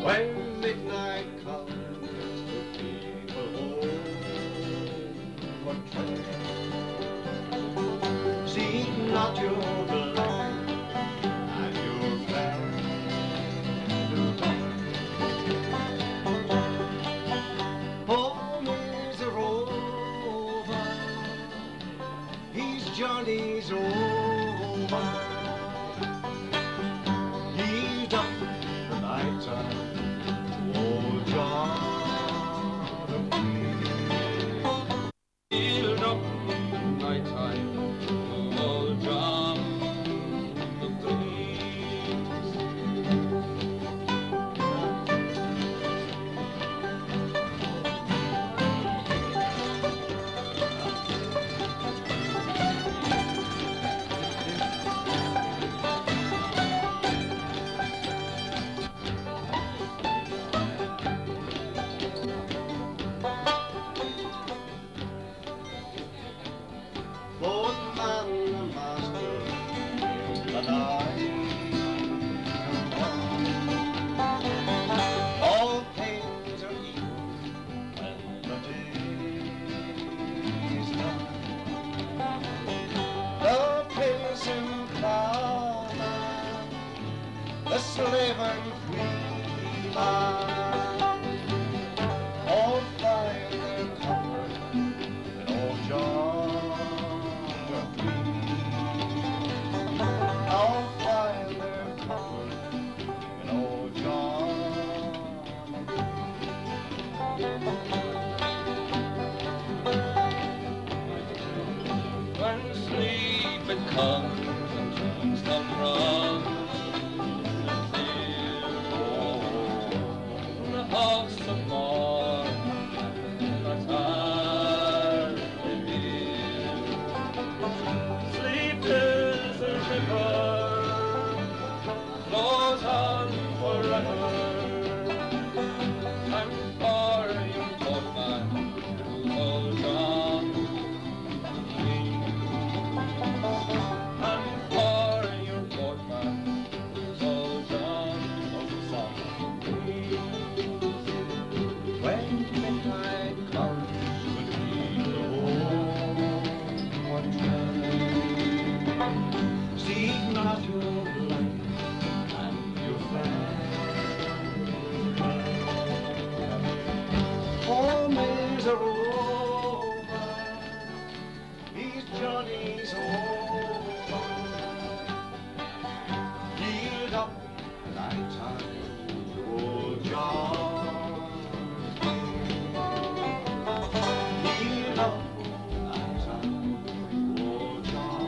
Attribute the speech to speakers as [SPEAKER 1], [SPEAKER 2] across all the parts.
[SPEAKER 1] When midnight comes, the people overtrain. Seek not your blind and your friend. Home is a rover, his journey's over. He's up the night time. Old John of Green. Healed up night time, old John of Green. Both man and master in the night, all pains are equal when the day is done. The peasant plowman, the slave and free man, all find their comfort in old John. I'll find their comfort in old John. When sleep it comes and things come wrong, the house of morn and the tired reveal. Sleep is a river, flows on forever. And for you, boatman, who's old John of Green. And for you, boatman, who's old John of Green. When midnight comes, the people overtrain. Seek not your life and your friend. Home is a rover, his journey's over. Yield up night time to old John. Yield up night time to old John.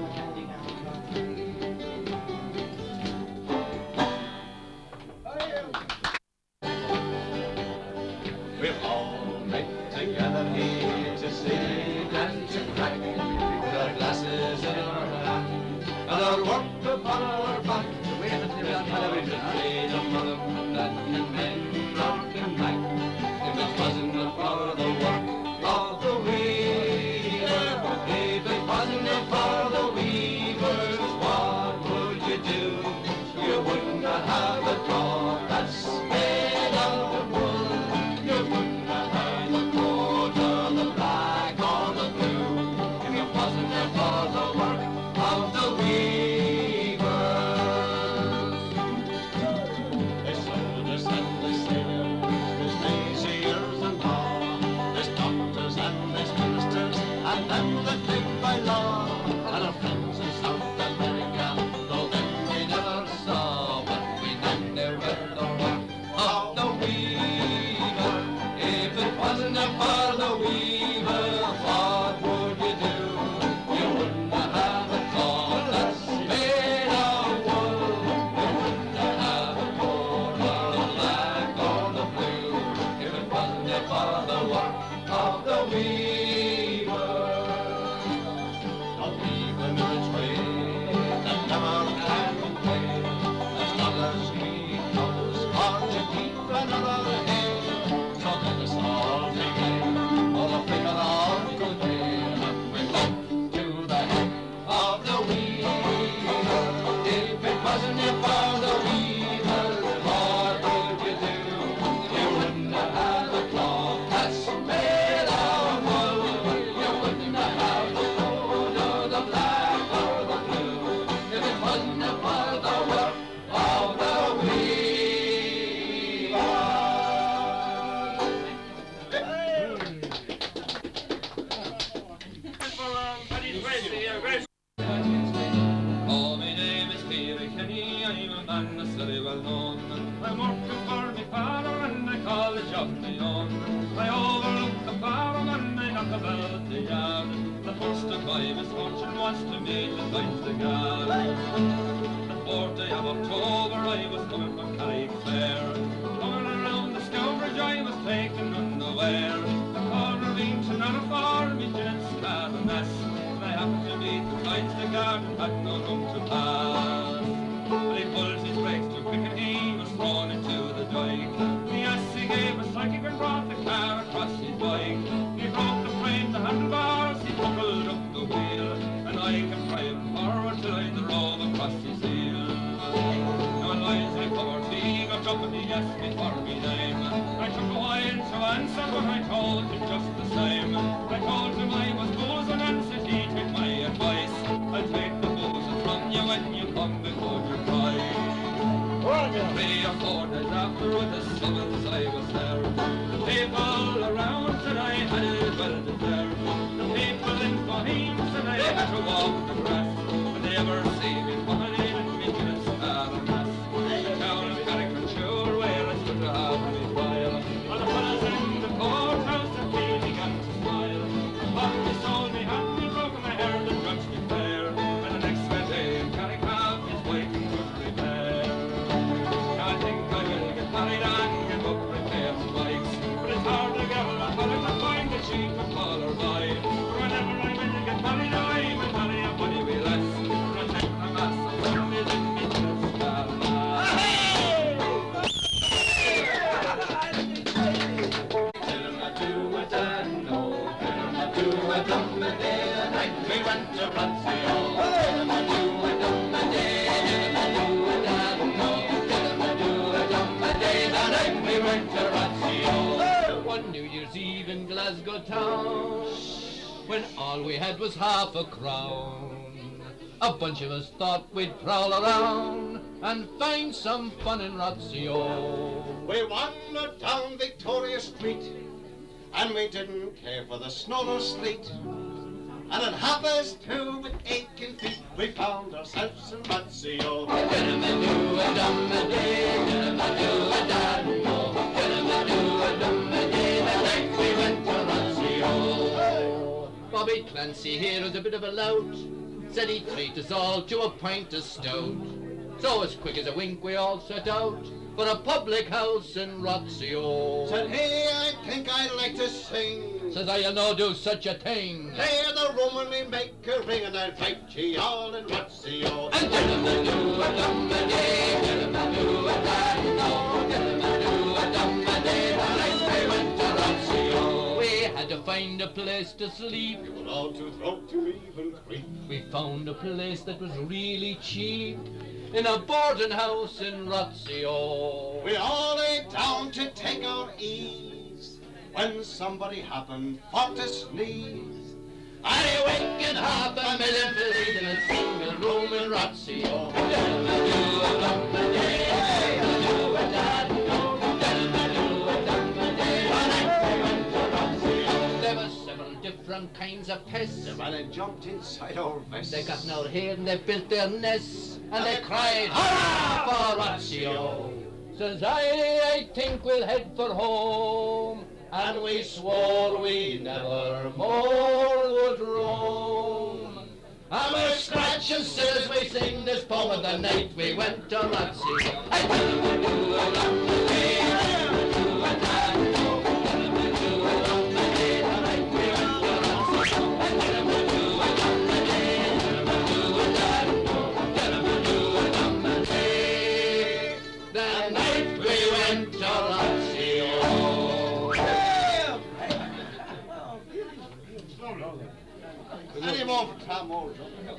[SPEAKER 1] We're all met together here to sing and to crack, with our glasses in our hand and our work upon our back. We have to be on television, freedom of the that can mend rock and back. If it wasn't for the work of the weaver, if it wasn't for the weavers, what would you do? You wouldn't have a cloth that's made out of wool. You wouldn't have the coat or the black or the blue if it wasn't for the work of the weavers. There's soldiers and there's sailors, there's glaziers and law, there's doctors and there's ministers, and them that live by law, and our friends in South America, though them we never saw, but we knew where the work of the weaver. If it wasn't for the weaver, what would you do? You wouldn't have a cloth that's made of wool. You wouldn't have a coat or the black or the blue if it wasn't for the work of the weaver. A weaver in a trade that never can complain, as long as he knows how to keep another head. So let us all take aim, all the figure of good day, and we look to the head of the weaver. If it wasn't for the weaver, what would you do?
[SPEAKER 2] in the city well known. I'm working for me father and I call the job me own. I overlook the farm and I knock about the yard. The first of my misfortune was to meet the Times the Guard. The 4th day of October I was coming from Carrick Fair. Coming around the Stourbridge I was taken unaware. The corner reached another for me gents had a mess. And I happened to meet the Times the Guard and had no room to pass. But he pulled his brakes too quick and he was thrown into the dike. The ass he gave a psychic and brought the car across his bike. He broke the frame, the handlebars, he buckled up the wheel, and I kept driving forward till I drove across his heel. Now as I covered he got up and he asked me for me name. I took a while to answer but I told him just the same. I told him I was boozing and said he take my advice. I'll take the boozing from you when you come before you cry. 3 or 4 days after with the summons I was there. The people around said I had it well deserved. The people in Fahim said I had to walk the grass. But they ever see me coming in and me just had a mess. The town of caricature where I stood to have me while. All the fellas in the courthouse and me began to smile. The body sold me, had me broken my hair, the judge me fair. And the next day in Carrick his waiting to repair. I think I will get married and get up repair bikes. But it's hard to get a fellow to find a cheap and call her by. For whenever I will get married, I will marry a money with less. And I take my mass and some is in me just Tell him I do it and no, tell him I do it on the day and night we went to Rotsio. Tell him I do it on the day, tell him I do it and no, tell him I do it on the day and night we went to Rotsio. One New Year's Eve in Glasgow town, when all we had was half a crown. A bunch of us thought we'd prowl around and find some fun in Rotsio.
[SPEAKER 1] We wandered down Victoria Street, and we didn't care for the snow or sleet. And at 2:30 with aching feet, we found ourselves in Rotsio. We went to Rotsio.
[SPEAKER 2] Bobby Clancy here is a bit of a lout. Said he'd treat us all to a pint of stout. So as quick as a wink we all set out for a public house in Rotsio.
[SPEAKER 1] Said, hey, I think I'd like to sing.
[SPEAKER 2] Says I'll no do such a thing.
[SPEAKER 1] Play the room and we make a ring, and I'll fight ye all in Rotsio.
[SPEAKER 2] And we had to find a place to sleep.
[SPEAKER 1] We were all too drunk to even creep.
[SPEAKER 2] We found a place that was really cheap in a boarding house in Rotsio.
[SPEAKER 1] We all lay down to take our ease when somebody happened for to sneeze.
[SPEAKER 2] And he wakened 500,000 police in a single room in Rotsio. There were several different kinds of pests.
[SPEAKER 1] The man jumped inside our vests.
[SPEAKER 2] They got out here and they built their nests, and they cried, hurrah for Rotsio. Says I think we'll head for home, and we swore we never more would roam. And we're scratching still as we sing this poem of the night we went to Rotsio.
[SPEAKER 1] Any more for Tom Moore?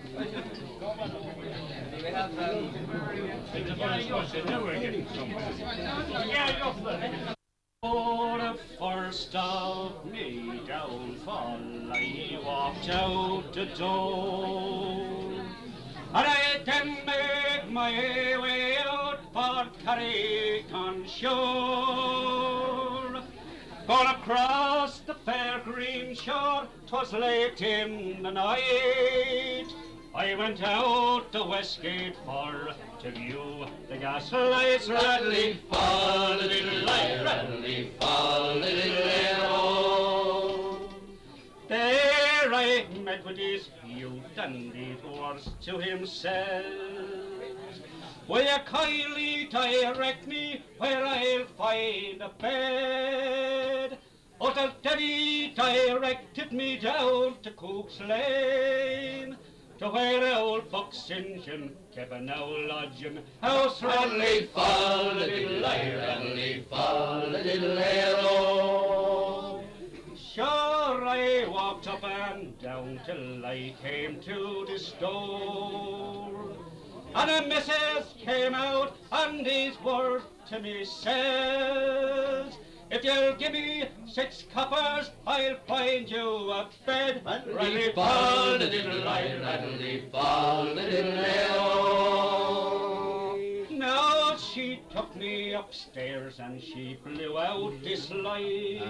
[SPEAKER 3] For the first of me downfall, I walked out the door, and I then made my way out for Carrick on shore. Gone across the fair green shore, 'twas late in the night, I went out to Westgate for to view the gas lights rattly fall, little light rattly fall, little oh. There I met with this youth and it was to himself, will you kindly direct me where I'll find a bed? Oh, the daddy directed me down to Cook's Lane, to where old Buck St. John kept an old lodging house. Rattly fall, little lie, rattly fall, little oh. Sure, I walked up and down till I came to the store, and a missus came out and these words to me says, if you'll give me 6 coppers, I'll find you a bed. Rattly fall, little lie, rattly fall, little oh. Now she took me upstairs and she blew out this light.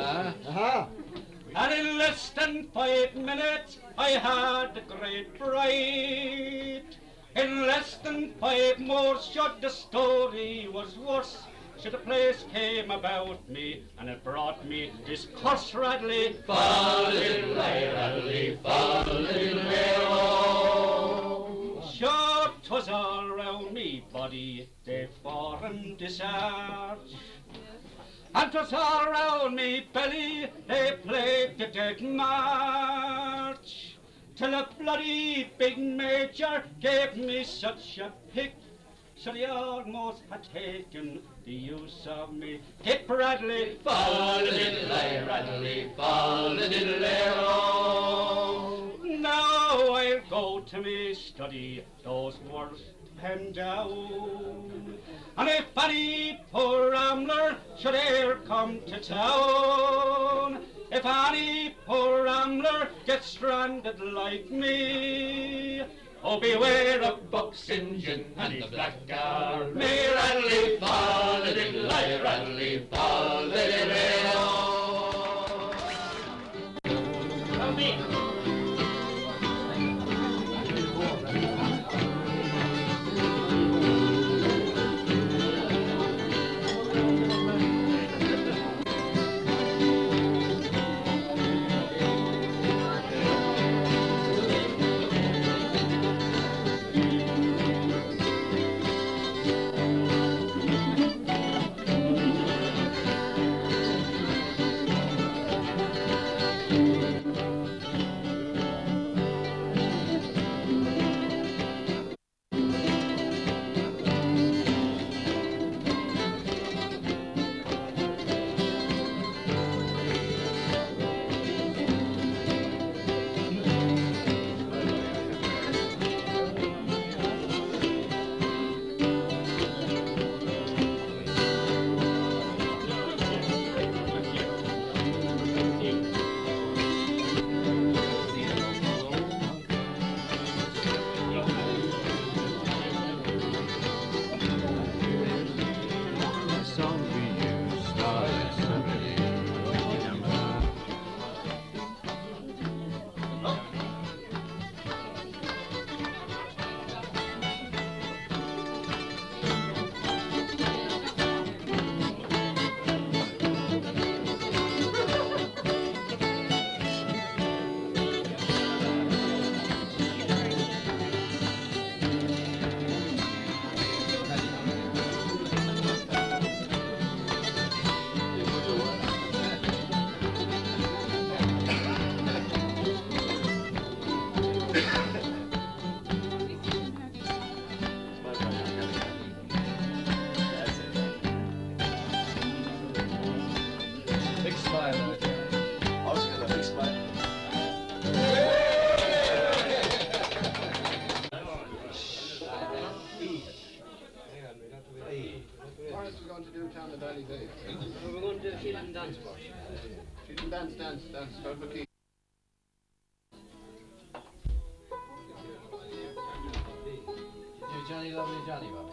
[SPEAKER 3] And in less than 5 minutes I had the great fright. In less than 5 more shot the story was worse. So the place came about me, and it brought me this cuss. Rattly fall, little lie, rattly fall, little oh. Sure, 'twas all round me body they fought and discharged, and 'twas all round me belly they played the dead march, till a bloody big major gave me such a pick, so he almost had taken the use of me. Hip rattly fall, little lie, rattly fall, little oh. Now I'll go to me study those words pen down, and if any poor rambler should e'er come to town, if any poor rambler gets stranded like me, oh, beware of Buck St. John and his blackguard. May rattly fall, little lie, rattly fall, little oh. Come me.
[SPEAKER 4] We're going to do a field and dance for you.
[SPEAKER 5] Field and dance, start with key.
[SPEAKER 6] Johnny Lovely, Johnny Lovely.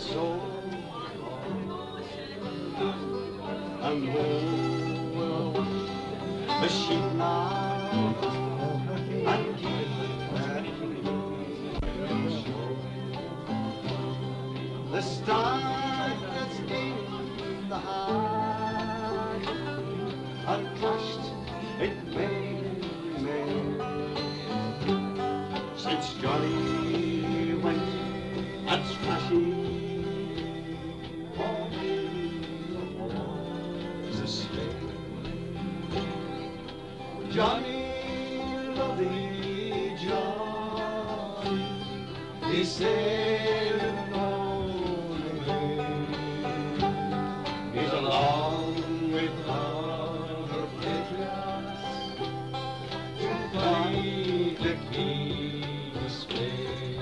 [SPEAKER 1] so and oh, the sheep now and the star that's in the heart and crashed it may since Johnny went and smashing all the slave. Johnny, lovely Johnny, he sailing lonely. He's along with other patriots to fight the King of Spain.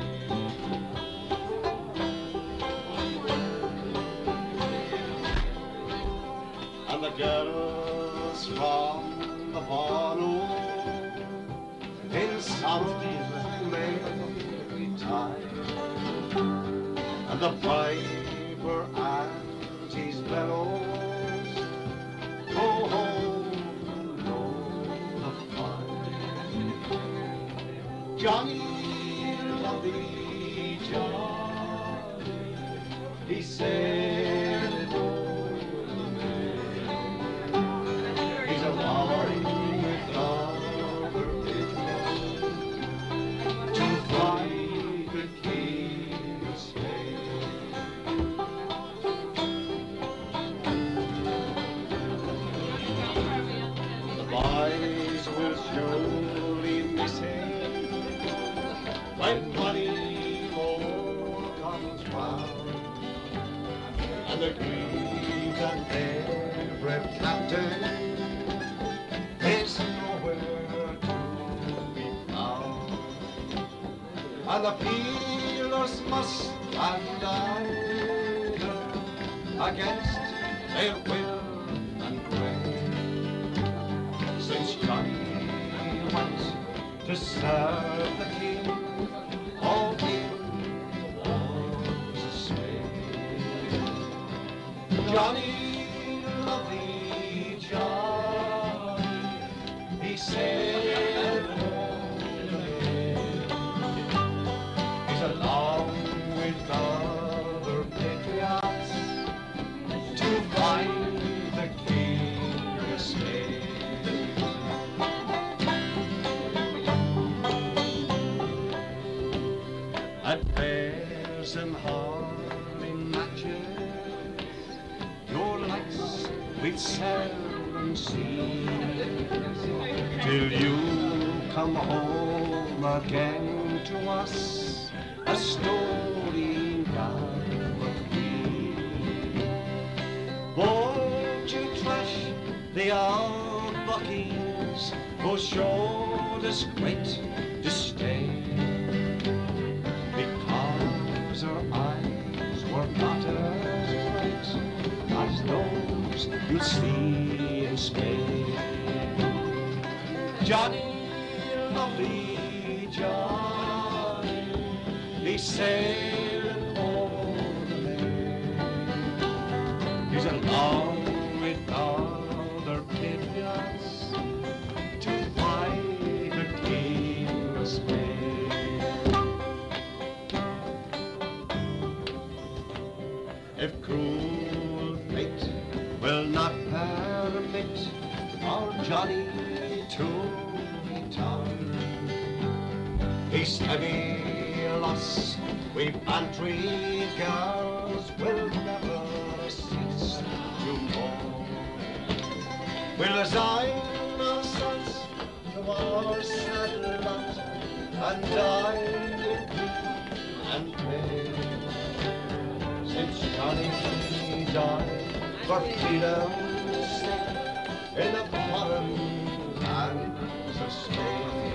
[SPEAKER 1] And the girls from the Bono in South May and the piper and his bellows go home alone the fire. Johnny, lovely Johnny, he said he's a warring with other patriots to fight the King of Spain. The boys will surely miss him when money more comes round, and the grief that every captain is nowhere to be found, and the peelers must stand down against their will and way. Since Johnny went to serve the King, all in the wars of Spain. Johnny, lovely Johnny, he sailed home again. He's along with other patriots to fight the King of Spain. At fairs and harley matches, your lights we'd seldom see, till you come home again to us, a story gallery. Won't you trash the old buckies who showed us great disdain? Because our eyes were not as bright as those you see in Spain. Johnny, lovely Johnny, he sailed home again. He's along with other patriots to fight the King of Spain. If cruel fate will not permit our Johnny to return, his heavy loss we bantry girls will never cease to mourn. We'll resign ourselves to our sad lot and die in grief and pain. Since Johnny died for freedom's sake in the foreign lands of Spain.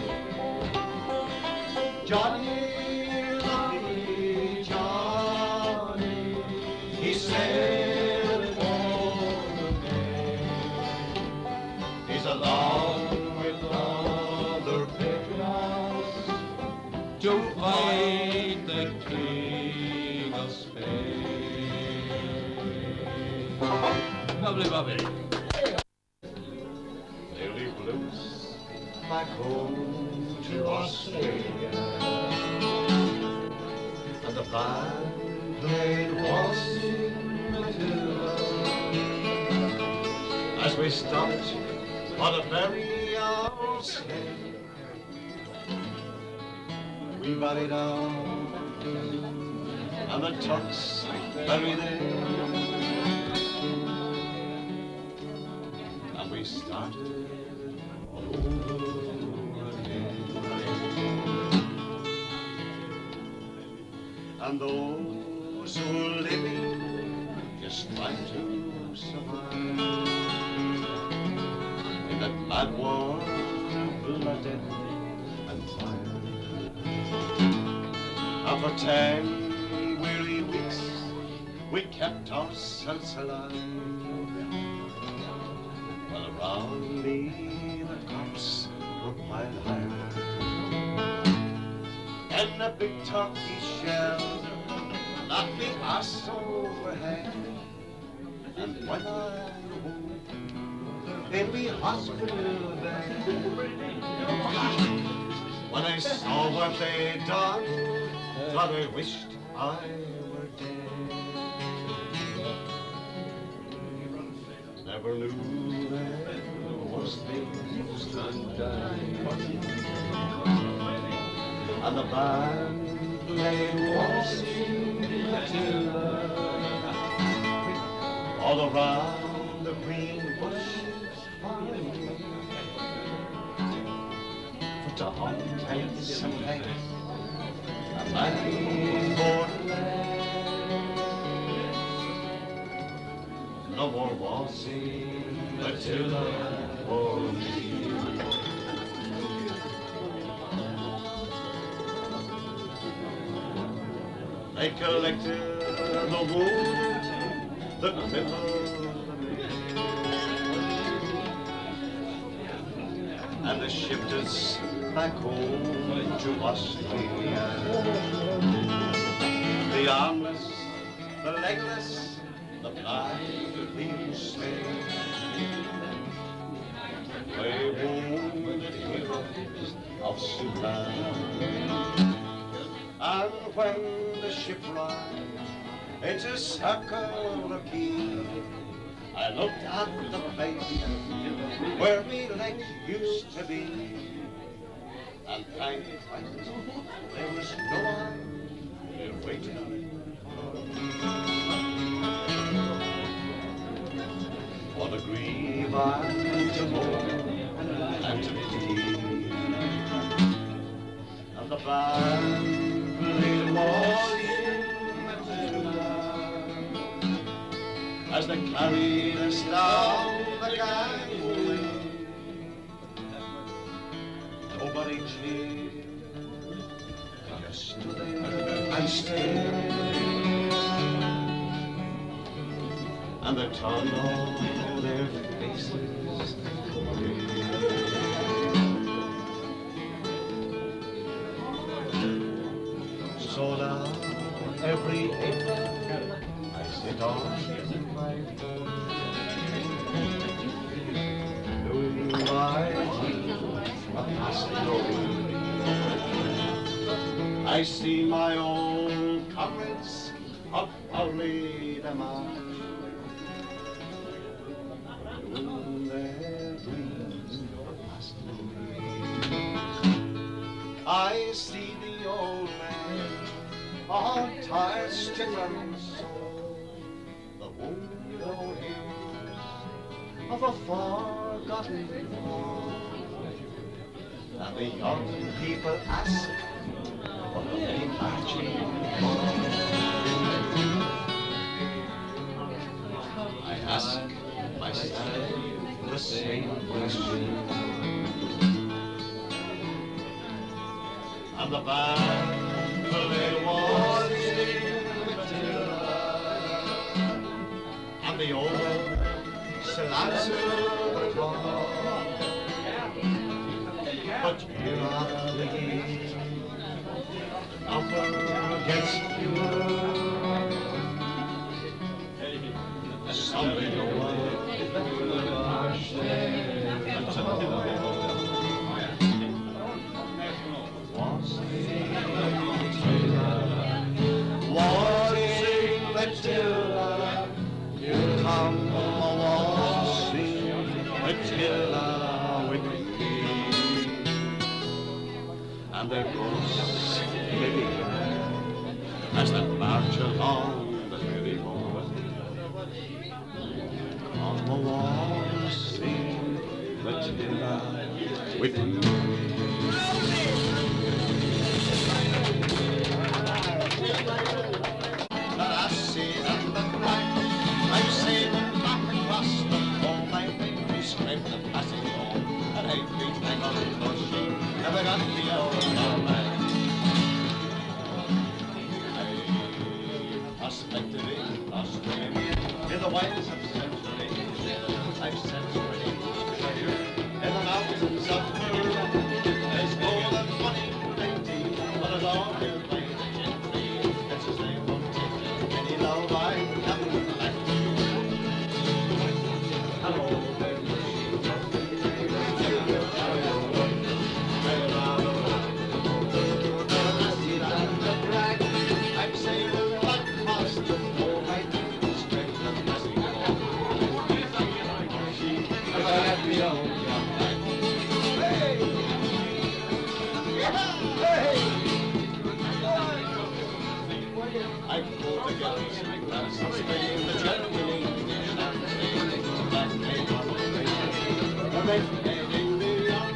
[SPEAKER 1] Johnny, lovely Johnny, he sailed home again. He's along with other patriots to fight the King of Spain.
[SPEAKER 2] Lovely, Bobby.
[SPEAKER 1] Nearly blues back home to Australia, and the band played Waltzing Matilda as we stopped on a very old sleigh. We buried down and the tucks buried in, and we started all over again. And those who are living just trying to survive in that mad war, blood and fire. And for 10 weary weeks we kept ourselves alive, while around me the cops were piled higher. And a big turkey shell knocked me ass overhead, and when I awoke in me hospital bed, when I saw what they'd done, thought I wished I were dead. Never knew there was things undone, and the band played Waltzing Matilda all around the green bushes behind me. For to hunt some place, a mighty borderland. No more Waltzing Matilda for me. They collected the wood, the crippled, and they shipped us back home to Australia. The armless, the legless, the blind, the insane, they wounded heroes of Sudan. And when the ship arrived into Circle Quay, I looked at the place where me legs used to be, and thank Christ there was no one there waiting for me. For the grief and to mourn and to pity, and the band played Waltzing Matilda as they carried us down the gangway. Nobody cheered, they just stood there and stared, and they turned all their faces away. So now, every April, I sit on my phone, doing my teeth a passing over. I see my old comrades up early the march, doing their dreams past away. I see the old man, all tired, stricken soul, the wounded old heroes of a forgotten war. And the young people ask, what are they marching for? I ask myself the same question. And the band played Waltzing Matilda, and the old still answered the call. But here are the years, the number gets fewer. Someday no one and there goes Lily as they march along the merry road. On the wall sing Matilda with you. The lassie and the crack, I'm sailing back across the foam. My baby scraped the passing home, and I've been tangled cause she never got the old man. I prospected in Australia, in the wilds of century. I've sent pretty treasure in the mountains of Peru. There's gold and money plenty, but it's all built by the gentry. It's as they won't take any love I'm coming back to you. Hello, I'm sailing back across the floor. My baby straight the passing home. I go to get some glass of Spain, the Germany, champagne, that made one thing. The best getting me on.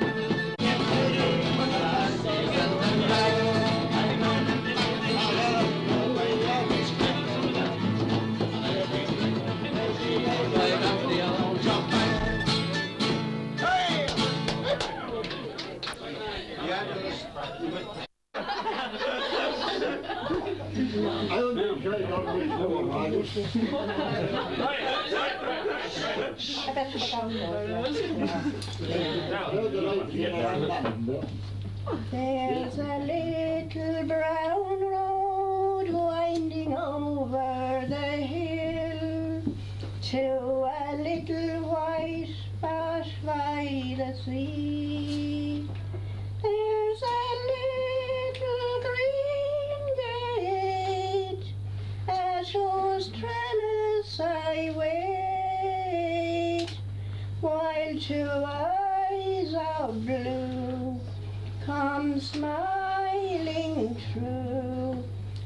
[SPEAKER 6] There's a little brown road winding over the hill to a little white spot by the sea. There's a little green gate at whose trellis I wait, while two eyes of blue come smiling through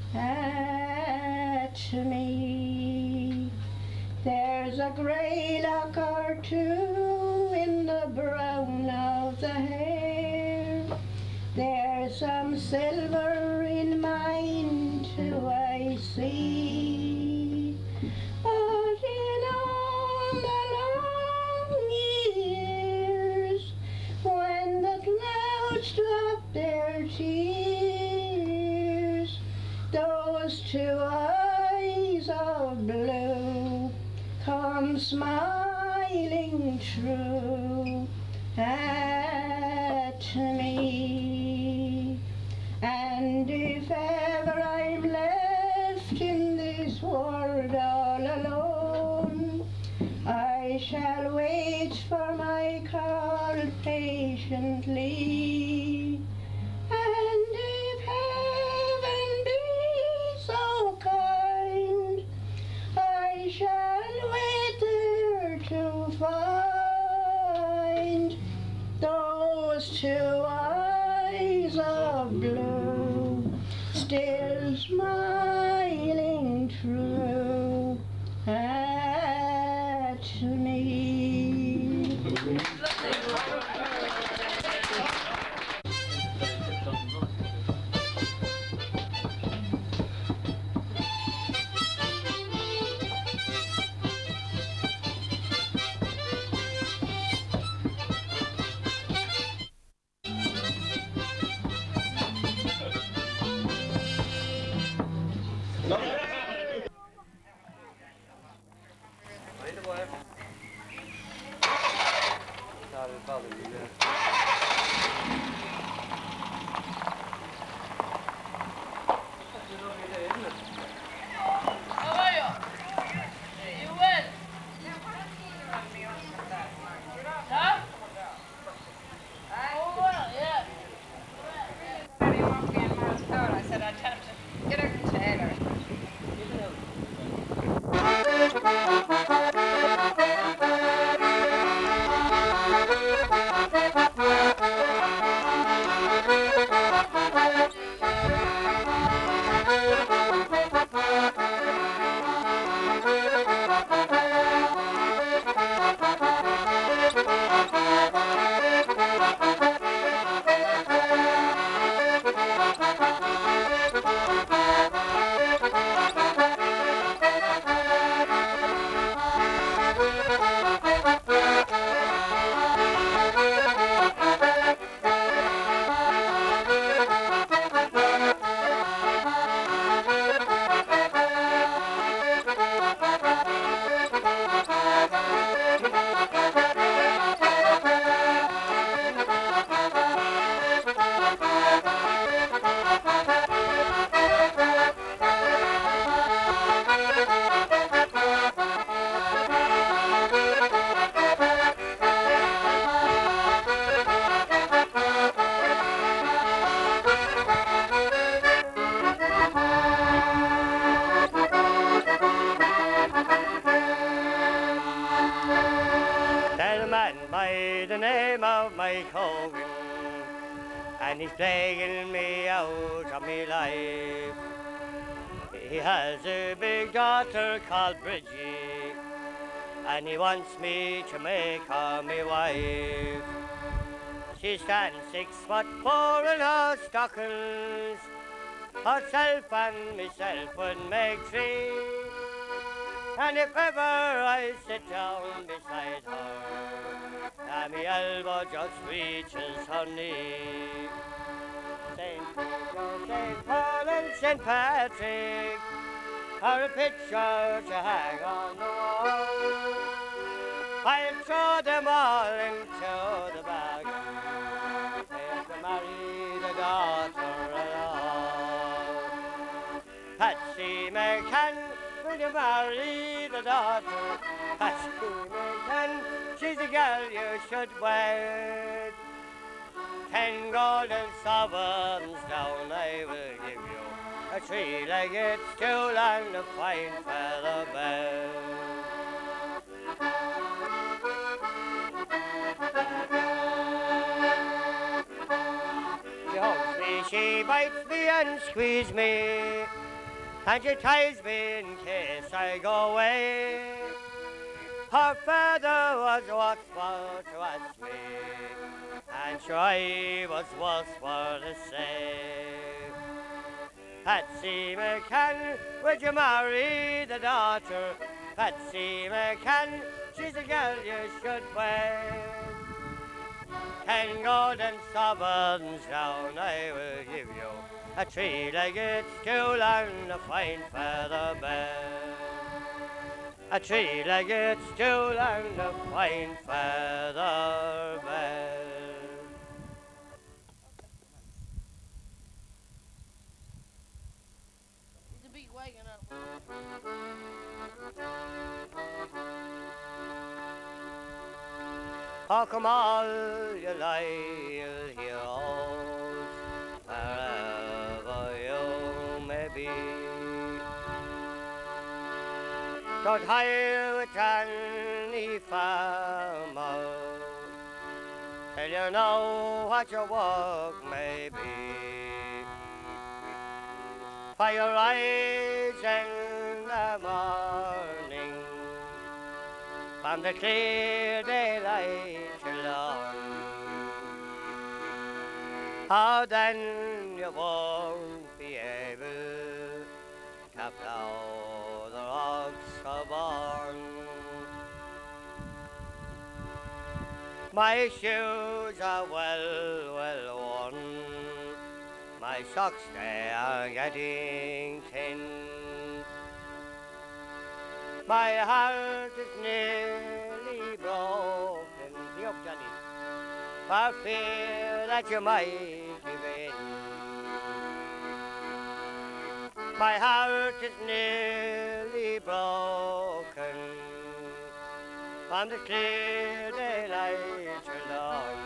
[SPEAKER 6] at me. There's a grey lock or two in the brown of the hair. There's some silver in mine too, I see. But in all the long years, when the clouds drop their tears, those two eyes of blue come smiling true at me. And if ever I'm left in this world all alone, I shall wait for my call patiently. And if heaven be so kind, I shall wait there to find those two eyes of blue still smiling true at me.
[SPEAKER 7] Mike Hogan, and he's plaguing me out of me life. He has a big daughter called Bridgie, and he wants me to make her my wife. She stands 6'4" in her stockings, herself and myself would make 3. And if ever I sit down beside her, and my elbow just reaches her knee. St. Peter, St. Paul and St. Patrick are a picture to hang on the wall. I'll throw them all into the bag, take to marry the daughter-in-law. Patsy McCann, will you marry the daughter? Patsy McCann, she's a girl you should wed. 10 golden sovereigns down I will give you, a 3-legged stool and a fine feather bed. She hugs me, she bites me and squeezes me, and she ties me in case I go away. Her father was what's for to ask me, and sure I was worse for the same. Patsy McCann, would you marry the daughter? Patsy McCann, she's a girl you should wed. 10 golden sovereigns down I will give you, a 3-legged stool and a fine feather bed. A 3-legged stool and a fine feather bed.
[SPEAKER 8] The beat waking up.
[SPEAKER 7] Oh, come all you loyal heroes, wherever you may be. Don't hire with any farmer till you know what your work may be. For you rise in the morning from the clear daylight till dawn. Oh, then you won't be able to plough the rocks of born. My shoes are well worn, my socks they are getting thin. My heart is nearly broken, up, Johnny, for fear that you might give in. My heart is nearly broken from the clear daylight till dawn.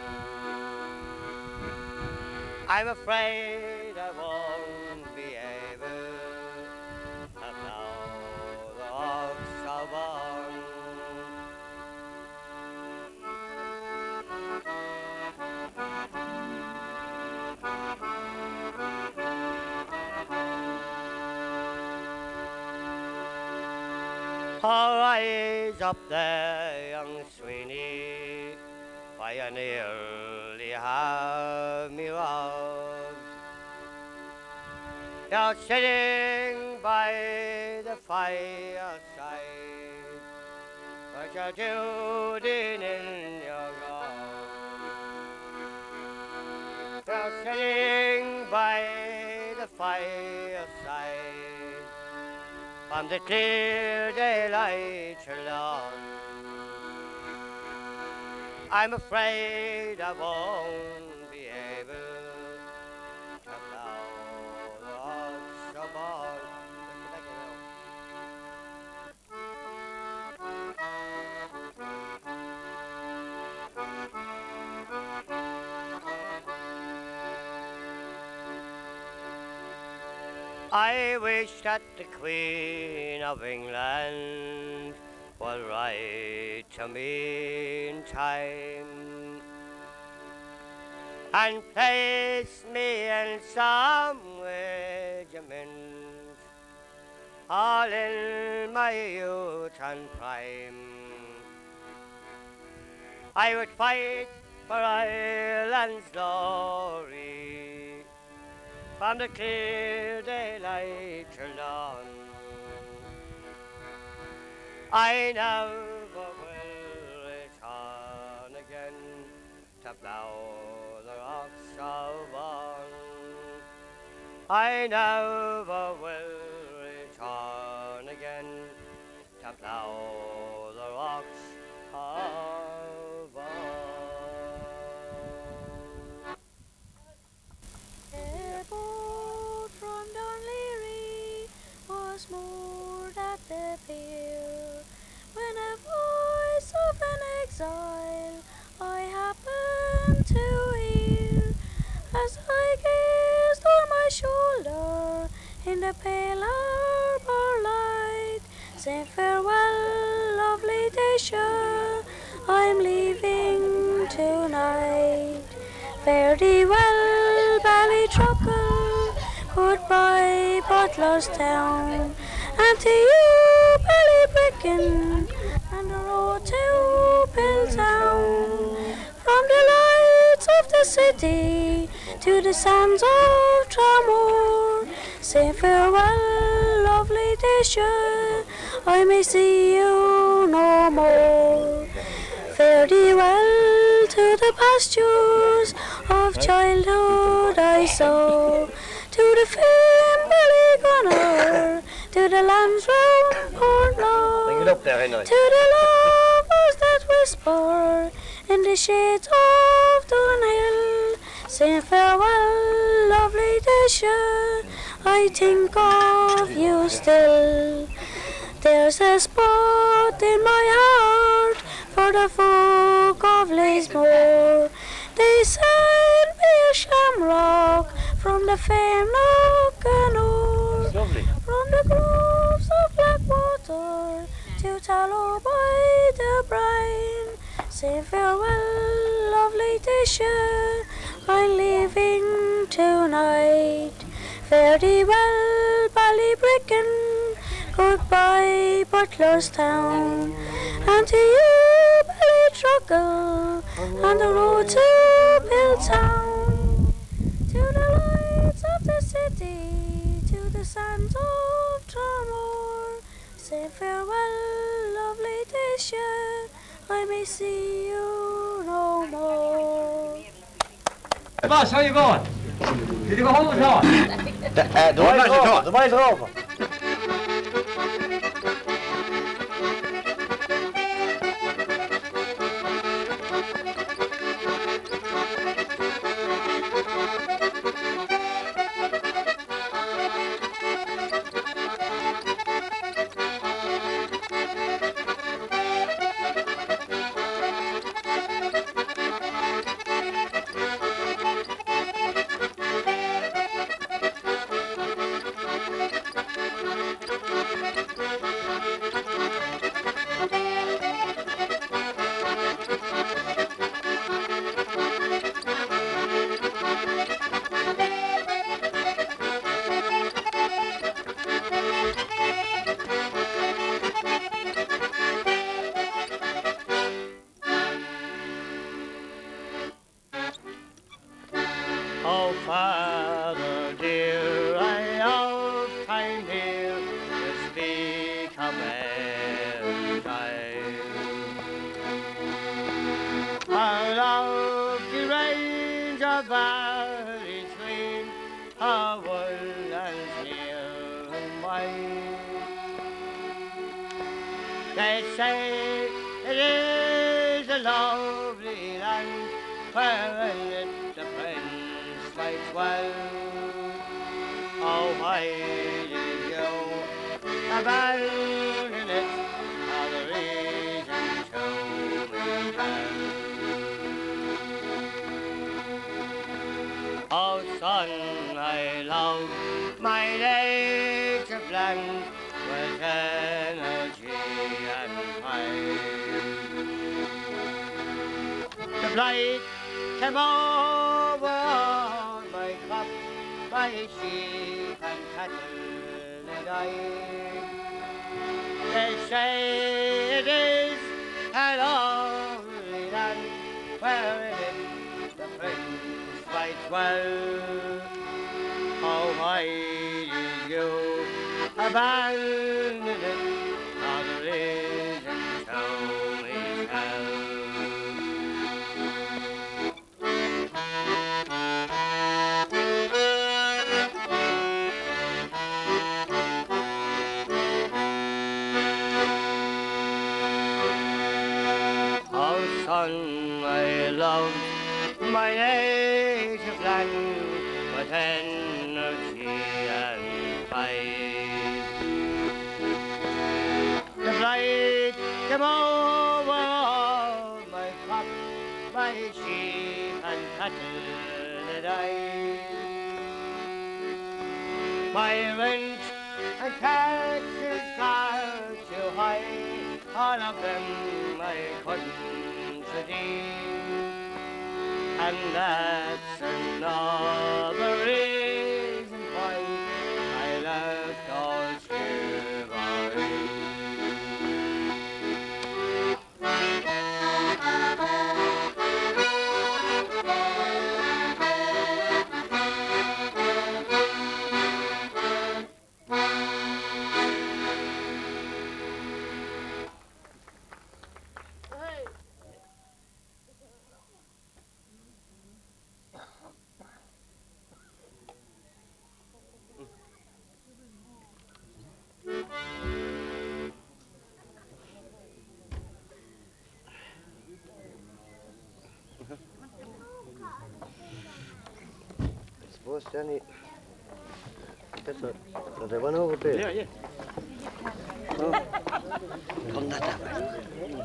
[SPEAKER 7] I'm afraid I won't be able to plough the ox of born. Oh, rise up there, young Sweeney, for you nearly have me robbed. You're sitting by the fireside, but you're doing in your garb. You're sitting by the fireside, from the clear daylight till dawn. I'm afraid I won't be able to plough the ox of born. I wish that the Queen of England would write to me in time, and place me in some regiment, all in my youth and prime. I would fight for Ireland's glory, from the clear daylight till dawn. I never will return again to plough the rocks of Vaughan. I never will return again to plough the rocks of Vaughan.
[SPEAKER 8] A boat from Dunleary was moored at the pier, when a voice of an exile I happened to hear, as I gazed on my shoulder in the pale harbour light, saying, farewell, lovely Dacia, I'm leaving tonight. Fare thee well, Ballytruckle, goodbye, Butlerstown, and to you, Ballybricken, and the road to Billtown. From the lights of the city to the sands of Tramore, say farewell, lovely Dacia, I may see you no more. Fare thee well to the pastures of childhood I saw, to the famed Ballygunner, to the lambs round Portlaw, to the lovers that whisper in the shades of Dunhill, saying farewell, lovely Dacia, I think of you still. There's a spot in my heart for the folk of Lismore. They sent me a shamrock from the famed Lochanuor, from the groves of Blackwater to Tallow by the brine. Say farewell, lovely Dacia, I'm leaving tonight. Fare thee well, Ballybricken, goodbye, Butlerstown, and to you, Ballytruckle, on the road to Billtown. To the lights of the city, to the sands of Tramore, say farewell, lovely Dacia, I may see you no more.
[SPEAKER 2] Boss, how you going? Did you go home at all?
[SPEAKER 7] The boys are over. Oh, Father dear, I have time here to speak of Valentine. I love the range of valleys between our woodlands near and wide. They say it is a lovely land where the prince fights well. Oh, why did you abandon it? Are the reason to me tell. Oh, son, I love my native land with energy and pride. The blight came over my sheep and cattle that died. They say it is a lonely land wherein the prince fights well. Oh, why did you abandon it? Now the reason tell me tell. Oh, son, I loved my native land with energy and fight. The blight came over all my crop, my sheep and cattle that died. My rent and taxes got too high, all of them I couldn't redeem. And that's another reason why I left all Skibbereen.
[SPEAKER 9] Suppose, Danny, that's what, so they went over there.
[SPEAKER 3] Yeah.
[SPEAKER 9] Oh. Come that way.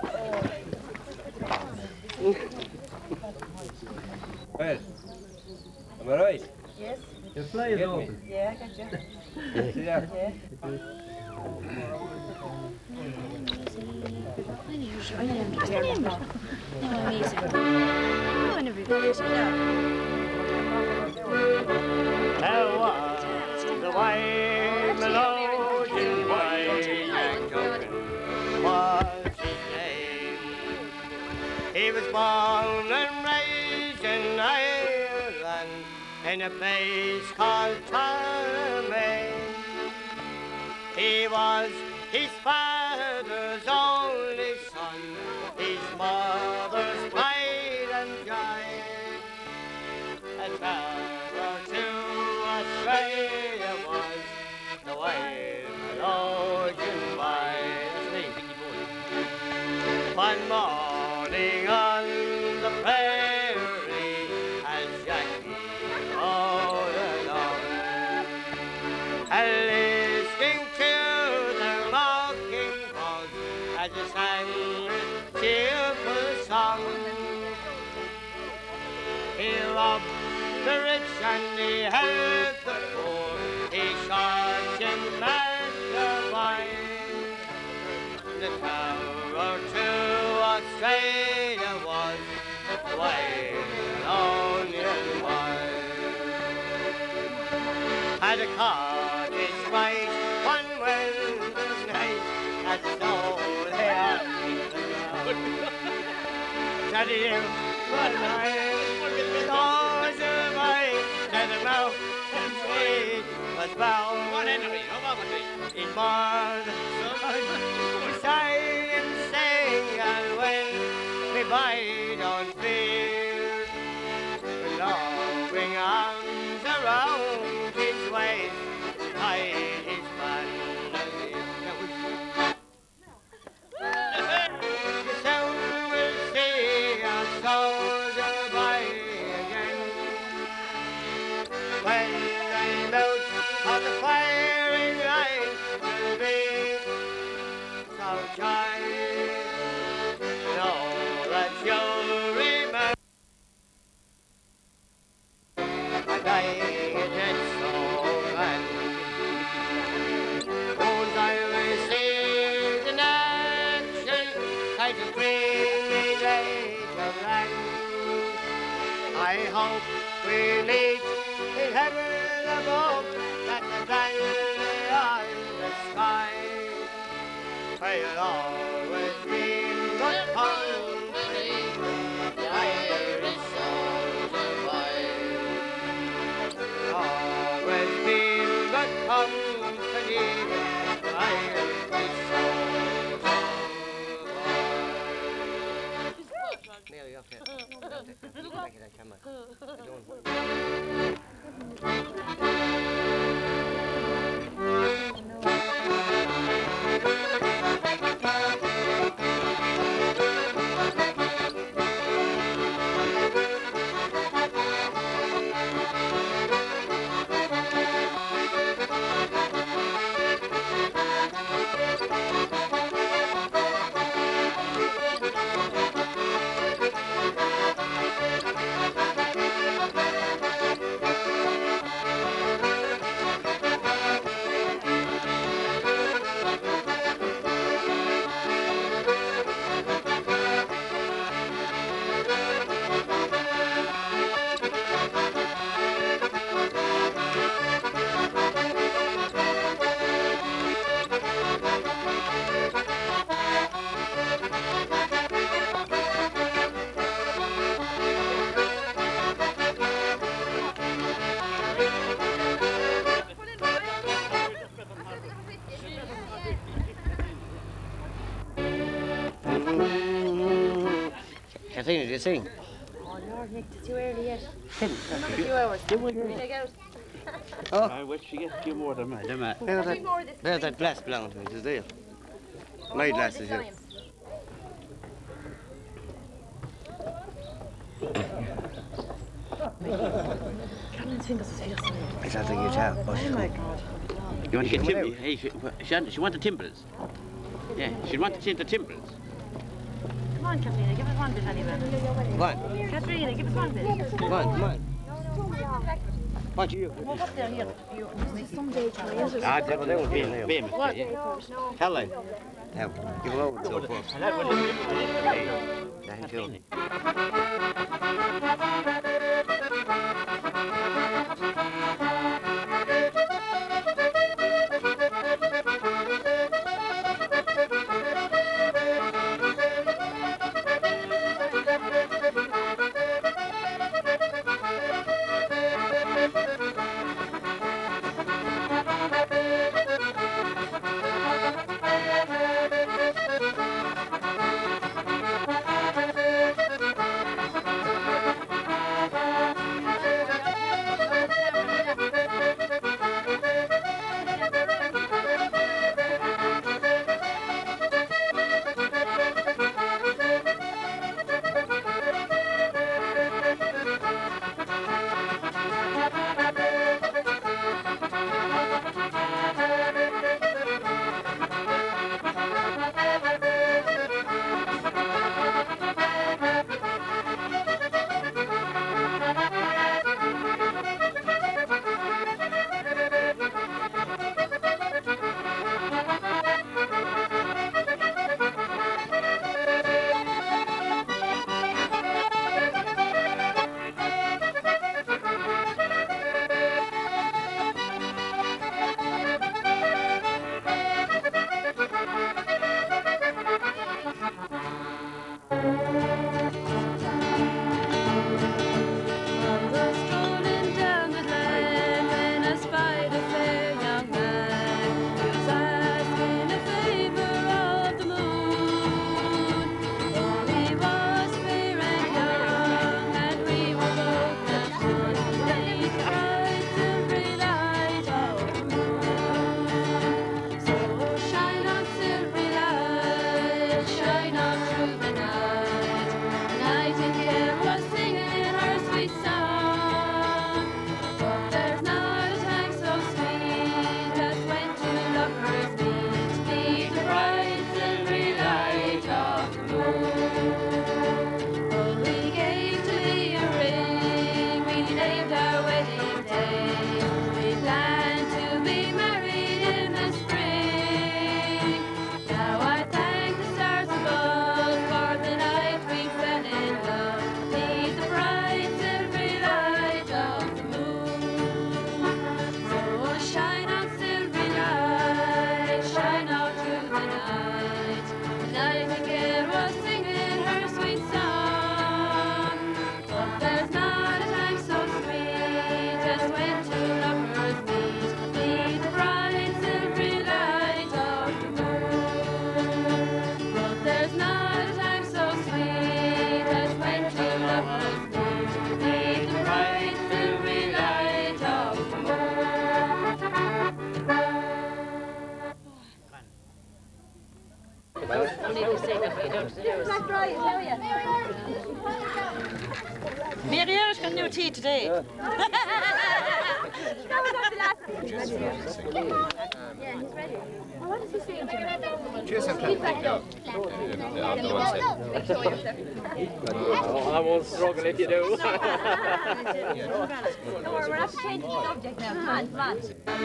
[SPEAKER 2] Well, am I right?
[SPEAKER 6] Yes.
[SPEAKER 2] Your fly is open.
[SPEAKER 6] Yeah, I got you.
[SPEAKER 2] See that?
[SPEAKER 6] Yeah.
[SPEAKER 7] There was the white Melodian white Duncan was his name. He was born and raised in Ireland in a place called Tuamay. He was his father's only son, his mother's pride and joy. A traveler to Australia was the way Melodian white. One morning on the prairie, as Jackie rode along, listening to the mocking birds as they sang a cheerful song. He loved the rich and he helped the poor. He shot him at the vine. The tower to Australia was the way Melodian white. Had a cottage right one winter's night as the snow lay on the ground. Said him, good night, stars are bright, and the mountain sweet was bound. In March, we sigh and sing, and when we bide on fear, with loving arms around his waist, hide his banner. Soon we'll see our soldier by again. When they melt on the firing line, will be so joy. Know that you'll remember. And I did so bad. Wounds I received in action, tried to bring me late of land. I hope we meet in heaven above, that the brightly on the sky. For you'll always be in good company, the Irish soldier boy. Always be in good company, the Irish soldier boy. There you go. Back of that camera. I don't. Kathleen, did you sing?
[SPEAKER 10] Oh, Lord, Nick, it's too early yet.
[SPEAKER 7] Tim,
[SPEAKER 10] Another few hours. Really out.
[SPEAKER 7] Oh.
[SPEAKER 3] I wish you get a few more than them.
[SPEAKER 7] Where's that glass belonging to me? It's there. My glass is here.
[SPEAKER 10] Caroline's fingers is fierce.
[SPEAKER 7] It's at the guitar.
[SPEAKER 10] Oh, my God.
[SPEAKER 3] You want to get Timmy? Hey, she want the timbrels. Yeah, she want to change the timbrels.
[SPEAKER 10] Come on, Katrina, give us one bit anyway.
[SPEAKER 7] Come on.
[SPEAKER 10] Katrina, give us one bit.
[SPEAKER 7] Come on, come on. What you?
[SPEAKER 10] Move up there, here. Someday,
[SPEAKER 3] Ah, they won't be famous.
[SPEAKER 7] Helen. Now, give her over so far. Thank you.
[SPEAKER 8] Now I thank the stars above for the
[SPEAKER 10] She's saying that you don't seduce. Mary-Irish got new tea today.
[SPEAKER 8] What is he saying to me?
[SPEAKER 5] Cheers, I'm trying to pick up. The other one said.
[SPEAKER 11] I won't struggle if you do.
[SPEAKER 8] Don't worry, we're not changing the subject now. Come on, come on.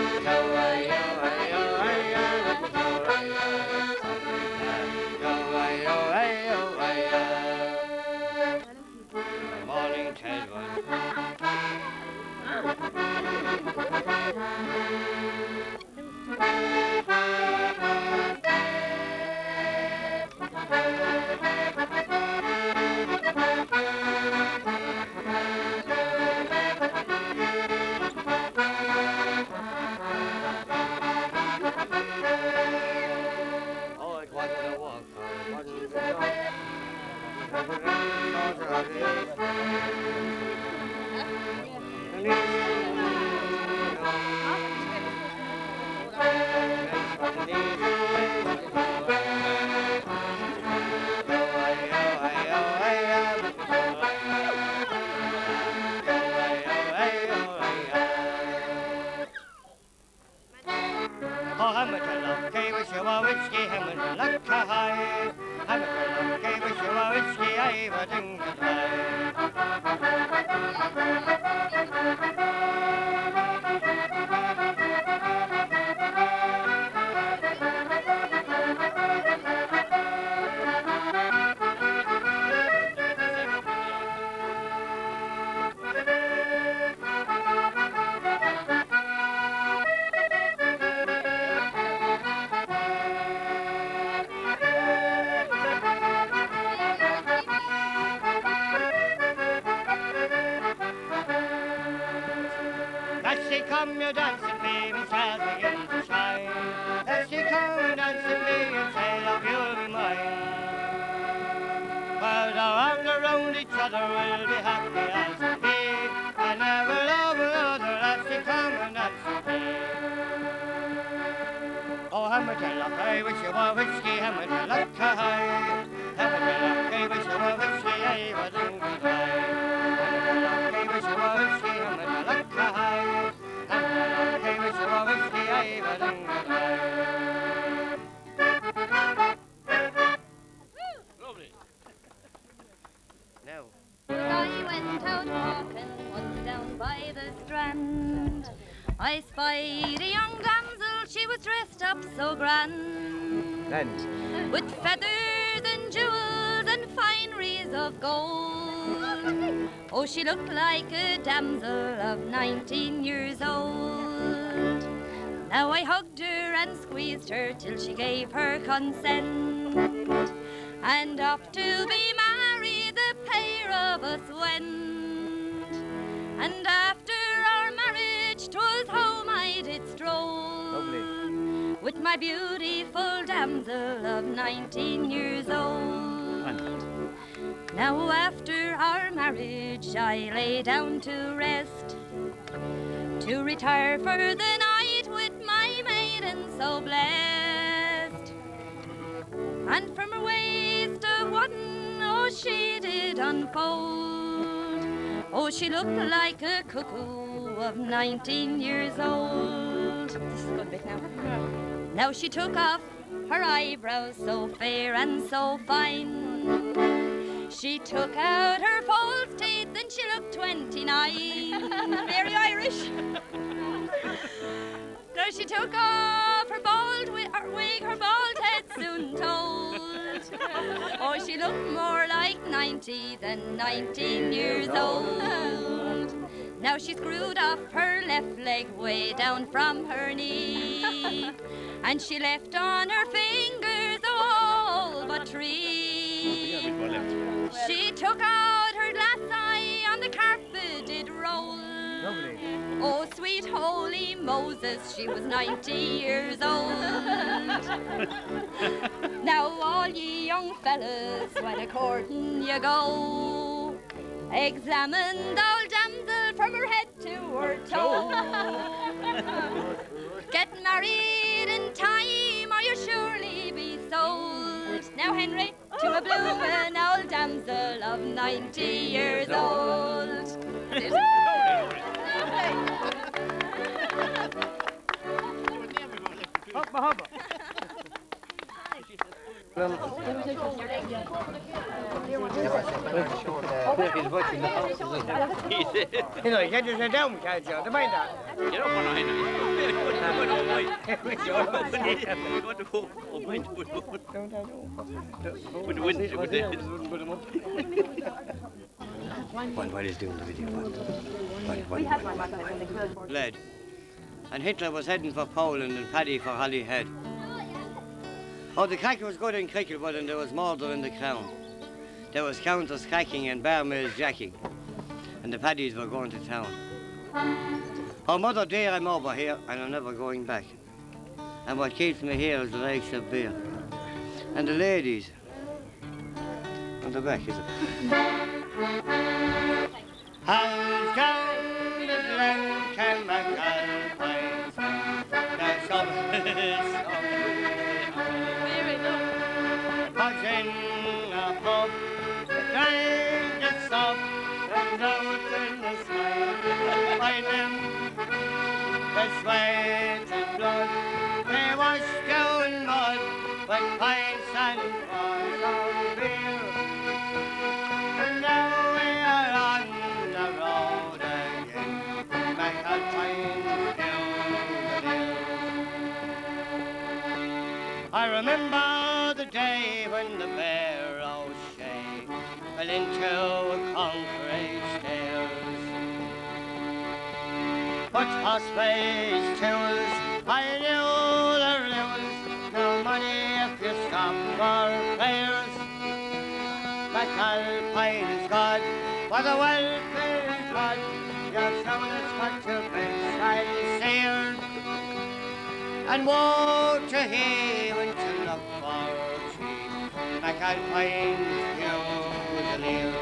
[SPEAKER 7] Morning, Tedward. Oh, it wasn't a walk, it wasn't a walk. Come, you dancing baby, stars begin to shine. As you come and dance with me and say, love, you'll be mine. While our arms around each other, we'll be happy as can be. I never love another as you come and dance with me. Oh, Hamilton, I wish you were whiskey, Hamilton, look high. Hamilton, I wish you were whiskey, I was in good time. Hamilton, I wish you were whiskey, Hamilton, look high. No.
[SPEAKER 8] I went out walking once down by the strand. I spied a young damsel, she was dressed up so grand. With feathers and jewels and fineries of gold. Oh, she looked like a damsel of 19 years old. Now I hugged her and squeezed her till she gave her consent. And off to be married the pair of us went. And after our marriage 'twas home I did stroll.
[SPEAKER 9] Lovely.
[SPEAKER 8] With my beautiful damsel of 19 years old. Now after our marriage I lay down to rest, to retire for the night with my maiden so blessed. And from her waist a wooden, oh, she did unfold. Oh, she looked like a cuckoo of 19 years old. This is a good bit now. Now she took off her eyebrows so fair and so fine. She took out her false teeth and she looked 29. Very Irish. Now she took off her bald wig, her bald head soon told. Oh, she looked more like 90 than 19 years old. Now she screwed off her left leg way down from her knee. And she left on her fingers all but 3. She took out her glass eye on the carpet did roll.
[SPEAKER 9] Lovely.
[SPEAKER 8] Oh, sweet holy Moses, she was 90 years old. Now all ye young fellas, when a courting you go, examine the old damsel from her head to her toe. Get married in time or you'll surely be sold. Now, Henry, to a blooming old damsel of 90 years old.
[SPEAKER 7] Hoppa, hoppa. You know, you just sit down, can't you? The mind that.
[SPEAKER 3] Get up on I
[SPEAKER 9] While he's doing the video,
[SPEAKER 7] Led. And Hitler was heading for Poland and Paddy for Holyhead. Oh, the crack was good in Cricklewood and there was murder in the Crown. There was counters cracking and bar mills jacking. And the Paddies were going to town. Oh, mother dear, I'm over here and I'm never going back. And what keeps me here is the likes of beer. And the ladies. On the back, is it? I'll down the glen, can there's some Pugs in a pub, drank the sub, and out in the sky. By them, the sweat and blood, they washed down mud, with pints and bars of beer. And now we are on the road again, back at Pine Hill. I remember the day when the Barrow Shay fell into concrete stairs. But hospice tools, I knew the rules, no money if you stop for prayers. McAlpine is God, for the welfare is God, your son has got to bedside seared. And woe to him when to look for cheap, McAlpine's Fusilier.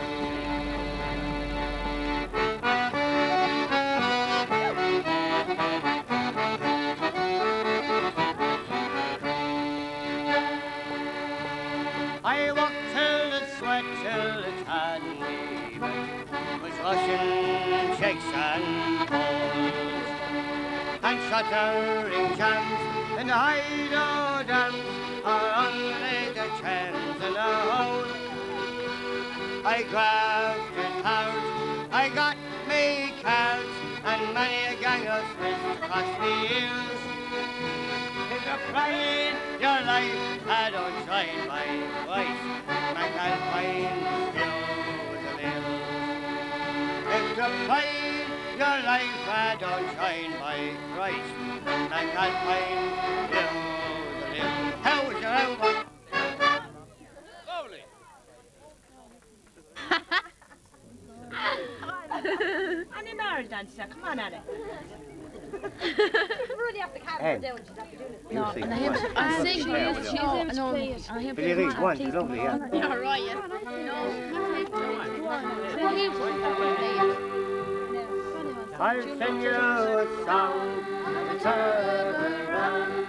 [SPEAKER 7] I walked till the sweat, till it had me wet, was washing checks and balls, and shuttering jams in the hideout dams, or only the chance in a hole. I grabbed it out, I got me cards, and many a gang of fists across the ears. If you're praying your life, I don't try my voice, McAlpine Fusilier. If you're praying your life, I don't shine my Christ, McAlpine Fusilier. How was your own one?
[SPEAKER 3] Lovely.
[SPEAKER 10] I'm in marriage dancer. Come on, Annie.
[SPEAKER 8] Really have the camera down.
[SPEAKER 9] No,
[SPEAKER 10] and I think
[SPEAKER 9] Will you read one? It's lovely, yeah.
[SPEAKER 10] You're right, yeah.
[SPEAKER 7] I'll sing you a song, turn around.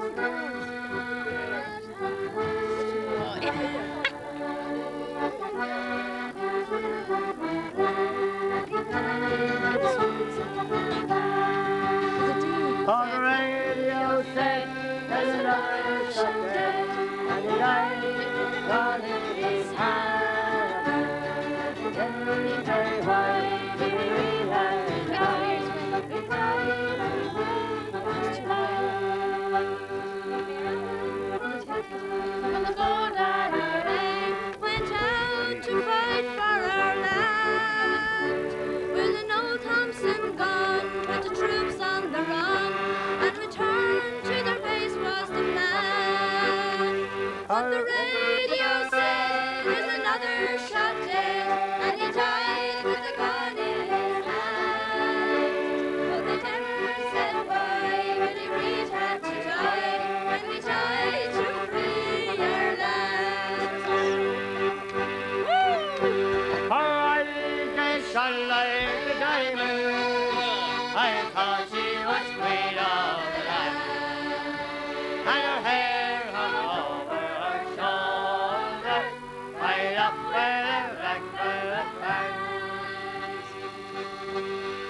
[SPEAKER 7] On the radio said there's another someday, and the guy's gone in his hand. Very white, he has died.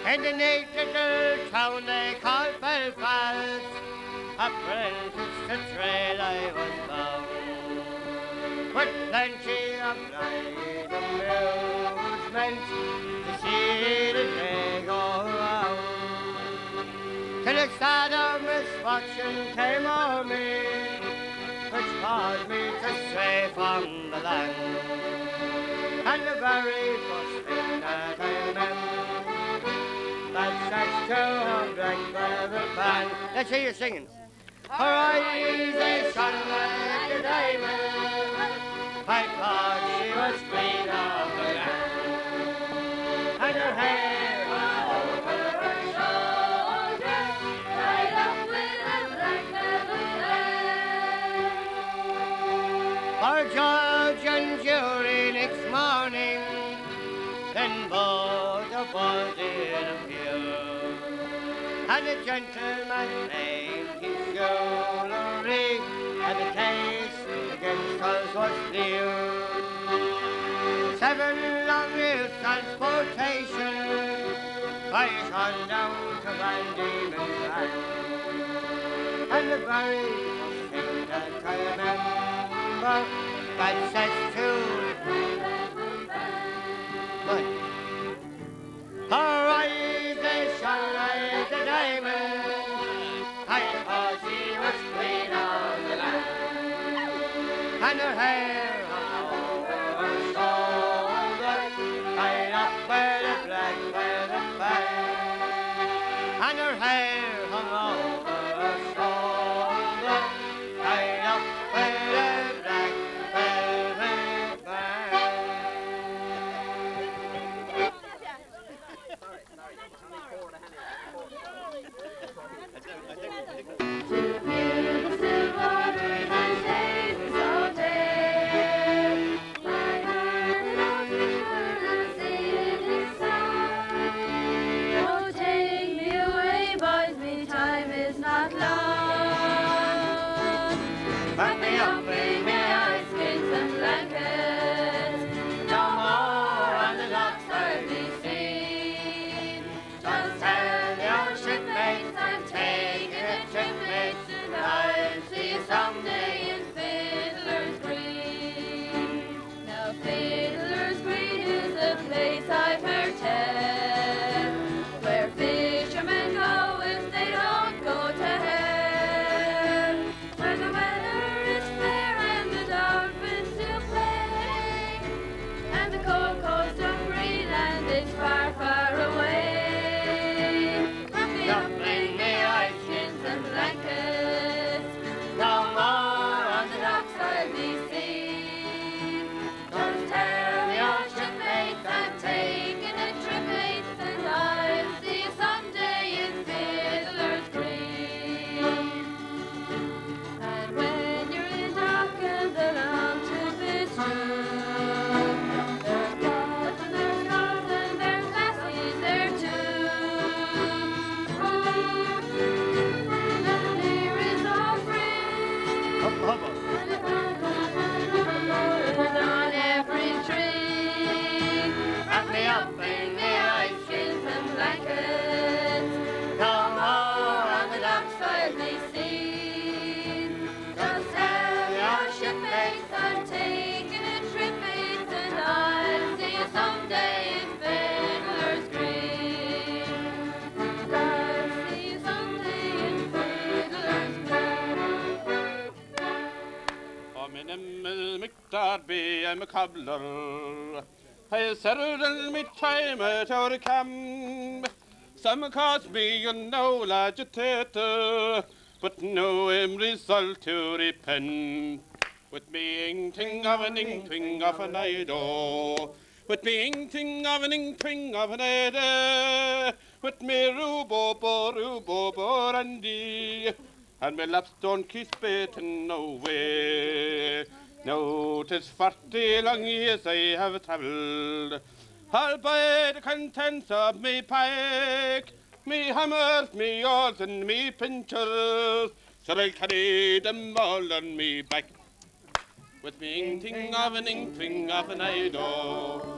[SPEAKER 7] In the neat little town they call Belfast, apprentice to trade I was bound, with plenty of light amusement to see the day go round. Till a sad of misfortune came o'er me, which caused me to stray from the land. And the very first thing that I remember, that such to a black velvet band. Let's hear you singing. Her eyes they shone like a diamond, I thought she was queen of the land. And her hair over her shoulders, tied up with a black velvet band. Our judge and jury next morning, then both the boys did appear, and the gentleman named his jewelry, and the case against us was clear. 7 long years transportation, I shone down to Van Diemen's Land. And the very first thing that I remember, that says to her eyes they shone like a diamond, I thought she was queen of the land. And her hair hung over her shoulders, tied up with a black velvet band. And her hair hung over her shoulders, tied up with a black velvet band. Wrap me up in my ice skins and blankets, no more on the docks I'll be seen. Just tell your shipmates I'm taking a trip, mates, and I'll see you someday in Fiddler's Green. Now Fiddler's Green is a place I've heard tell, where fishermen go if they don't go to hell, where the weather is fair and the dolphins do play, and the cold coast of Greenland is far, far away. Wrap me up in me ice skins and blankets, no more on the docks I'll be seen. Just tell your shipmates I'm taking a trip, mates, and I'll see you someday in Fiddler's Green. And when you're in dock and the long trip is through, there's boats and there's girls and there's lassies there too. And the beer is all free, and the birds on every tree. Wrap me up in the ice skins and blankets, no more on the docks I'll be seen. Just tell your shipmates I'm taking a trip, mates, and I'll see you someday in Fiddler's Green. I'll see you someday in Fiddler's Green.
[SPEAKER 2] I'm in McDarby, I'm a cobbler. I settled me time at our camp. Some cost me no agitator, but no result to repent. With me inkling of an inkling of an idol, with me inkling of an inkling of an idol, with me rubo randy, and me lapstone keeps baiting no way. Now 'tis 40 long years I have travelled, all by the contents of me pike, me hammers, me oars, and me pinchers, so I'll carry them all on me back. With me inkling of an idol,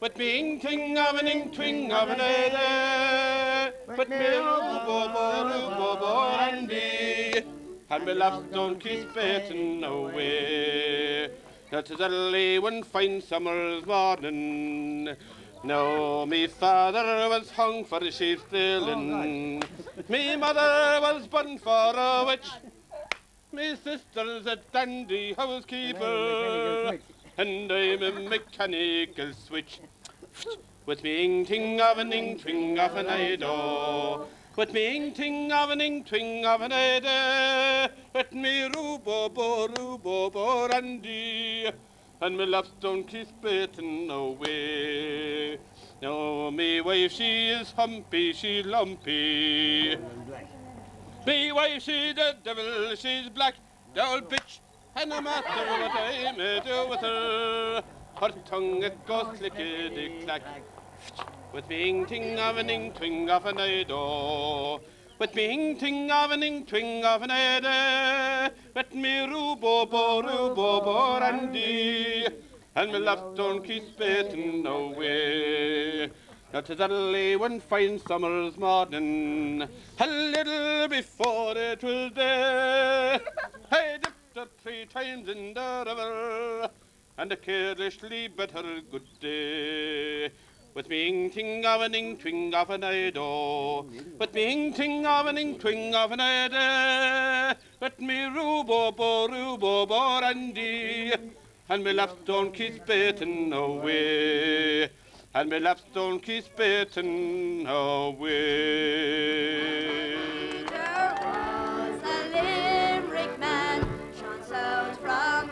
[SPEAKER 11] with me ing-ting of an ing-twing of an ede, with me roo-bo-bo, Andy, and me laugh don't keep baiting away. Now 'tis early one fine summer's morning. Now me father was hung for sheep stealing, me mother was bun for a witch, me sister's a dandy housekeeper, and I'm a mechanical switch. With me ing-ting of an ing-twing of an ido, with me ing-ting of an ing-twing of an ide, with me roo-bo-bo, Randy, and me laps don't keep baiting away. Now me wife she is humpy, she lumpy. Me wife she the devil, she's black, the old bitch, and no matter what I may do with her, her tongue it goes clickety-clack. With me ing-ting of an ing-twing of an ido, with me ing-ting of an ing-twing of an ede, with me roo-bo-bo, Randy, and me laugh don't keep baiting away. Now 'tis early one fine summer's morning, a little before it will day, I dipped her 3 times in the river, and a carelessly bid her good day. With me ing-ting of an ing-twing of an ido, with me ing-ting of an ing-twing of an ide, with me roo-bo-bo, Randy, and me laps don't keep baiting away, and me laps don't keep baiting away.
[SPEAKER 8] There was a Limerick man shone south from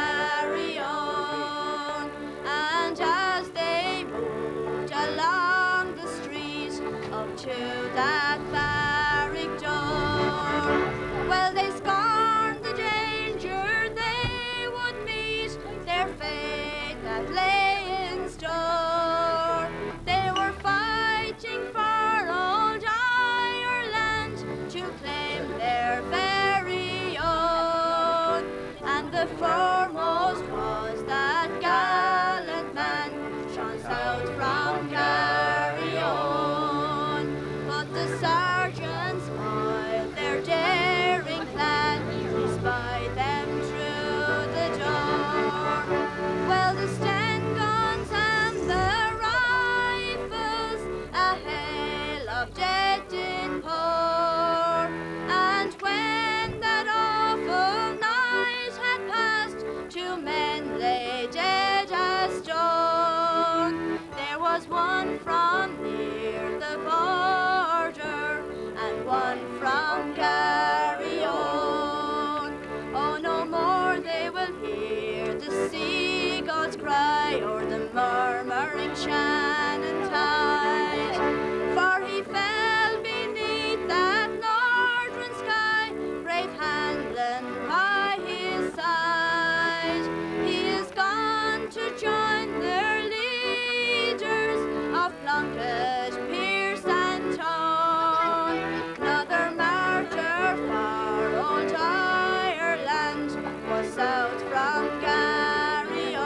[SPEAKER 8] Garryon, and as they moved along the street up to that barrack door, well, they scorned the danger they would meet, their fate that lay in store. They were fighting for old Ireland to claim their very own, and the foremost was that gallant man shone south from Garryon. But the sergeants spoiled their daring plan to spy them through the door. Well, the Sten guns and the rifles a hail of dead did pour, and when that awful night had passed, 2 men lay dead as stone. There was one from near the border, and one from Garryon. Oh, no more they will hear the sea gods cry, or the murmuring Shannon tide, for he fell beneath that northern sky, brave Hanlon by his side. He is gone to join their leaders of Plunkett, Pearse and Tone. Another martyr for old Ireland was south from Garryon.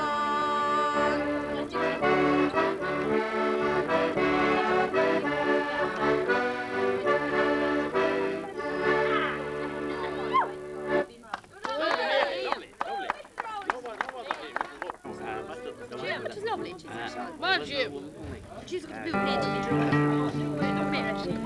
[SPEAKER 10] Jim, it is lovely. Well, Jim. She's got a blue plate to be drinking. Come here, actually.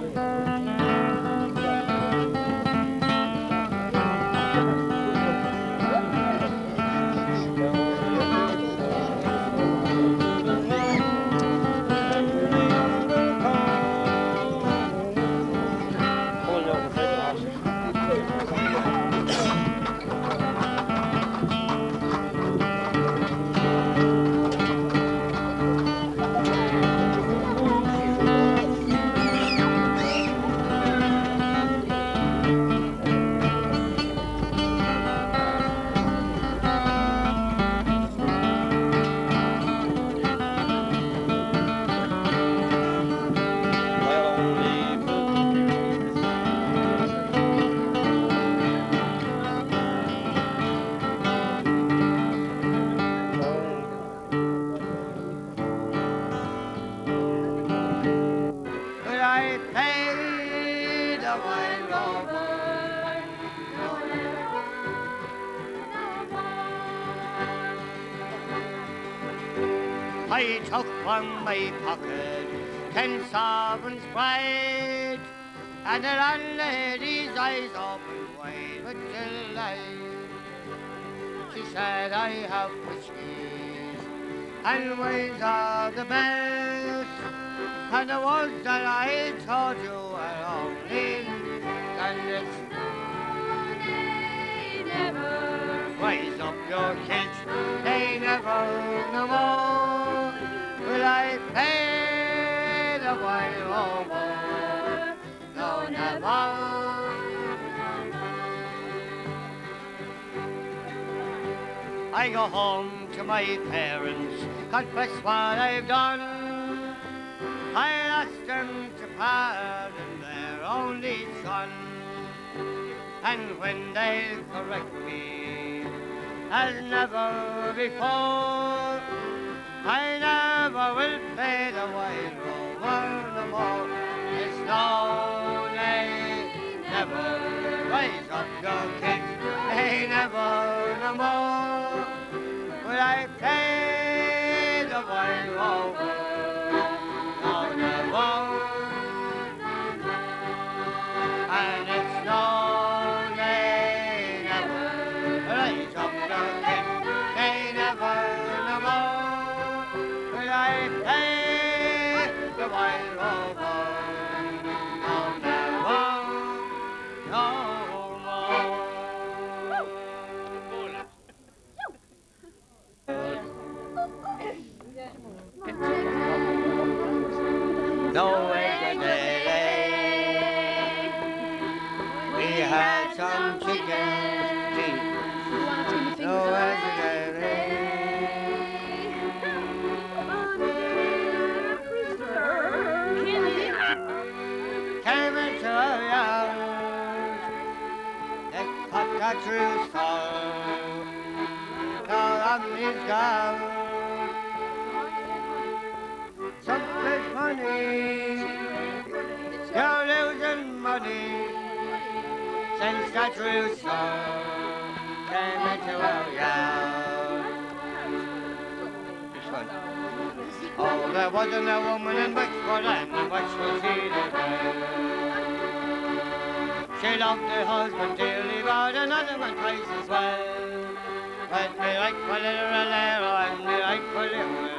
[SPEAKER 7] I took from my pocket 10 sovereigns bright, and the landlady's eyes opened wide with delight. She said, I have whiskies and wines are the best, and the ones that I told you are only, and it's they never raise up your kids, they never no more will I pay the wine over, no never. I go home to my parents, confess what I've done. I asked them to pardon their only son, and when they'll correct me as never before, I never will play the wine over no more. It's no, they never raise up your kids, they never no more will I play the wine over. No, never. And it's no, they never raise up your kids, they never no more will I play the wine over. No, never, no more. No way we had some chicken feet. No way came into our yard, they cut that true star, all on his gown. Someplace money, you're losing money, since that true star came into our yard. This one. Oh, there wasn't a woman in Wexford and what was she to do? She loved her husband dearly, but another one twice as well. Let me like for little Alero and me like for little.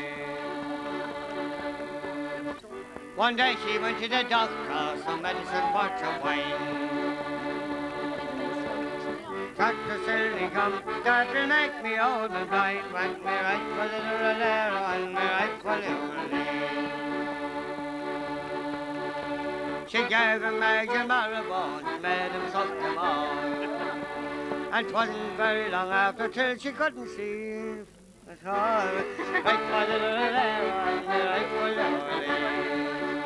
[SPEAKER 7] One day she went to the doctor, some medicine for to wine. Doctor said he come, that'll make me old and blind. Want me right for little Alero and me right for little. She gave him eggs and marrow-bones and made him suck them all. And 'twasn't very long after till she couldn't see at all. Right for little Alero and me right for little.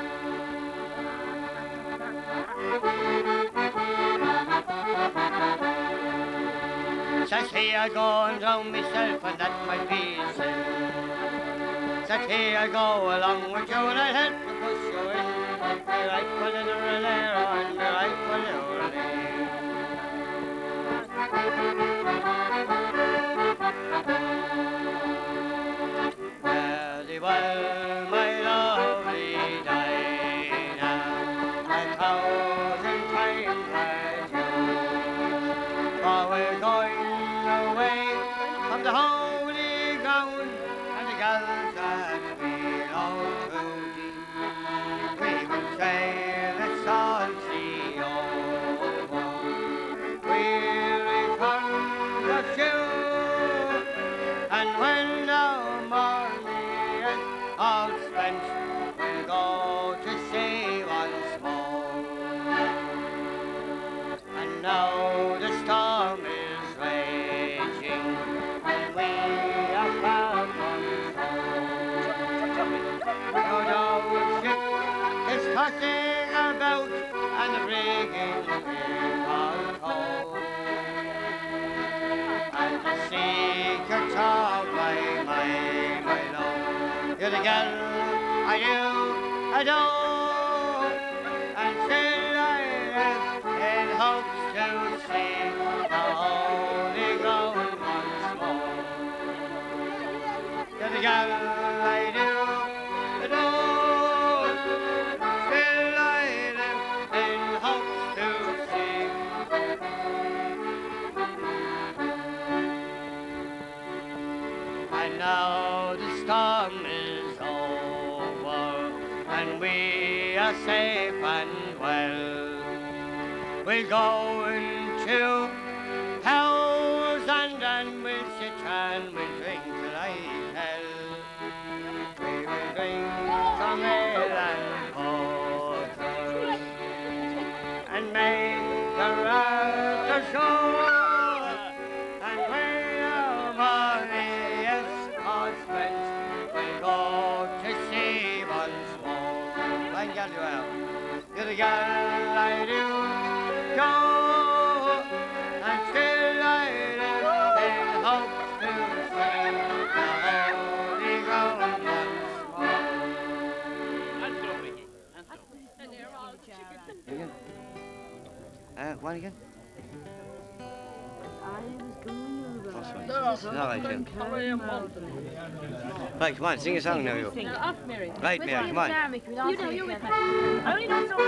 [SPEAKER 7] Says he, I go and drown myself, and that might be a sin. Says he, I go along with you, and I'll help to push you in. Me right for little Alero, and me right for little Very well, my lovely Dinah, 1,000 times adieu. For we're going away from the holy ground, and the gals that belong to thee. We will sail the salt sea over, we'll return the shore, and when our money is all spent, we'll go to sea once more. And now the storm is raging, and we are far from shore. Now the ship is tossing about, and the rigging is all told. And the secret of my love, you're the girl I do adore, and still I live in hopes to see the holy ground once more. The to the gal I do adore. Still I live in hopes to see. And now the storm is over, and we are safe and well. We'll go into Townsend and we'll sit and we'll drink till I tell. We will drink some ale and porter and make the rafter shore. And when our money is all spent, we'll go to sea once more. Fine gal you are. You're the gal I do go, and still I live in hope to see the Holy Ground once more. Again? What again? Right, come on, sing a song now, you. Right, Mary, come on.
[SPEAKER 10] You know, you're with me. I only know so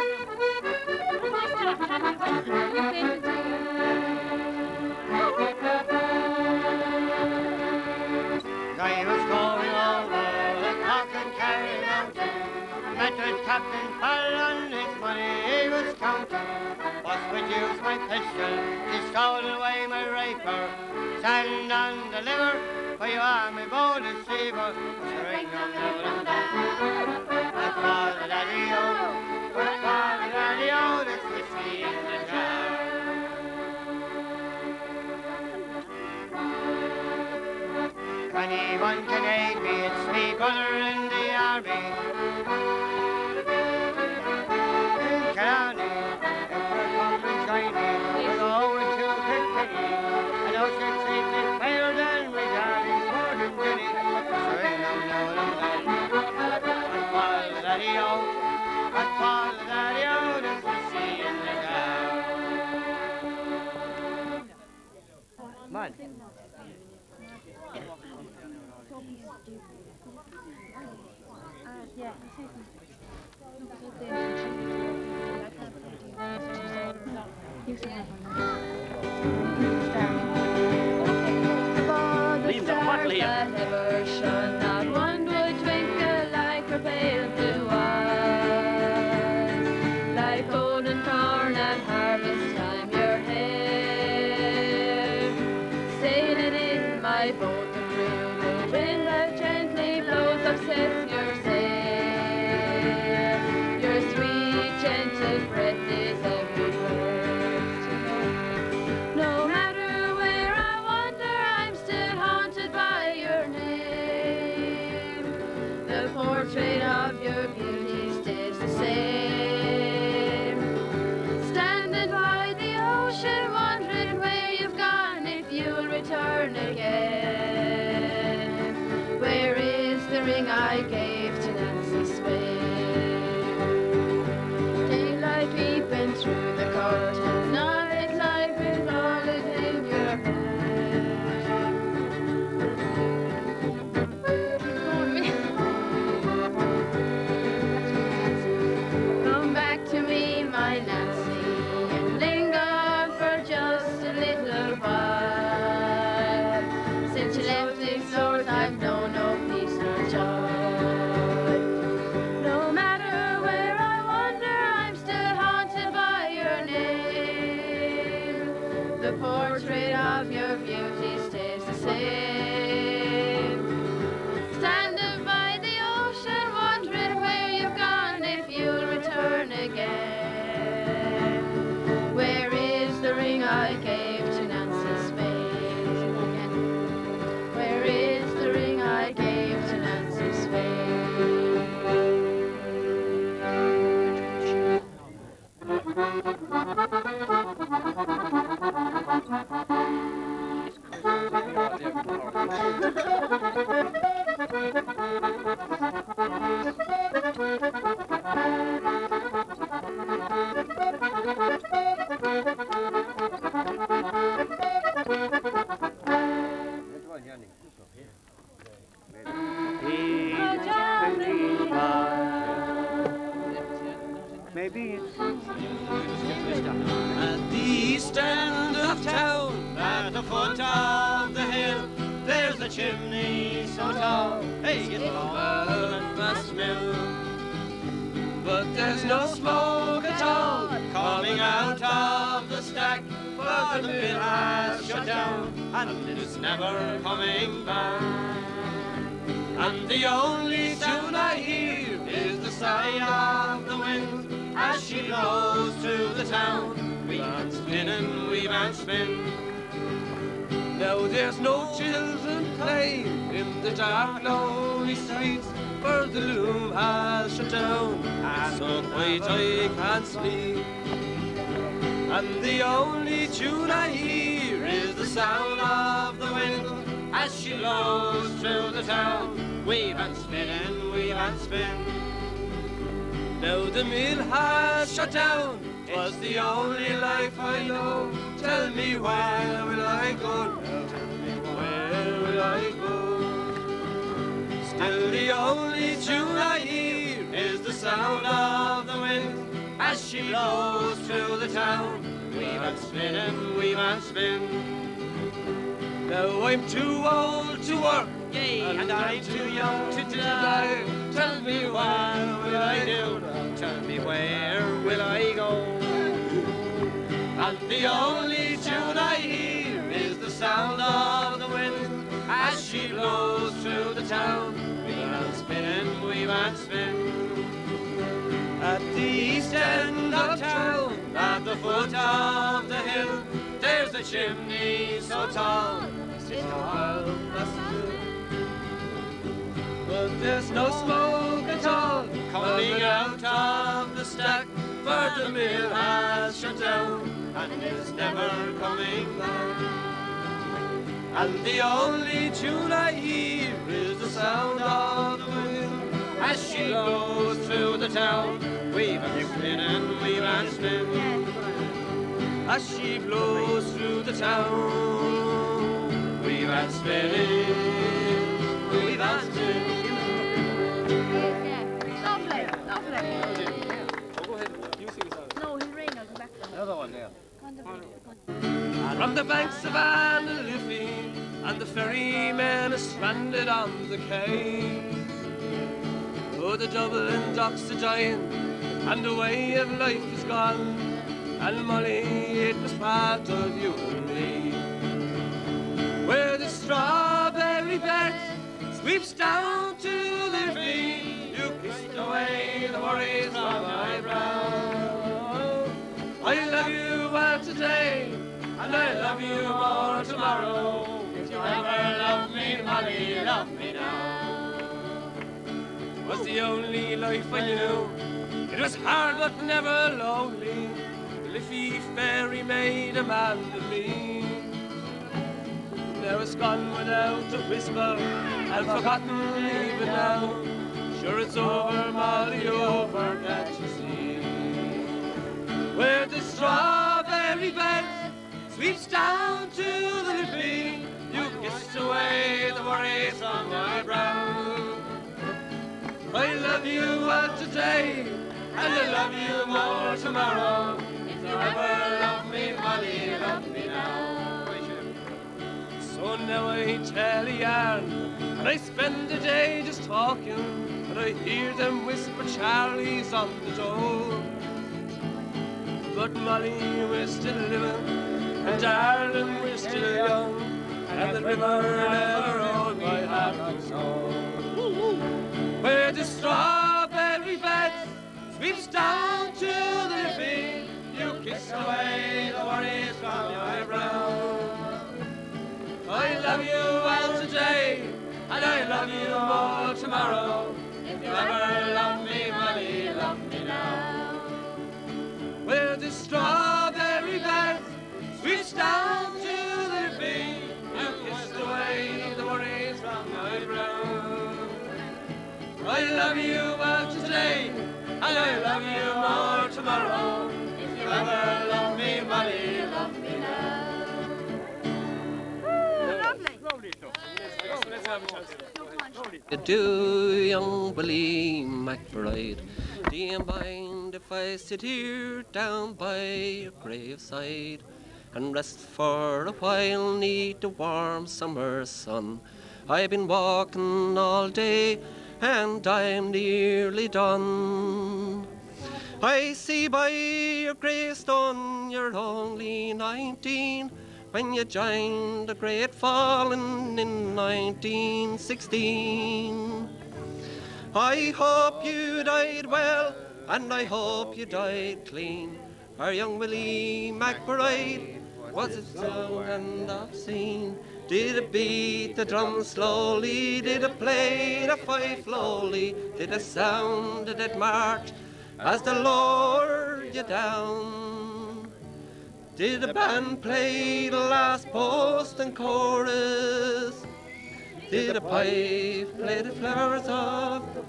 [SPEAKER 7] I was going over the Cock and Carry Mountain. Met with Captain Pall and his money he was counting. Was reduced my pistol, he stole away my rapier. Stand and deliver, for you are my bold deceiver. Ring on the I call the daddy-o, I call the daddy-o, there's whiskey in the jar. Anyone can aid me, it's me brother in the army. In Killarney, if we're coming shiny, we're going to Kilkenny. And those that say they failed and we darling's more than Jenny. So ring them now and then. I call the daddy-o, I call the daddy-o, there's whiskey in the jar. Come on.
[SPEAKER 10] Yeah.
[SPEAKER 3] Liam, the what, Liam?
[SPEAKER 8] Not one would twinkle like her pale blue eyes, like golden corn at harvest time. Your hair sailing in my boat, the through the wind that gently blows upsets your sail. Your sweet, gentle breath is everywhere to know. No matter where I wander, I'm still haunted by your name. The portrait of your beauty stays the same. Standing by the ocean, wondering where you've gone, if you'll return again. Where is the ring I gave to Nancy Spade? Daylight peeping through the curtain, night light with rolling in your bed. Come back to me, my Nancy, and linger for just a little while. Since you left these shores, I've known no peace nor joy.
[SPEAKER 7] so tall. Hey, it's all at Mass Mill. But there's no smoke at all coming out of the stack, for the mill has shut down and it's never coming back. And the only tune I hear is the sigh of the wind as she blows through the town. Weave and spin and weave and spin. Now there's no children playing in the dark lonely streets, for the loom has shut down, and so quiet I can't sleep. And the only tune I hear is the sound of the wind as she blows through the town. Weave and spin and weave and spin. Now the mill has shut down, 'twas the only life I know. Tell me where will I go now? Tell me where will I go? Still the only tune I hear is the sound of the wind as she blows through the town. Weave and spin and weave and spin. Now I'm too old to work, yea, and I'm too young to die. Tell me what will I do? Tell me where will I go? And the only tune I hear is the sound of the wind as she blows through the town. Weave and spin and weave and spin. At the east end of town, at the foot of the hill, there's a chimney so tall, it's wild, but there's no smoke at all coming out of the stack, for the mill has shut down and is never coming back. And the only tune I hear is the sound of the wind as she blows through the town. Weave and spin and weave and spin as she blows through the town. Weave and spin, weave and spin.
[SPEAKER 10] Lovely, lovely.
[SPEAKER 2] Go ahead, you sing a song.
[SPEAKER 10] No, he'll rain, I'll go back.
[SPEAKER 2] Another one, yeah.
[SPEAKER 7] From the banks of Annaliffe, and the ferrymen are stranded on the quay. Oh, the Dublin docks are dying, and the way of life is gone, and Molly, it was part of you and me. Where the strawberry bed sweeps down to the feet, you kissed away the worries from my brow. I love you well today, and I love you more tomorrow. If you ever love me, Molly, love me now. It was the only life I knew. It was hard but never lonely. The Liffey ferry made a man of me. Now it's gone without a whisper, and forgotten even now. Sure it's over, Molly, over, can't you see? Where the strawberry bed sweeps down to the Liffey, you kissed away the worries from my brow. I love you well today, and I love you more tomorrow. If you ever love me, Molly, love me now. So now I tell a yarn, and I spend the day just talking, and I hear them whisper Charlie's on the door. But Molly, we're still living, and darling, we're still young, and the river never rode my heart and soul. Where the strawberry bed sweeps down to the Liffey, you kissed away the worries from my brow. I love you well today, and I love you more tomorrow. If you ever love me, Molly, love me now. Where the strawberry bed sweeps down to the Liffey, you kissed away the worries from my brow. I love you well today, and I love you more tomorrow. If you ever love me, Molly, love me now. Do young Billy McBride, do you mind if I sit here down by your graveside and rest for a while 'neath the warm summer sun?
[SPEAKER 12] I've been walking all day and I'm nearly done. I see by your gravestone you're only 19 when you joined the Great Fallen in 1916. I hope you died well and I hope you died clean. Our young Willie McBride was it young and obscene. Did it beat the drum slowly? Did it play the fife lowly? Did it sound? Did it march as the lowered you down? Did the band play the last post and chorus? Did the pipe play the flowers of the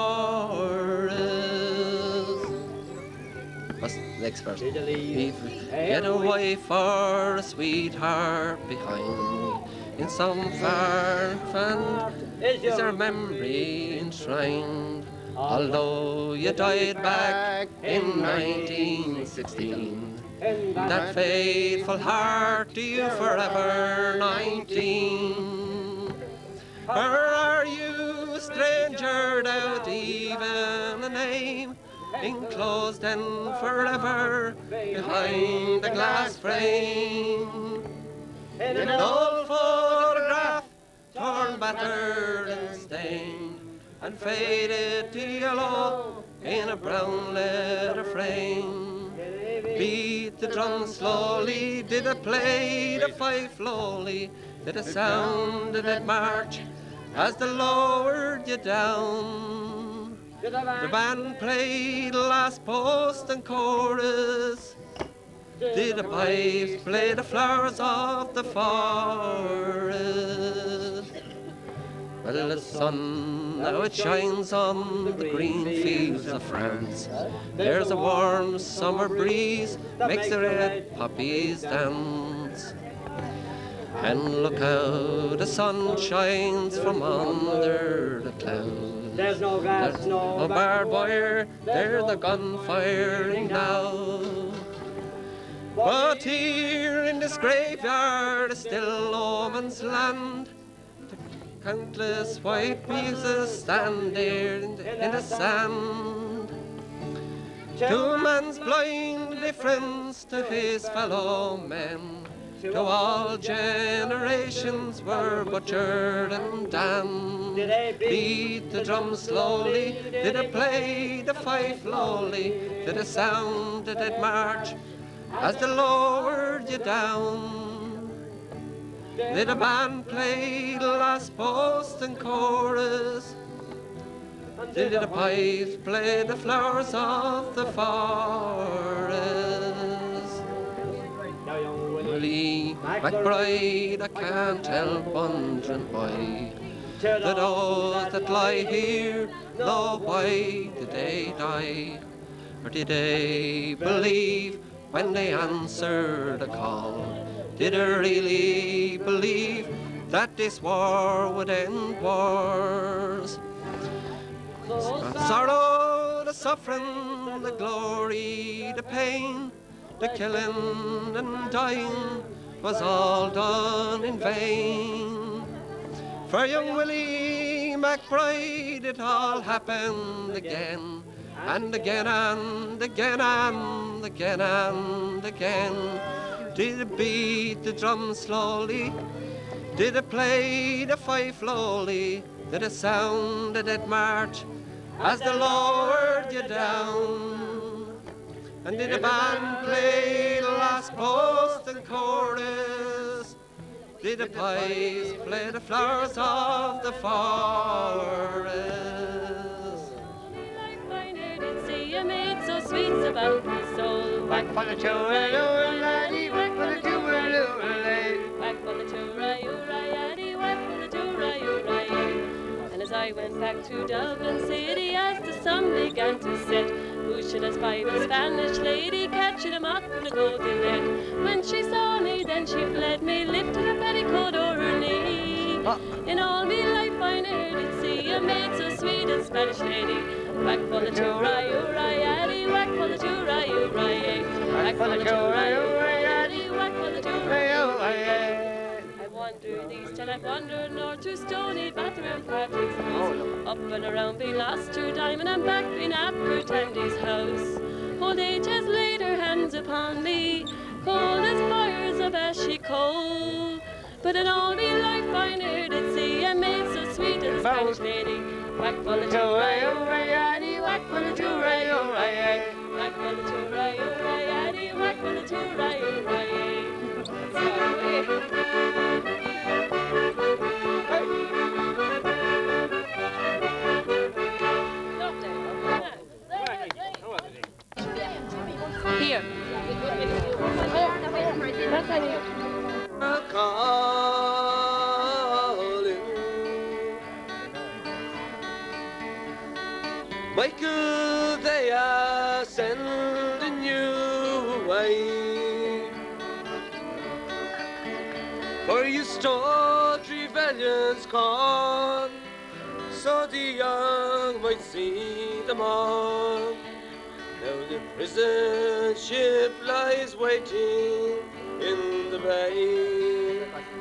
[SPEAKER 12] forest? What's the next verse? Get a wife or a sweetheart behind me in some far land. Is there a memory enshrined? Although you died back in 1916, that faithful heart to you forever 19. Or are you a stranger without even a name, enclosed and forever behind the glass frame? In an old photograph, torn, battered and stained, and faded to yellow in a brown leather frame. Beat the drum slowly, did it play the fife lowly? Did it sound, did it march as they lowered you down? The band played the last post and chorus. Did the pipes play the flowers of the forest? Well, the sun now it shines on the green fields of France. There's a warm summer breeze makes the red poppies dance. And look how the sun shines from under the clouds.
[SPEAKER 7] There's no gas, no
[SPEAKER 12] barbed wire, there's the gun firing now. But here in this graveyard is still no man's land. The countless white pieces stand there in the sand. To man's blind difference to his fellow men, to all generations were butchered and damned.
[SPEAKER 7] Did they
[SPEAKER 12] beat the drum slowly? Did it play the fife lowly? Did it sound? Did it march as they lowered you down? Did a band play the last post and chorus? Did the pipes play the flowers of the forest? Willie McBride, I can't help wondering why the those that lie here know why did they die? Or did they believe when they answered the call? Did they really believe that this war would end wars? The sorrow, the suffering, the glory, the pain, the killing and dying was all done in vain. For young Willie McBride it all happened again, and again and again and again and again. Did it beat the drum slowly? Did it play the fife lowly? Did it sound? Did it march as they lowered you down? And did the band play the last post and chorus? Did the pipes play the flowers of the forest?
[SPEAKER 13] See you made so sweet about my soul.
[SPEAKER 7] Whack for the tooraloo, laddie, whack for the tooraloo, laddie.
[SPEAKER 13] Whack for the tooraloo, laddie, whack for the tooraloo, laddie. And as I went back to Dublin City, as the sun began to set, who should I spy the Spanish lady catching him up in a golden net? When she saw me, then she fled me, lifted her petticoat o'er her knee. In all me life I ne'er did see a maid so sweet a Spanish lady. Whack for the tooraloo-ray-addy, whack for the tooraloo-ray-ay. Whack for the tooraloo-ray-addy, whack for the tooraloo-ray-ay. I wandered east and I've wandered north to Stony Batter and Patrick's house. Up and around Bealaster, Diamond and back been at Tandy's house. Old age has laid her hands upon me, cold as fires of ashy coal. But in all me life I ne'er did see a maid so sweet as Spanish lady. Whack full of two-ray-oh-ray-addy, whack full of two-ray-oh-ray-ay. Whack full of two-ray-oh-ray-addy, whack full of two-ray-oh-ray-ay.
[SPEAKER 10] Here.
[SPEAKER 12] Michael, they are sending you away, for you stole Trevelyan's corn, so the young might see them all. Now the prison ship lies waiting in the bay.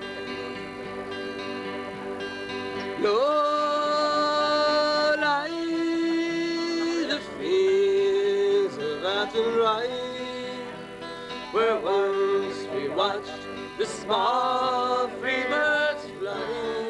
[SPEAKER 12] Low lie the fields of Athenry, where once we watched the small free birds fly.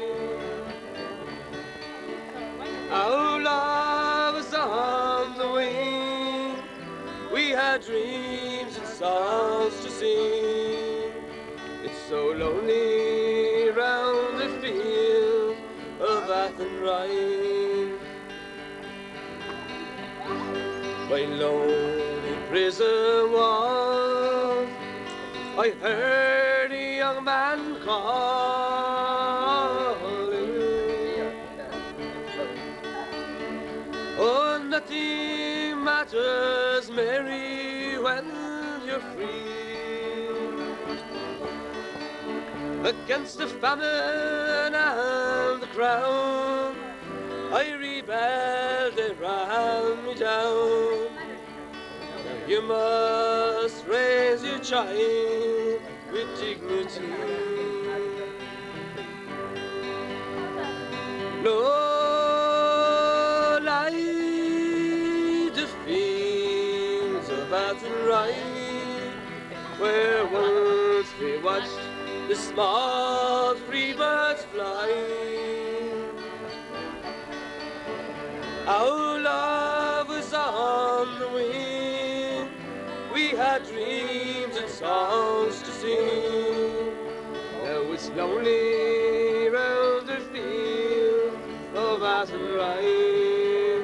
[SPEAKER 12] Our love was on the wing, we had dreams and songs to sing. It's so lonely round the field of Athenry. By lonely prison walls I heard a young man calling. Oh, nothing matters, Mary, when you're free. Against the famine and the crown, I rebelled, they ran me down. Now you must raise your child with dignity. Low lie the fields of Athenry, where once we watched the small free birds fly. Our love was on the wing, we had dreams and songs to sing. Now it's lonely round the field of Athenry.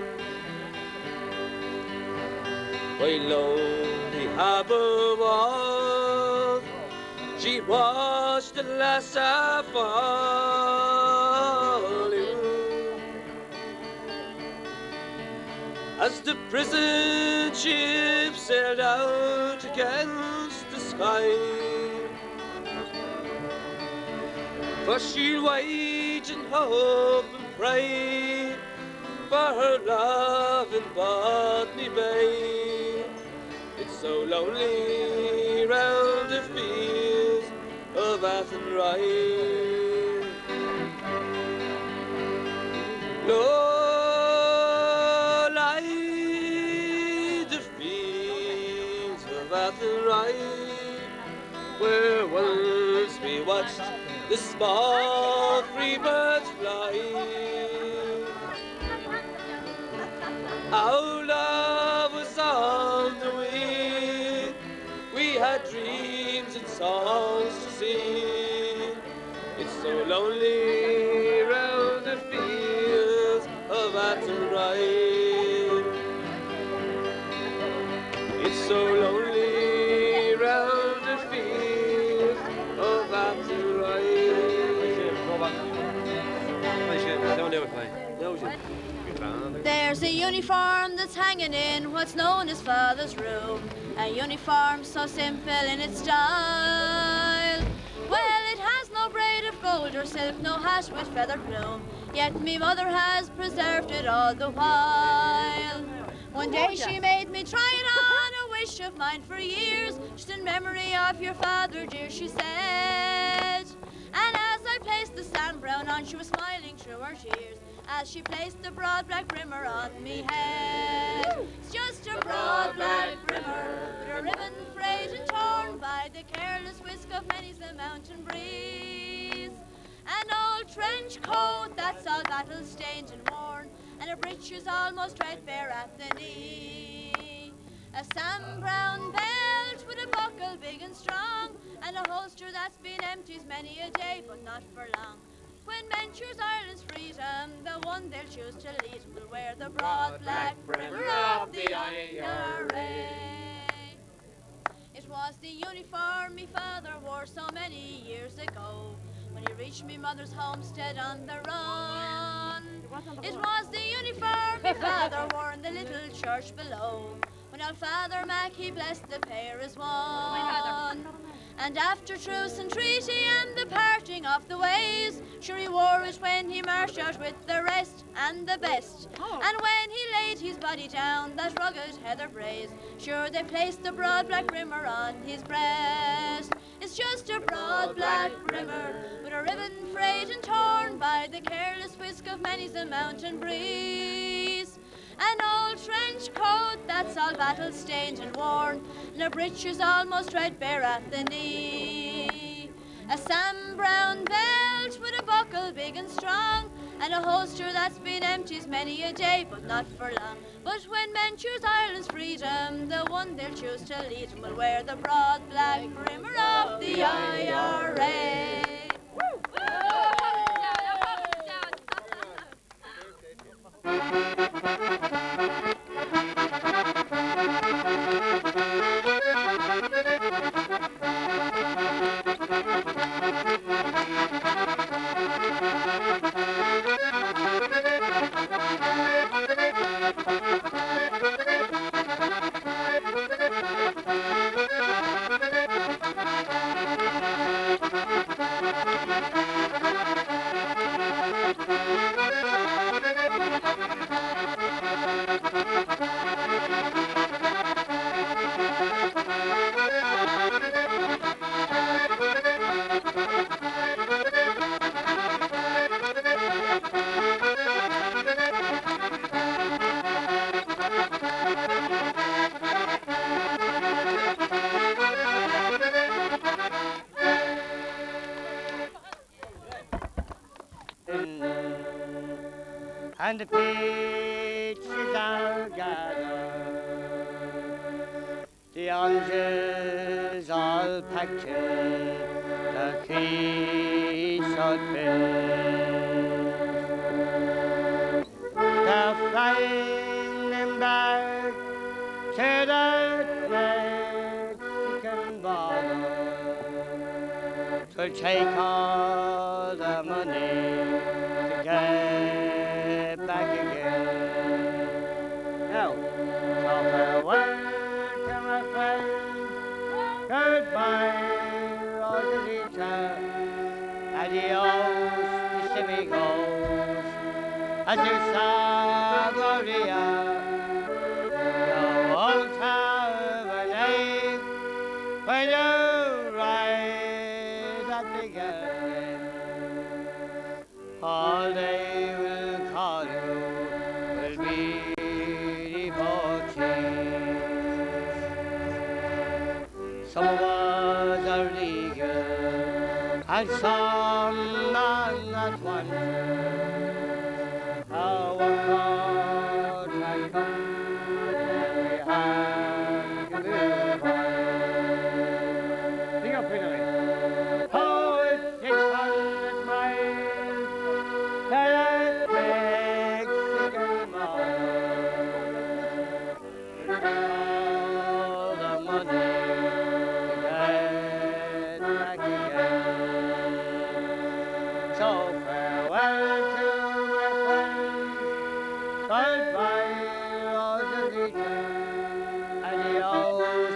[SPEAKER 12] By lonely harbour wall, she watched the lass falling. As the prison ship sailed out against the sky, for she'll wait and hope and pray for her love in Botany Bay. It's so lonely round the fields of Athenry. Low lie the fields of Athenry, where once we watched the small free birds fly. Our love was on the wing, we had dreams and songs to sing. It's so lonely round the fields of Athenry. It's so lonely round the fields of Athenry.
[SPEAKER 14] There's a uniform that's hanging in what's known as Father's room, a uniform so simple in its style. Well, it has no braid of gold or silk, no hat with feather plume, yet me mother has preserved it all the while. One day she made me try it on, a wish of mine for years, just in memory of your father, dear, she said. And the Sam Brown on, she was smiling through her tears as she placed the broad black brimmer on me head. It's just a broad black brimmer with a ribbon frayed and torn by the careless whisk of many's the mountain breeze. An old trench coat that's all battle stained and worn, and her breeches almost threadbare at the knee. A Sam Brown belt with a buckle big and strong, and a holster that's been emptied many a day, but not for long. When men choose Ireland's freedom, the one they'll choose to lead will wear the broad black brimmer of the IRA. It was the uniform me father wore so many years ago, when he reached me mother's homestead on the run. It was the uniform me father wore in the little church below, when old Father Mac he blessed the pair as one. And after truce and treaty and the parting of the ways, sure he wore it when he marched out with the rest and the best. And when he laid his body down that rugged heather braes, sure they placed the broad black brimmer on his breast. It's just a broad black brimmer with a ribbon frayed and torn by the careless whisk of many's the mountain breeze. An old trench coat that's all battle stained and worn, and her breeches almost threadbare at the knee. A Sam Brown belt with a buckle big and strong, and a holster that's been emptied many a day, but not for long. But when men choose Ireland's freedom, the one they'll choose to lead will wear the broad black brimmer of the IRA.
[SPEAKER 7] And the peaches are gathered, the oranges all packed in the Keeshot bins. They're flying them back to the Mexican border to take all the money to get back again. Now, so farewell to my friends, goodbye, Rosalita, adios, Simigos, adieu, Maria, you won't have a name when you ride up again. All they will call you will be devotees. Some of us are legal and some are not one. Our God has come and we have to be one. Sing up, Peter. Oh, it's 600 miles to that Mexican border. All the money to get back again. So farewell to my friends, goodbye, Rosalita, adios,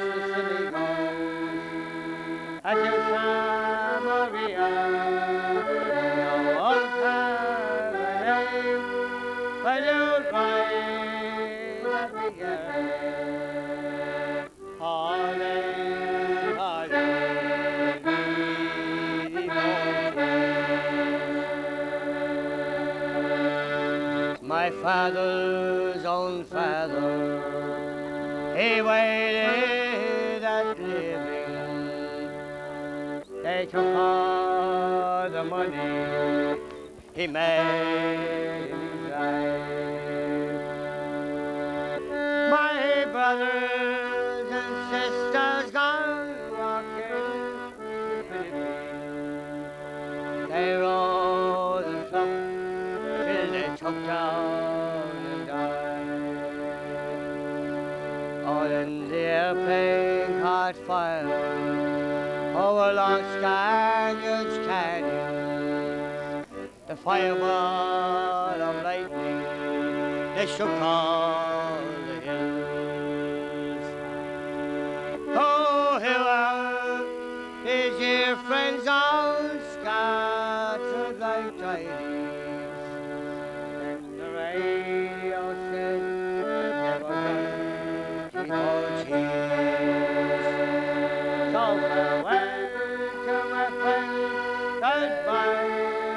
[SPEAKER 7] Simigos, adieu, Maria. You won't have a name when you ride up again. Holly, holly, devotees. my father's own father, he waited at living. They took all the money he made in his life. My brothers and sisters gone walking, they rode and flopped till they took down and died. Oh, then the airplane caught fire over Long Spaniard's Canyon. The fireball of lightning, they shook all the hills. Oh, here are his dear friends all scattered like tidings. And the radio said, never keep all cheese. So farewell to my friends, goodbye.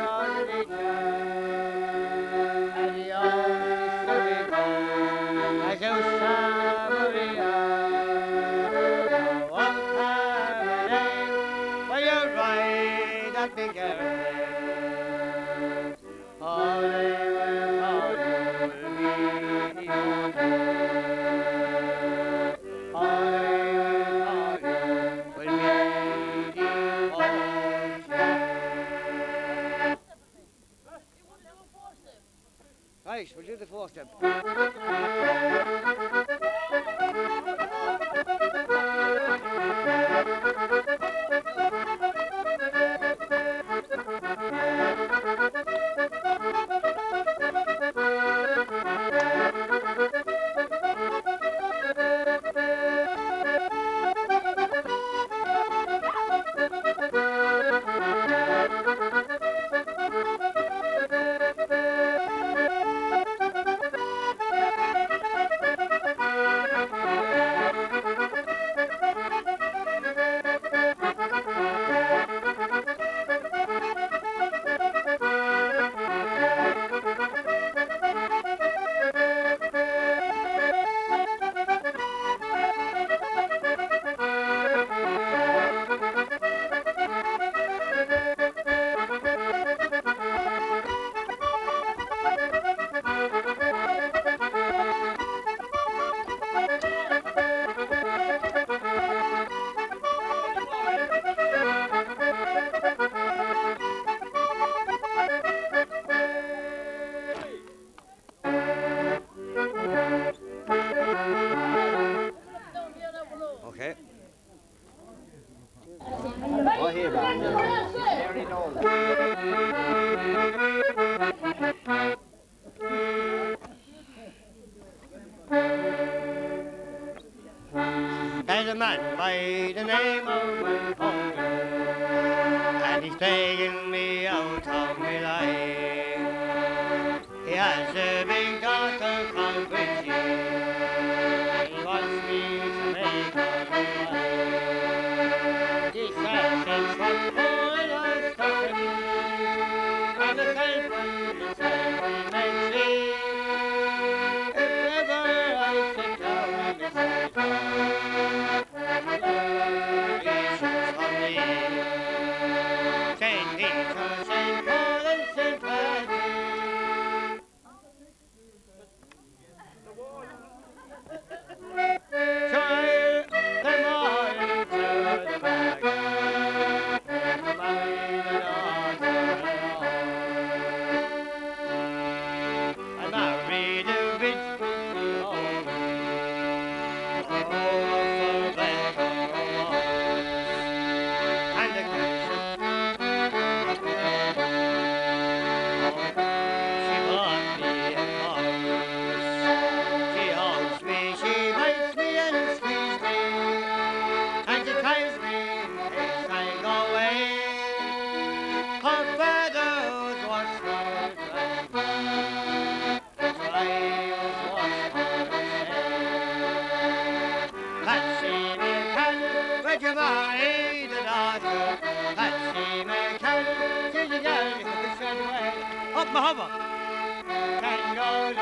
[SPEAKER 7] Right, we'll do the four step. Okay.
[SPEAKER 9] Oh, here, man. Very long.
[SPEAKER 7] There's a man by the name of Mulholland, and he's begging me out of my life. He has a big daughter called Bridgie. He wants me to make her my wife. He says it's what boy has done, and the helper is we may see. If ever I sit down beside her, Saint Peter, Saint Paul, and Saint Patrick. Try them all into the bag, and mine and I married a rich woman, oh, so black and the she bought me a horse. She holds me, she bites me and squeezes me, and she ties me in case I go away. Her father was smart and that's what I was for Patsy McCann, where'd you marry the daughter? Patsy McCann, she's a girl who can send away up my hover. Can go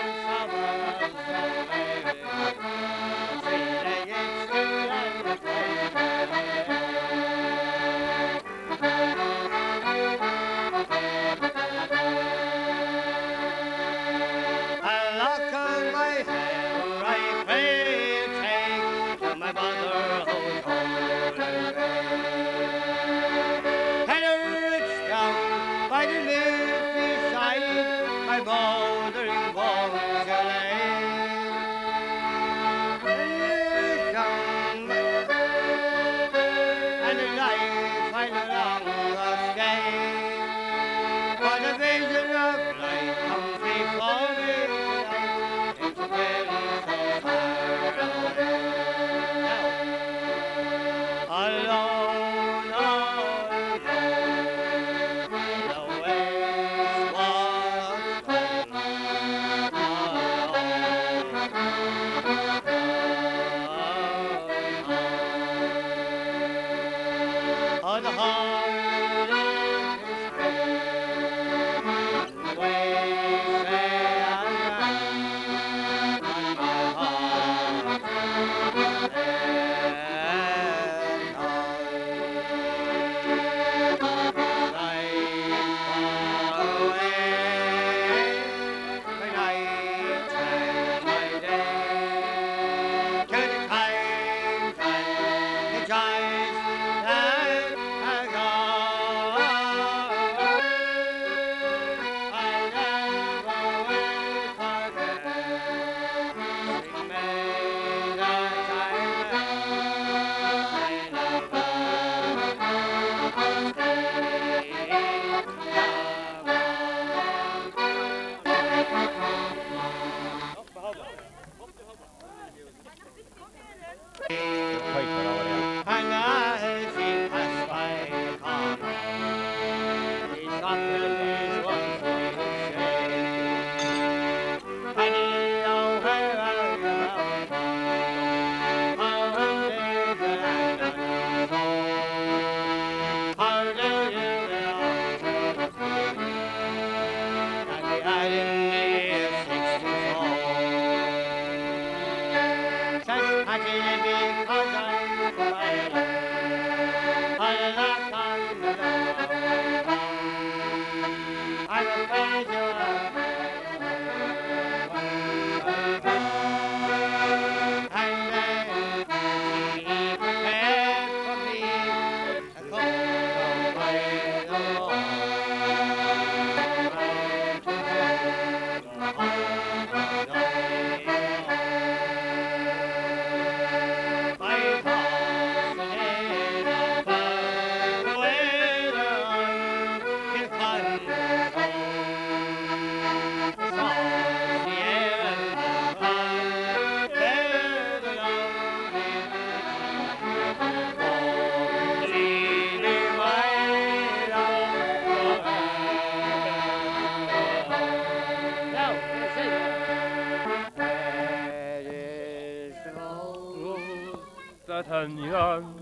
[SPEAKER 2] D'Artagnan.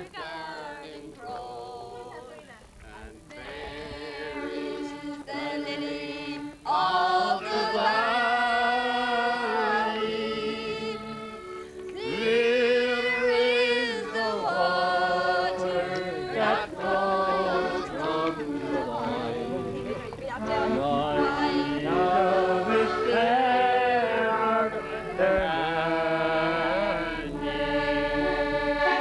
[SPEAKER 8] The lily of the valley, clear is the water that flows from the vine. My love is fairer than ye.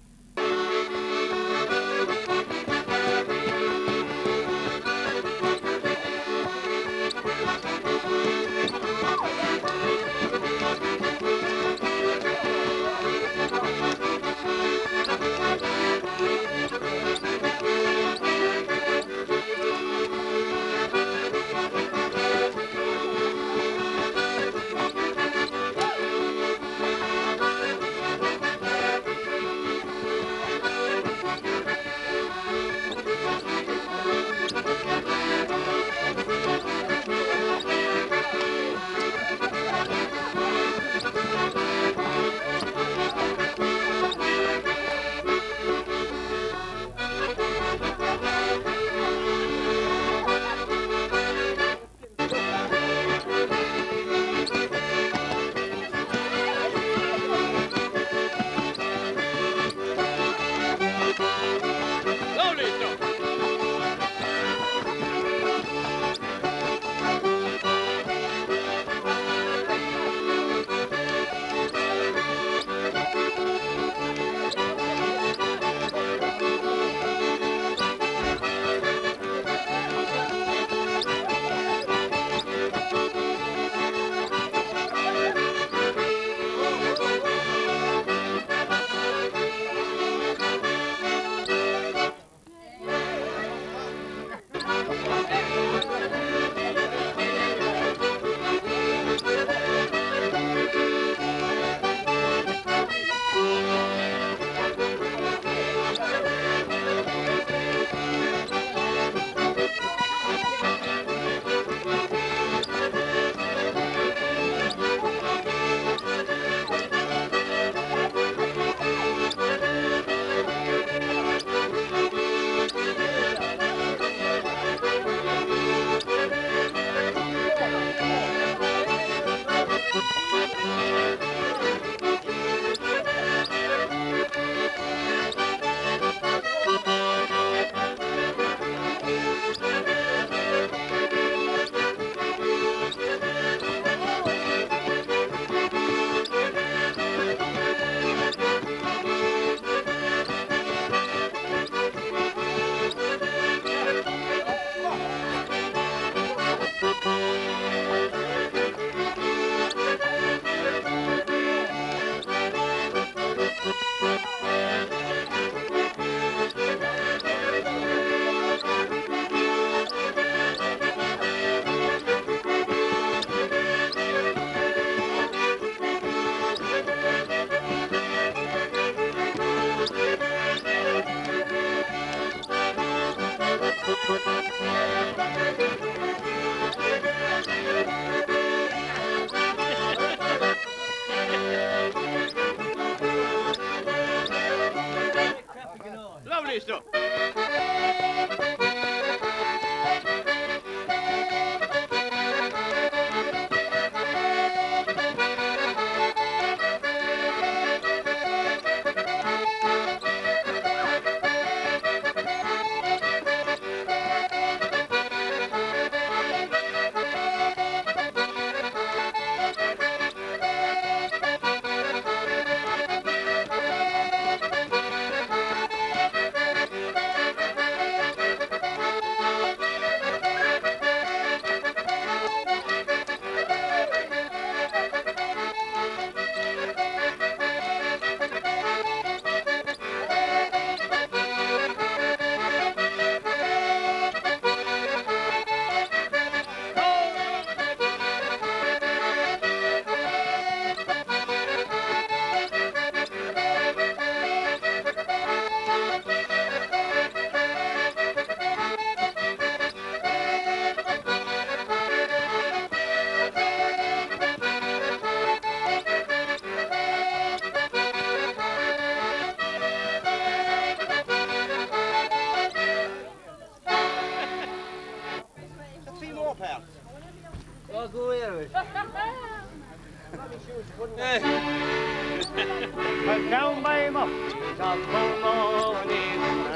[SPEAKER 11] Lovely stuff.
[SPEAKER 7] But down by Muff, top morning,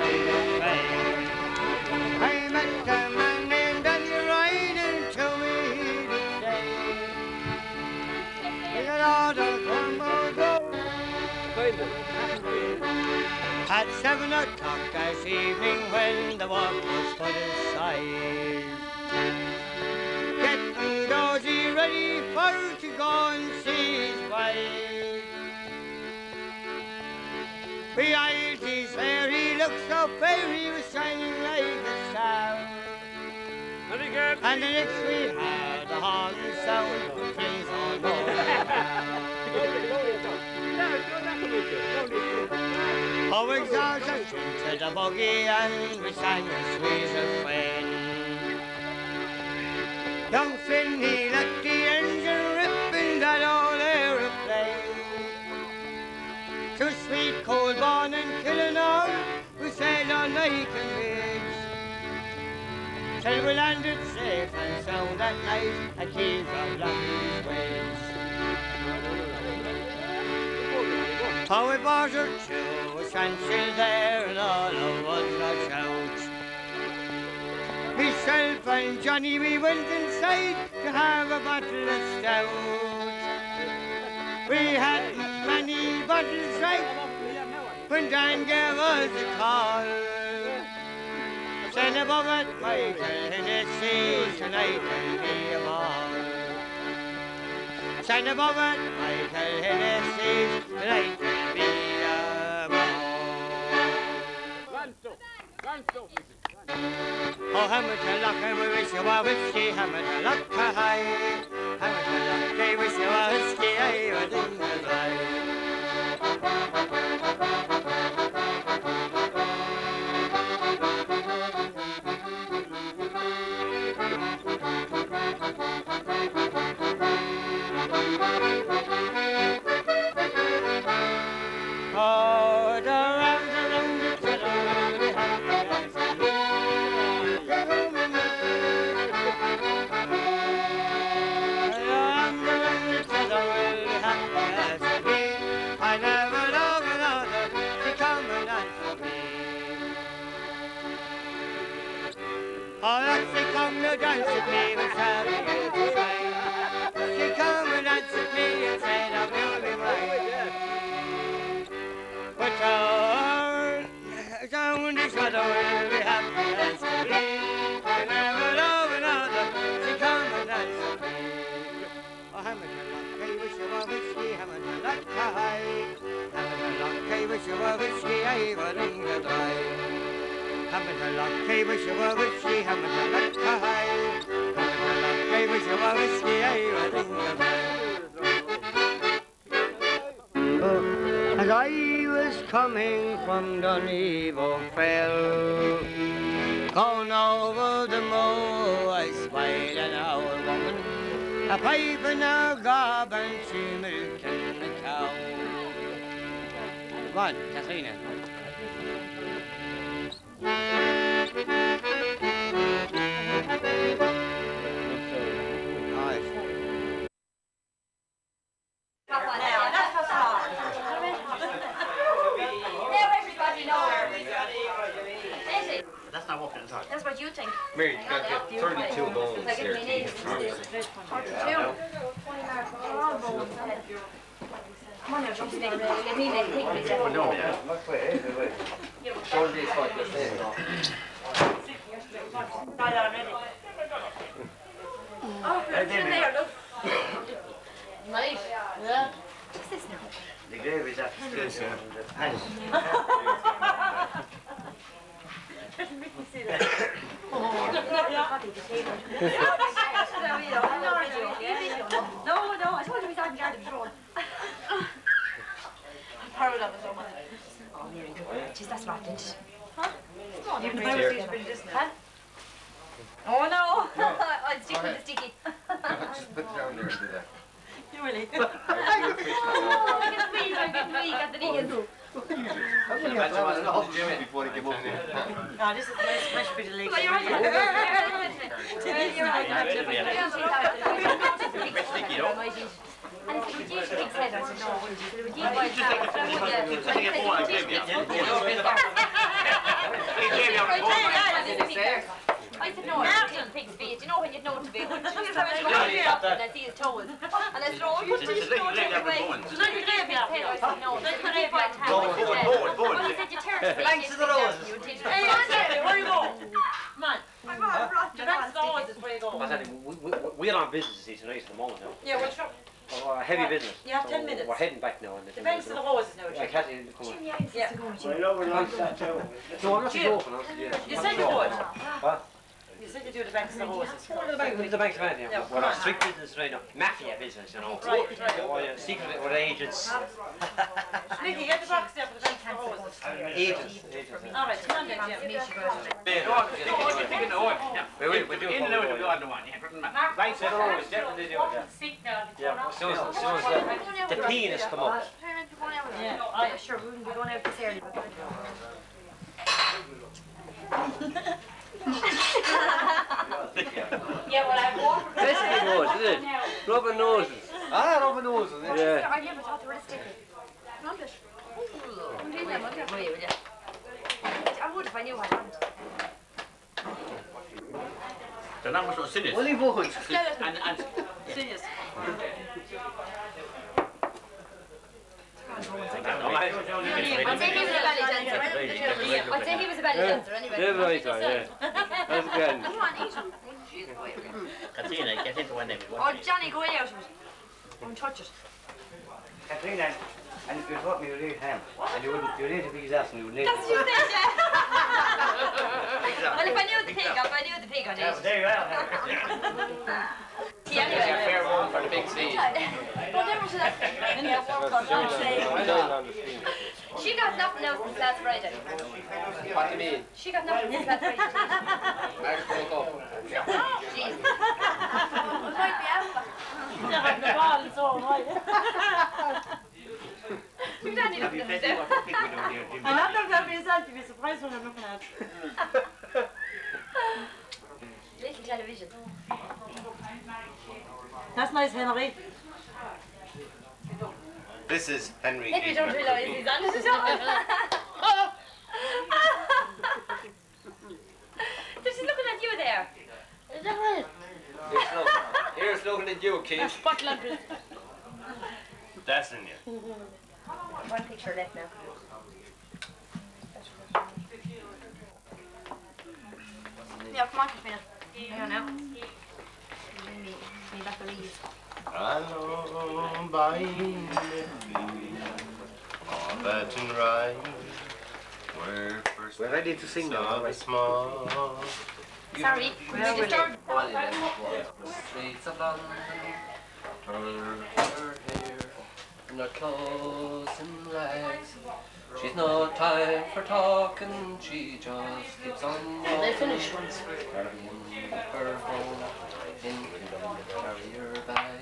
[SPEAKER 7] I met a man named Danny riding to me this day. He got out of at 7 o'clock this evening when the work was put aside. Getting Dozy ready for to go and see his wife. Behind his hair he looked so fair, he was shining like a star. And the next we had the horn sound, please on board. Oh, exalted to the buggy and we sang a squeeze of Finn. Young Finn, he let the engine rip in that old aeroplane. To sweet Colborne and Killinall, we sailed on Macon Ridge. Till we landed safe and sound that night at Keene from Blackley's Ways. How we bartered to a shanty there and all of us got out. Myself and Johnny, we went inside to have a bottle of stout. We had many bottles right when Dan gave us a call. Send above at Michael Hennessy, tonight will be a ball. Send above at Michael Hennessy, tonight will be a ball. Oh, Hamilton Lock, and we wish you a whiskey, Hamilton Lock, high. Hamilton Lock, they wish you a whiskey, I was in the drive. Oh, the round the fiddle, we have to dance. I never love another to come and dance for me. Oh, let's say come to dance with me, we're having a good time. She come and dance with me and say now you'll be mine. But down this shadow will be happy to dance with me. I never love another to come and dance with me. Oh, Hamilton Lock, I wish you a whiskey, Hamilton Lock, high. Hamilton Lock, I wish you a whiskey, I would ring the drive. Hamilton Lock, I wish you a whiskey, Hamilton Lock, high. Hamilton Lock, I wish you a whiskey, I would ring the drive. As I was coming from Donegal Fell, going over the moor, I spied an old woman, a pipe and a gob, and she milking the cow. Come on, Katrina.
[SPEAKER 15] That's not walking inside.
[SPEAKER 10] That's what you think.
[SPEAKER 15] Mary, you gotta get 32 bones here.
[SPEAKER 10] Come on now, don't stay there. Let me take it.
[SPEAKER 15] Oh, no, yeah. Shoulder is like this.
[SPEAKER 10] Right already. Oh, it's in there, look. Nice. Yeah. What's this now?
[SPEAKER 9] The gravy's upstairs.
[SPEAKER 10] Doesn't make me see that. No, I told you we started garden before. I'm proud of it so much. Oh, Mary, jeez, that's right, didn't it? Huh? You can buy this, huh? Oh, no. I'll stick with the sticky.
[SPEAKER 15] Just put it down there and do that.
[SPEAKER 10] You really? I'm getting weak at the knees.
[SPEAKER 15] Before he came over there.
[SPEAKER 10] No, this is a nice fresh bit of legs. You're right. sticky, though. And it's would you eat pig's head? I said, no, would you? Would you eat pig's head? I said, no, I didn't pig's feet. You know when you'd know to be. And I see his toes. And I said, oh, you're just going to take away. Should I eat pig's head? I said, no. He said, you turn it.
[SPEAKER 15] Thanks to the roses.
[SPEAKER 10] Hey, where are you going? Come on.
[SPEAKER 4] The next door is where you go.
[SPEAKER 15] I said, we're on business tonight at the moment now.
[SPEAKER 4] Yeah, well, sure.
[SPEAKER 15] Oh, heavy business.
[SPEAKER 4] You have 10 minutes.
[SPEAKER 15] We're heading back now.
[SPEAKER 4] The banks to the roses now.
[SPEAKER 15] I can't even come on.
[SPEAKER 4] Yeah.
[SPEAKER 9] I know we're like that too.
[SPEAKER 15] No, I'm not
[SPEAKER 4] Jim,
[SPEAKER 15] joking.
[SPEAKER 4] you said you would.
[SPEAKER 15] What?
[SPEAKER 4] You said you do the banks to the roses.
[SPEAKER 15] The bank's fine, yeah. We're on strict business right now. Mafia business, you know.
[SPEAKER 4] Right.
[SPEAKER 15] Oh, yeah. Secret with agents.
[SPEAKER 4] Nicky, get the box there for the banks to the roses.
[SPEAKER 15] Agents.
[SPEAKER 4] All right, come on then, Jim.
[SPEAKER 15] We do it. Banks to the roses, definitely do it. Yeah, as soon as the penis come up.
[SPEAKER 10] Yeah, oh, sure, we wouldn't be going out this early. Yeah, well, I walk.
[SPEAKER 12] Basically nose, is it? Rubbing noses.
[SPEAKER 15] Ah, rubbing noses,
[SPEAKER 12] yeah.
[SPEAKER 10] I never thought they were this sticky. Rubbish. I would if I knew what I wanted.
[SPEAKER 3] They're not much of a serious.
[SPEAKER 15] Only votes.
[SPEAKER 3] And
[SPEAKER 10] Serious.
[SPEAKER 3] I'd
[SPEAKER 10] say he was a belly dancer anyway.
[SPEAKER 12] Yeah, right, yeah. That's good.
[SPEAKER 10] Come on, eat him.
[SPEAKER 3] Katrina, get into one name.
[SPEAKER 10] Oh, Johnny, go out of it. Don't touch it.
[SPEAKER 9] Katrina, and if you taught me to eat ham, and you wouldn't eat a pig's ass and you wouldn't eat
[SPEAKER 10] That's what you said, yeah. Well, if I knew the pig, I'd eat it.
[SPEAKER 9] There you are.
[SPEAKER 10] See, anyway.
[SPEAKER 12] Fair one for the big seed.
[SPEAKER 10] She got nothing else since last Friday.
[SPEAKER 12] What do you mean?
[SPEAKER 10] She got nothing since last Friday.
[SPEAKER 12] Mark broke up.
[SPEAKER 10] Jeez. It might be out.
[SPEAKER 4] Yeah, the ball is all right.
[SPEAKER 10] You're not even looking at himself.
[SPEAKER 4] I'm not looking at myself. You'd be surprised what I'm looking at.
[SPEAKER 10] Little television.
[SPEAKER 4] That's nice, Henry.
[SPEAKER 11] This is Henry.
[SPEAKER 10] Henry don't realise he's on the show. She's looking at you there.
[SPEAKER 4] Is that right?
[SPEAKER 12] Here's looking at you, Keith.
[SPEAKER 4] Scotland.
[SPEAKER 11] That's in you.
[SPEAKER 10] One picture left now. Yeah, come on, Katrina. Hang on now. Me back the leaves.
[SPEAKER 11] Alone by me, all that and right.
[SPEAKER 15] We're ready to sing now, right?
[SPEAKER 11] Small.
[SPEAKER 10] Sorry, we disturbed.
[SPEAKER 12] Streets of London, her hair, and her clothes in rags. She's no time for talking, she just keeps on walking.
[SPEAKER 4] They finished once.
[SPEAKER 12] Carrying her home in the carrier bag.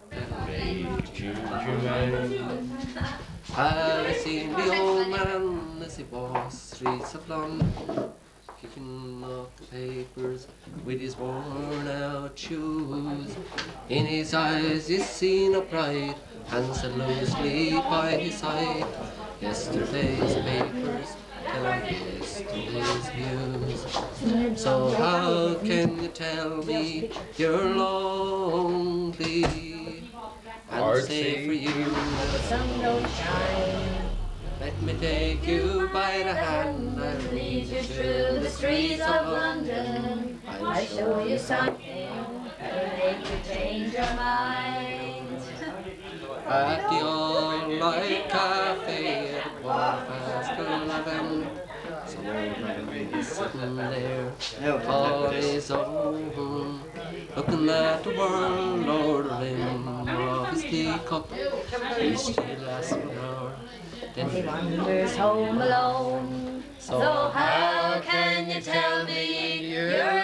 [SPEAKER 12] I seen the old man as he walks streets of London, kicking up the papers with his worn out shoes. In his eyes he's seen a pride, hands are loosely by his side. Yesterday's papers tell yesterday's views. So how can you tell me you're lonely? And say for you the sun don't shine. Let me take you by the hand and lead you through the streets of London. I'll show you something that'll make you change your mind. At the All-Night Cafe at 11:15, some old man is sitting there on his own, looking at the world ordering of his teacup. He still asks for more. Then he wanders home alone. So how can you tell me you're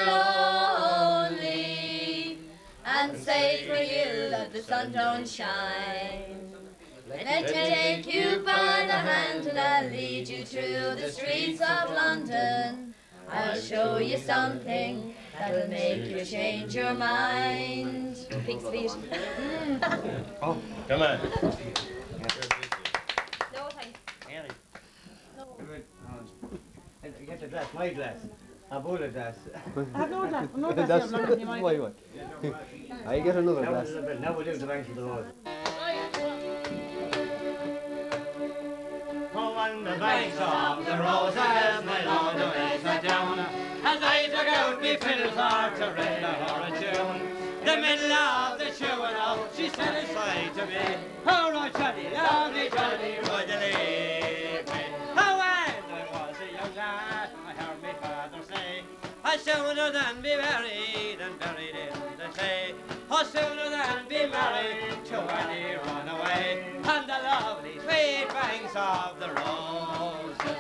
[SPEAKER 12] lonely and say for you that the sun don't shine? Let me take you by the hand and I'll lead you through the streets of London. I'll show you something
[SPEAKER 8] that'll make you change your mind. Pig's feet.
[SPEAKER 9] Oh, come on.
[SPEAKER 8] No, thanks.
[SPEAKER 9] Ellie. No. Get the glass, my glass. A bullet glass.
[SPEAKER 4] I have no glass. No glass. That's
[SPEAKER 9] my one. I get another glass. Now we'll do the banks of the road.
[SPEAKER 3] Oh, on the banks of the roses, my lord, I sat down, as I took out me fiddle for to render her a tune. The middle of the tune, oh, she said aside to me, oh, right, Johnny, lovely Johnny, would you leave me? Oh, when I was a young lad, I heard me father say, I sooner than be married and buried in the clay. Oh, sooner than be married to any runaway on the lovely sweet banks of the roses.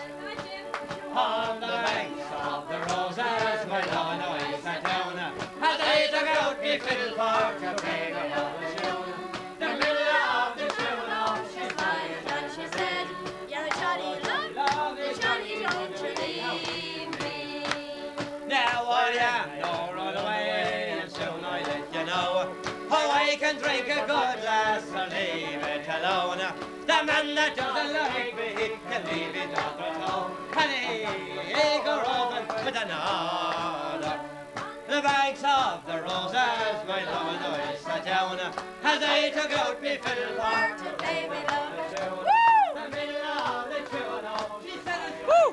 [SPEAKER 3] On the banks of the roses, my lord, I sat down, as I took out me fiddle for to bring another tune. The middle of the tune, oh, she smiled and she said, you're a jolly lovely Johnny, don't you leave me. Now I am no runaway, and soon I let you know, oh, I can drink a good glass or leave it alone. The man that doesn't like me can leave it on the toe, and he go roving with another. The banks of the roses, my love and I sat down, as I took out me fiddle for to play me love tune. The middle of the tune, oh, she said it's woo!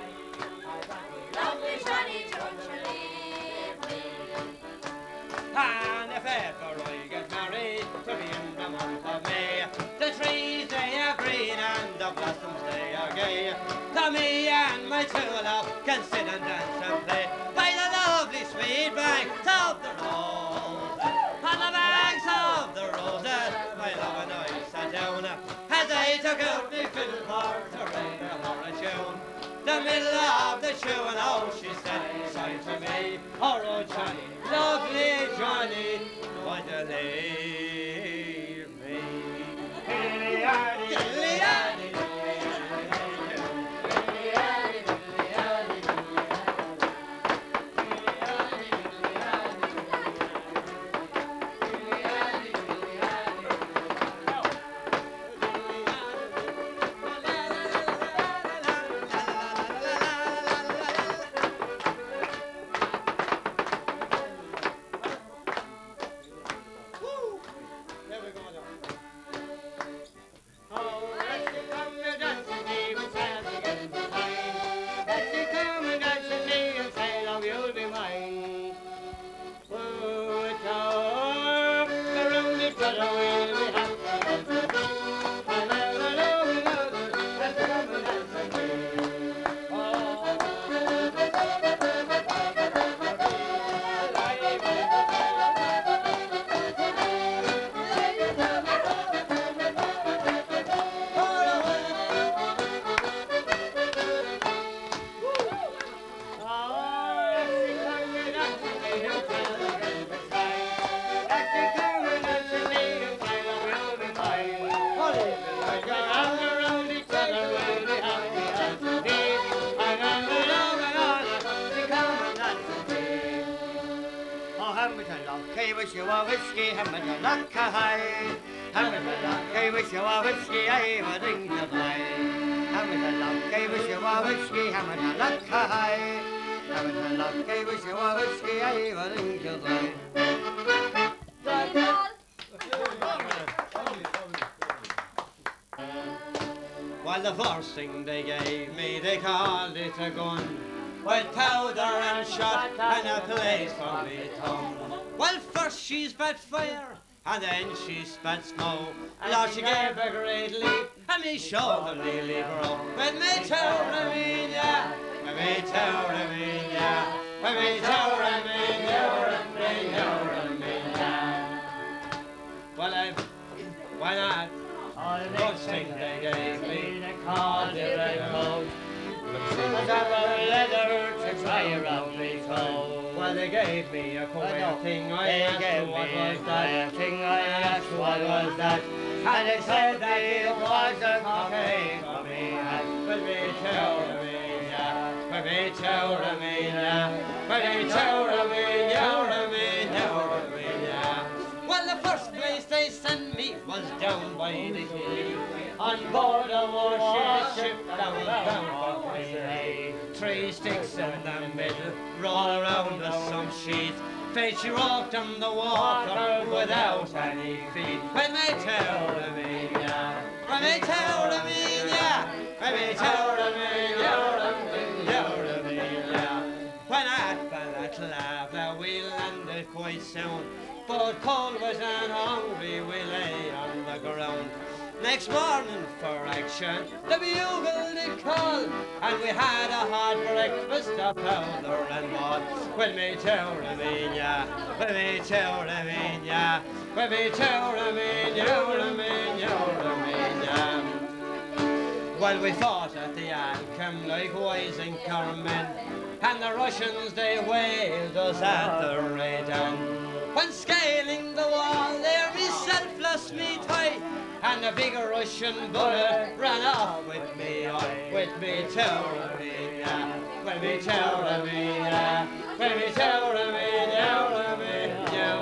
[SPEAKER 3] Lovely Johnny, don't you leave me. And if ever I get married, to be in the month of May, the trees they are green and the blossoms they are gay. To me and my true love can sit and dance and play by the lovely sweet banks of the roses. On the banks of the roses, my love and I sat down, as I took out the fiddle for to ring her a tune. The middle of the tune, oh, she said beside to me, oh, Johnny, lovely Johnny, won't you leave me? Wish you a whiskey, hammer the luck high. Hammer the luck, wish you a whiskey, I would ring the fly. Hammer the luck, wish you a whiskey, hammer the luck high. Hammer the luck, wish you a whiskey, I would ring the fly. Well, the first thing they gave me, they called it a gun, with powder and shot and a place for me tongue. Well, first she spat fire, and then she spat smoke. Lord, she gave a great leap, and me shoulder nearly broke. With me Taormina, with me Taormina, with me Taormina, well, why not? First thing they gave me, they called it a coat. And a leather to tie around me toe. Well, they gave me a queer thing. I asked what was that. I asked what was that. And they said that it was a cockade for me. And with me Taormina,
[SPEAKER 7] Well, the first place they sent me was down by the hill, on board a warship down bound by the 3 sticks in the middle, roll around with some sheets. Fate she walked on the water without any feet. When they tell me, when they tell me, when they tell me, when at last now we landed quite soon, but cold was and hungry we lay on the ground. Next morning for action, the bugle did call, and we had a hot breakfast of powder and malt. When me tell me, when me tell me, when me tell me, well, we fought at the Antrim like wise and men, and the Russians they waved us at the radar. When scaling the wall there myself lost me tie, and a big Russian bullet ran off with me tell me, when me tell me, when me tell me,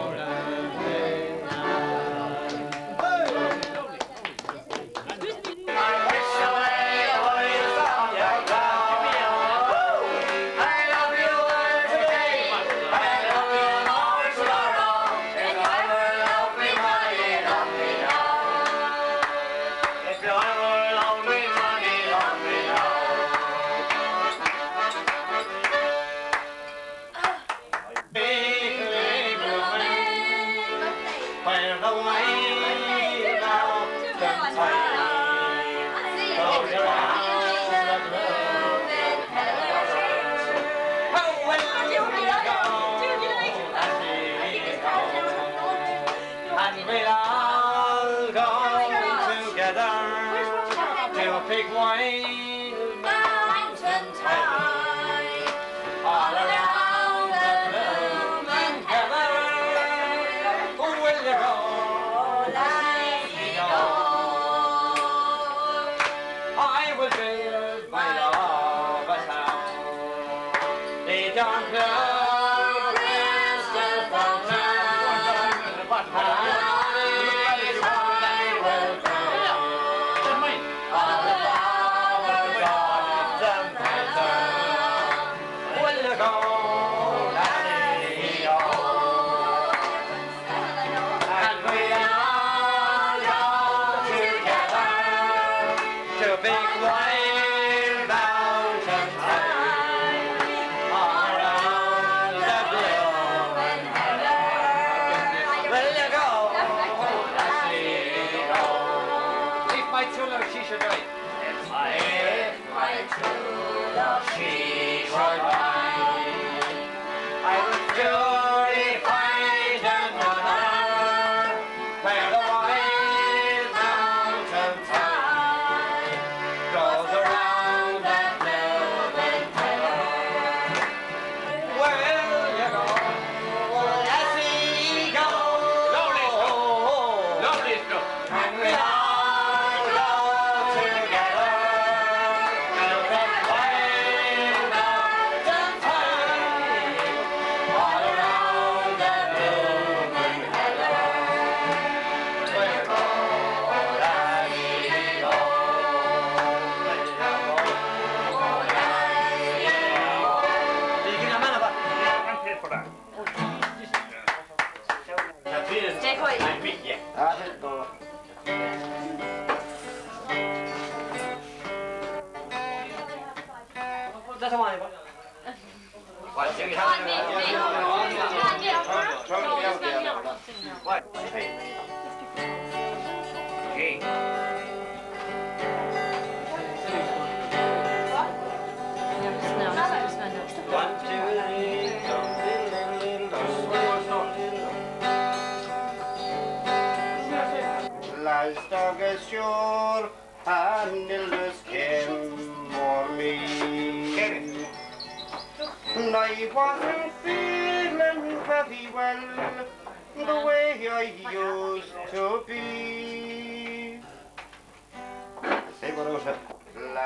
[SPEAKER 16] And I wasn't feeling very well the way I used to be. Say what I was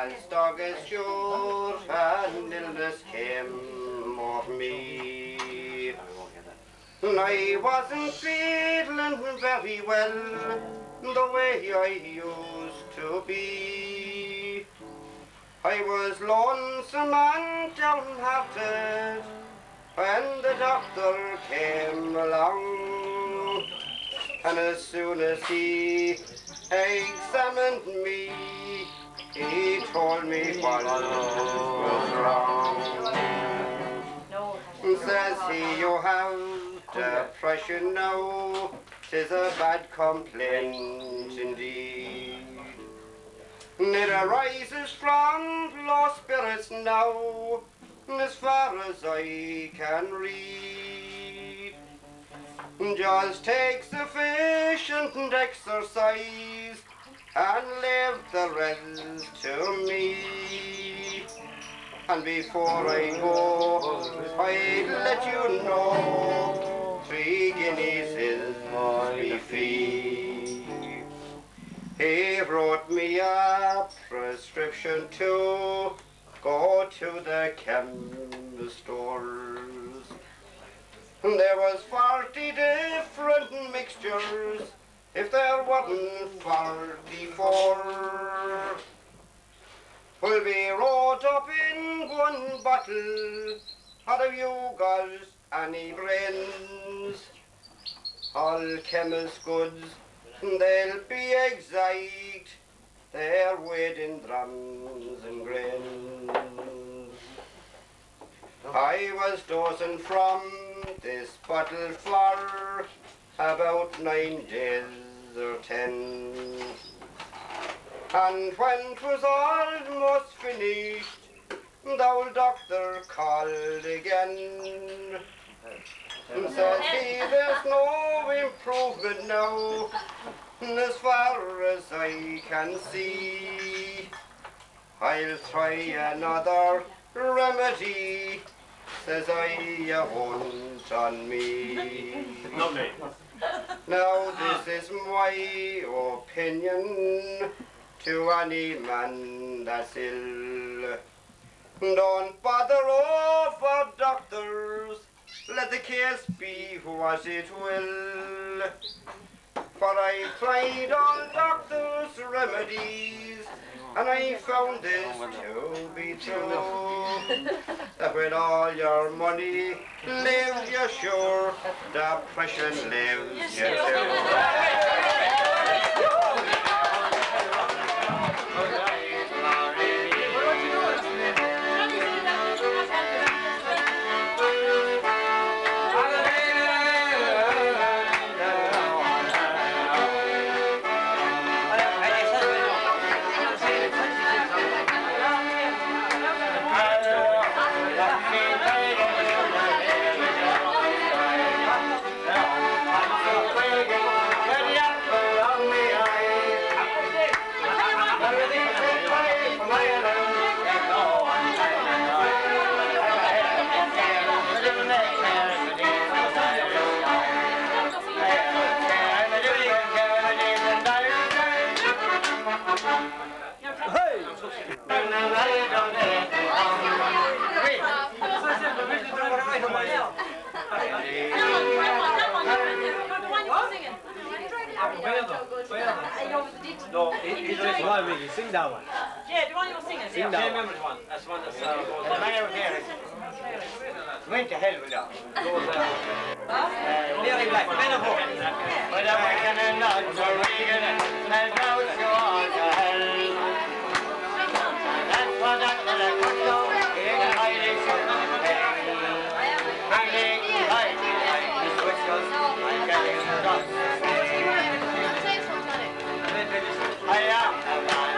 [SPEAKER 16] as dog is sure, and illness came of me. I wasn't feeling very well, the way I used to be. I was lonesome and downhearted when the doctor came along, and as soon as he examined me, he told me what was wrong. Says he, you have depression now, 'tis a bad complaint indeed. It arises from low spirits now, as far as I can read. Just take sufficient exercise and leave the rest to me. And before I go, I'd let you know 3 guineas is my fee. He wrote me a prescription to go to the chemist stores. There was 40 different mixtures, if there wasn't 44. Will be rolled up in one bottle. Have you got any brains? All chemist goods, they'll be exact. They're weighed in drams and grains. I was dosing from this bottle for about 9 days or 10. And when 'twas almost finished, the old doctor called again. And says he, there's no improvement now, as far as I can see. I'll try another remedy, says I, you won't on me.
[SPEAKER 15] Lovely.
[SPEAKER 16] Now this is my opinion to any man that's ill. Don't bother over doctors, let the case be what it will. For I tried all doctors' remedies, and I found this to be true. That with all your money lives, you're sure depression lives you too.
[SPEAKER 15] No, sing that one.
[SPEAKER 10] Yeah, the one you were singing.
[SPEAKER 15] Sing that one. That's one that's the man over there. Went to hell with that. Nearly black, men of hope. But I'm making a nod for Regan and now it's gone to hell. That's what I could go in hiding from the pain. Hanging high, the switches, I'm getting the dust. I am a man.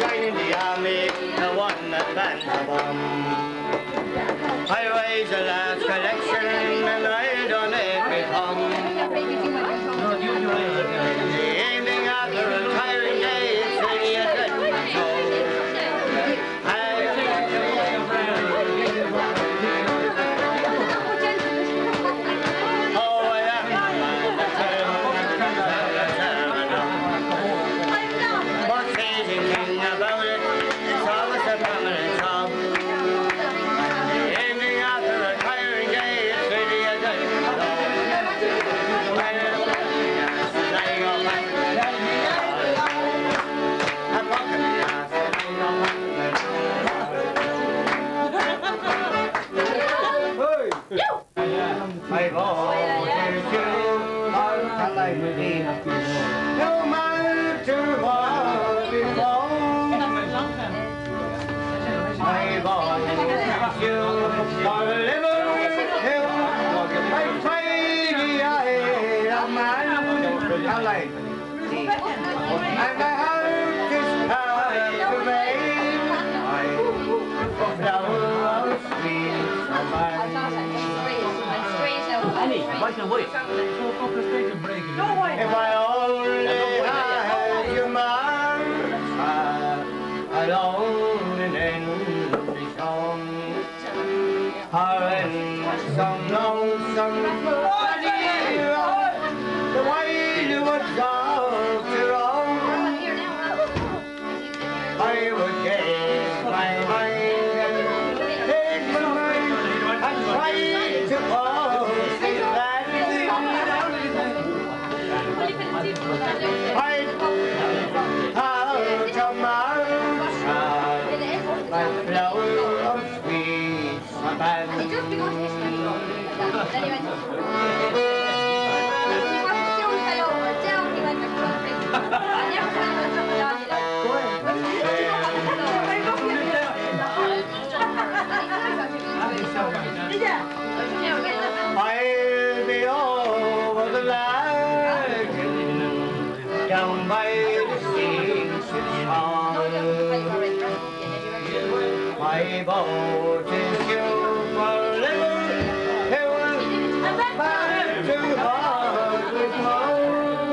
[SPEAKER 7] joining the army, the one that bans the bomb. I raise the last collection and I donate with hum. The evening after a tiring day, it's really a dreadful show. No matter what before, I want you for a little hill, like tiny eyed man, and my heart is hard to make. Flower of sweet if I only had your mind, alone in endless song, or in some lonesome body, the way you would go to roam, I would give my mind and take my mind and try to hold it back. I'd out of my child, my flower of sweet abandon. I'll be over the land, down by the seas of song. My boat is due for Liverpool, back to Hartlepool.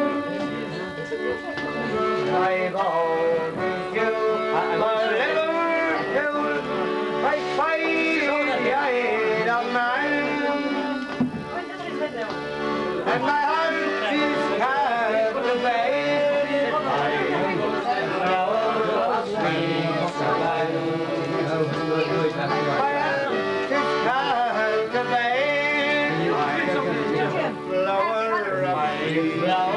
[SPEAKER 7] My boat is due for Liverpool, right by the Isle of Man. And my heart is captivated by flower of sweet Savannah. My heart is captivated by flower of sweet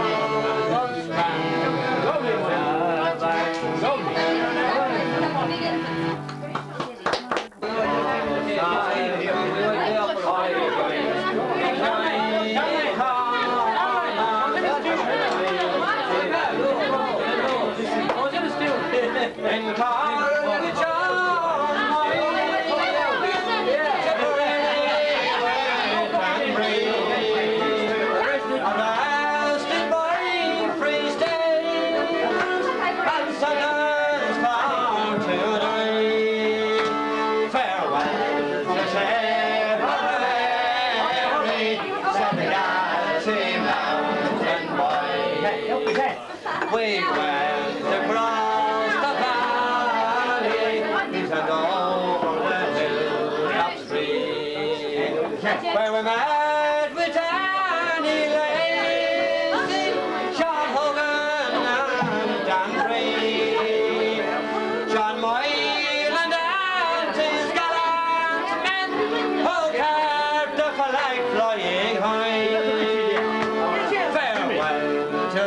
[SPEAKER 7] We went across the valley and over the hilltop stream, where we met with Danny Lacy, Sean Hogan and Dan Green, John Moylan and his gallant men who kept the flag flying high. Farewell to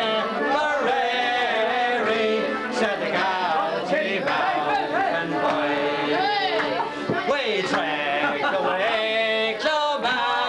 [SPEAKER 7] said the Galtee mountain boy. We tracked away Clonmel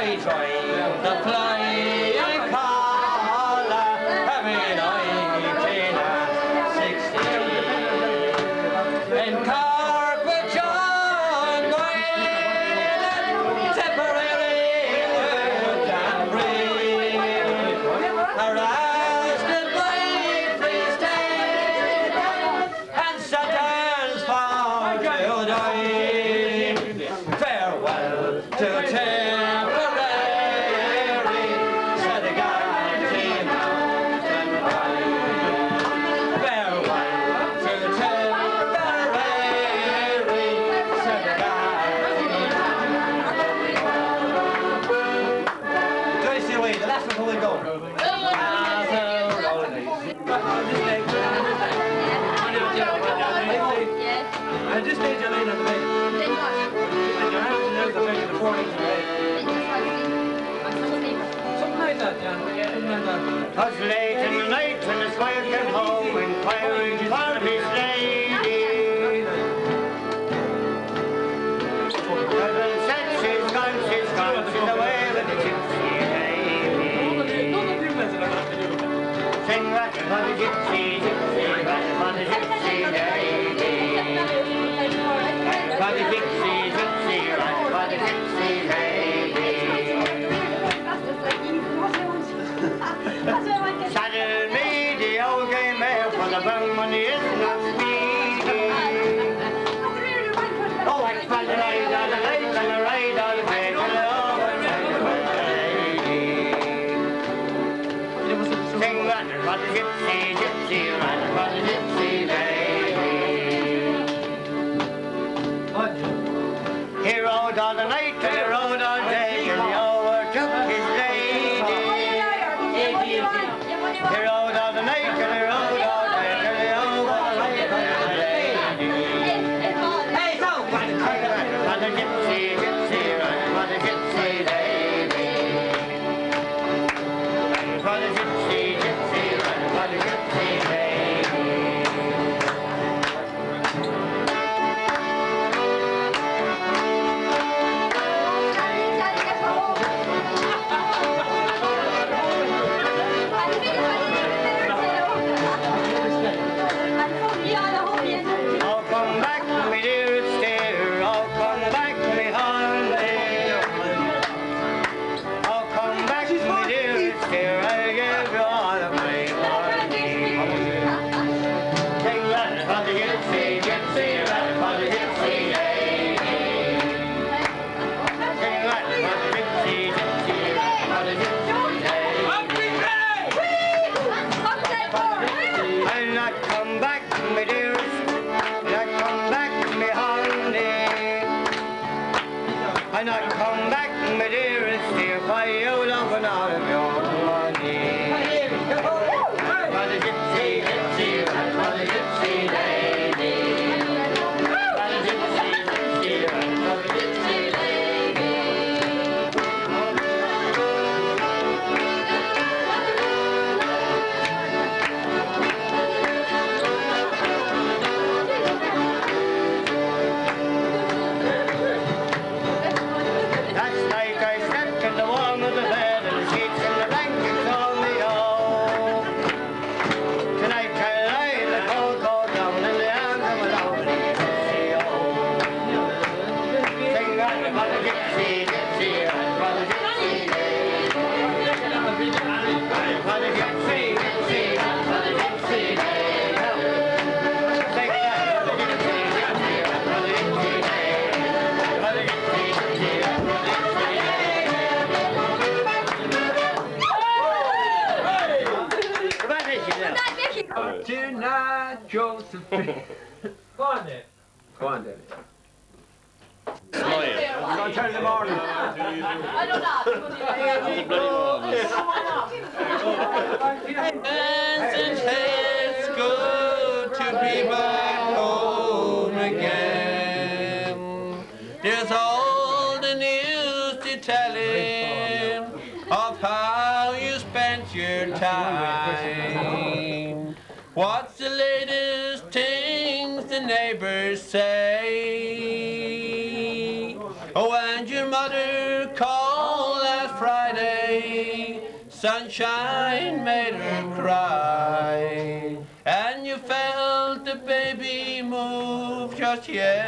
[SPEAKER 15] I drive the flying collar, having 1960. And Carpet John Wayne, Tipperary and Bree, harassed by Free State and Saturn's far to die. Farewell to Tipperary, said the Garty Mountain Valley. Farewell to Tipperary, said the Garty Mountain Valley. Joyce away, the last one before we go. At this stage, you're laying on the bed. And your hands are out the bed, the forelegs are red. Something like that, John. Something like that. 'Twas late in the night when the squire came home, inquiring for his lady. Cousin said she's gone, she's away with the gypsy lady. Sing rat for the gypsy, gypsy, rat for the gypsy lady. For the gypsy, gypsy, rat for the gypsy lady. Saddle me the old gray mare, for the bone money is not speedy. Oh, I can ride all the night and I ride all the way to the lady. Sing rat for the gypsy, gypsy, rat for the gypsy lady. He rode all the night and he rode all day and he overtook his lady. He rode all the night and he rode all day and he overtook his lady. Hey, so for the gypsy, gypsy, run for the gypsy lady. For the gypsy, gypsy, run for the gypsy lady. I'll come back, me dearest dear, I'll come back, me honey. I'll come back, me dearest dear, I'll give you all of my money. Sing rat for the gypsy, gypsy, rat for the gypsy lady. Sing rat for the gypsy, gypsy, rat for the gypsy lady. I'll not come back, me dearest, not come back, me honey. I'll not come back, my dearest dear, for you loving all of your money. For the gypsy, gypsy, for the gypsy lady. For the gypsy, gypsy, for the gypsy lady. Last night I slept in the warm of the bed and the sheets and the blankets on me own. Tonight I lie in the cold down in the arms of a lonely gypsy old. Sing right for the gypsy, gypsy, for the gypsy lady. For the gypsy, gypsy, for the gypsy lady. Sing right for the gypsy, gypsy, for the gypsy lady. For the gypsy, gypsy, for the gypsy lady.
[SPEAKER 17] Tonight, Josephine. Go on, Dave. Go on, Dave.
[SPEAKER 11] Go and turn the morning.
[SPEAKER 4] I don't
[SPEAKER 15] It's good to be back home again. There's all the news to tell him of how you spent your time. What's the latest things the neighbors say? Oh, and your mother called last
[SPEAKER 12] sunshine made her cry, and you felt the baby move just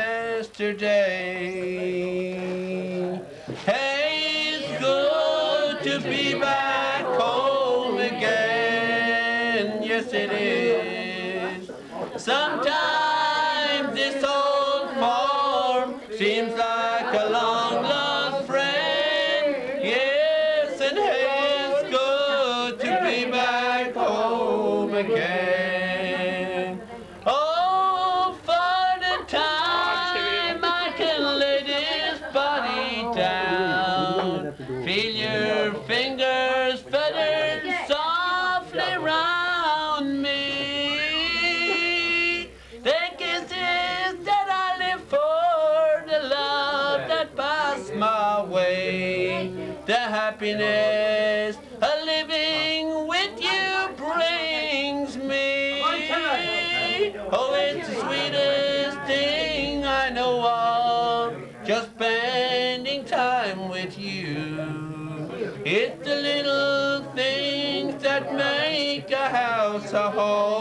[SPEAKER 12] yesterday. Hey, it's good to be back home again, yes it is. Sometimes this old farm seems like a long lost friend, yes, and hey, it's good to be back home again. Oh, for the time I can lay this body down, feel your fingers feathered softly round me. The kisses that I live for, the love that passed my way, the happiness a living with you brings me. Oh, it's the sweetest thing I know of, just spending time with you. It's the little things that make a house a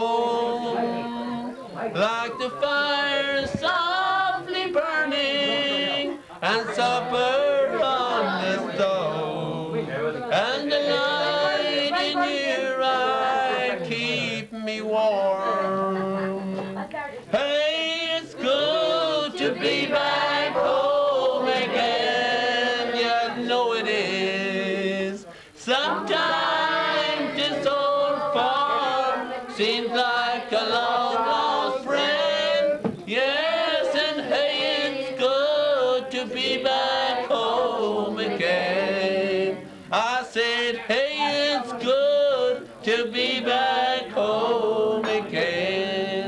[SPEAKER 12] home, like the fire softly burning and supper on the stove, and the light in your eye keep me warm. Hey, it's good to be back home again, you know it is. Sometimes this old farm seems like a long lost friend, yes, and hey, it's good to be back home again. I said, hey, it's good to be back home again.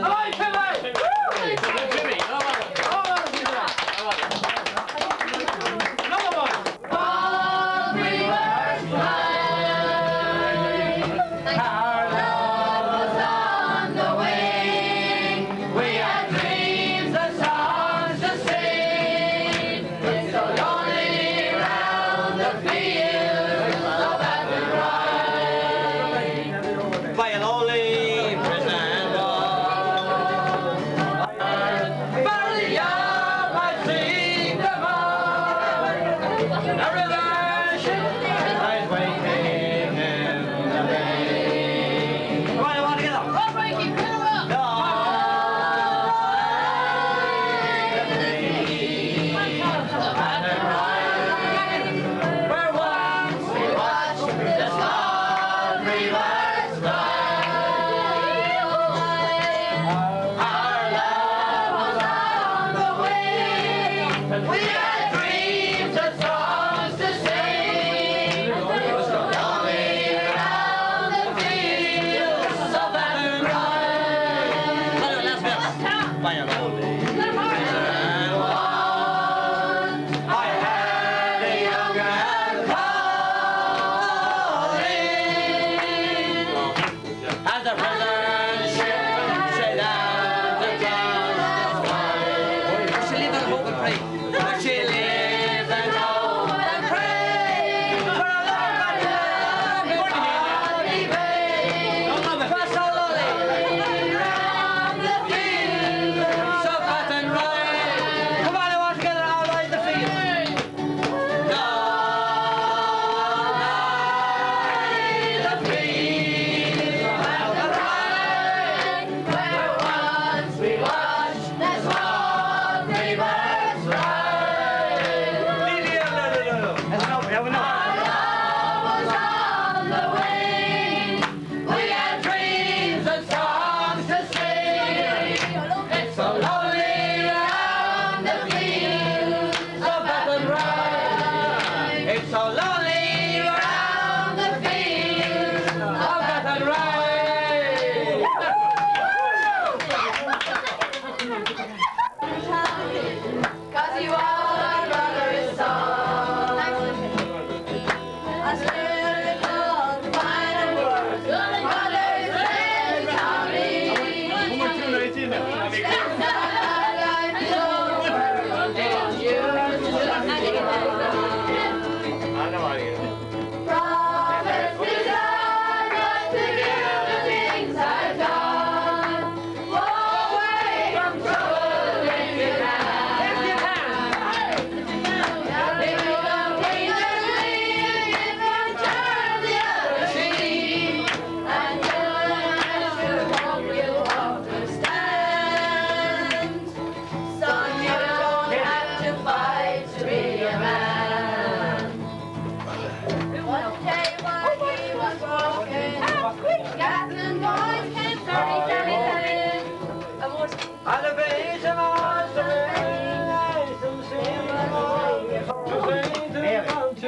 [SPEAKER 15] I know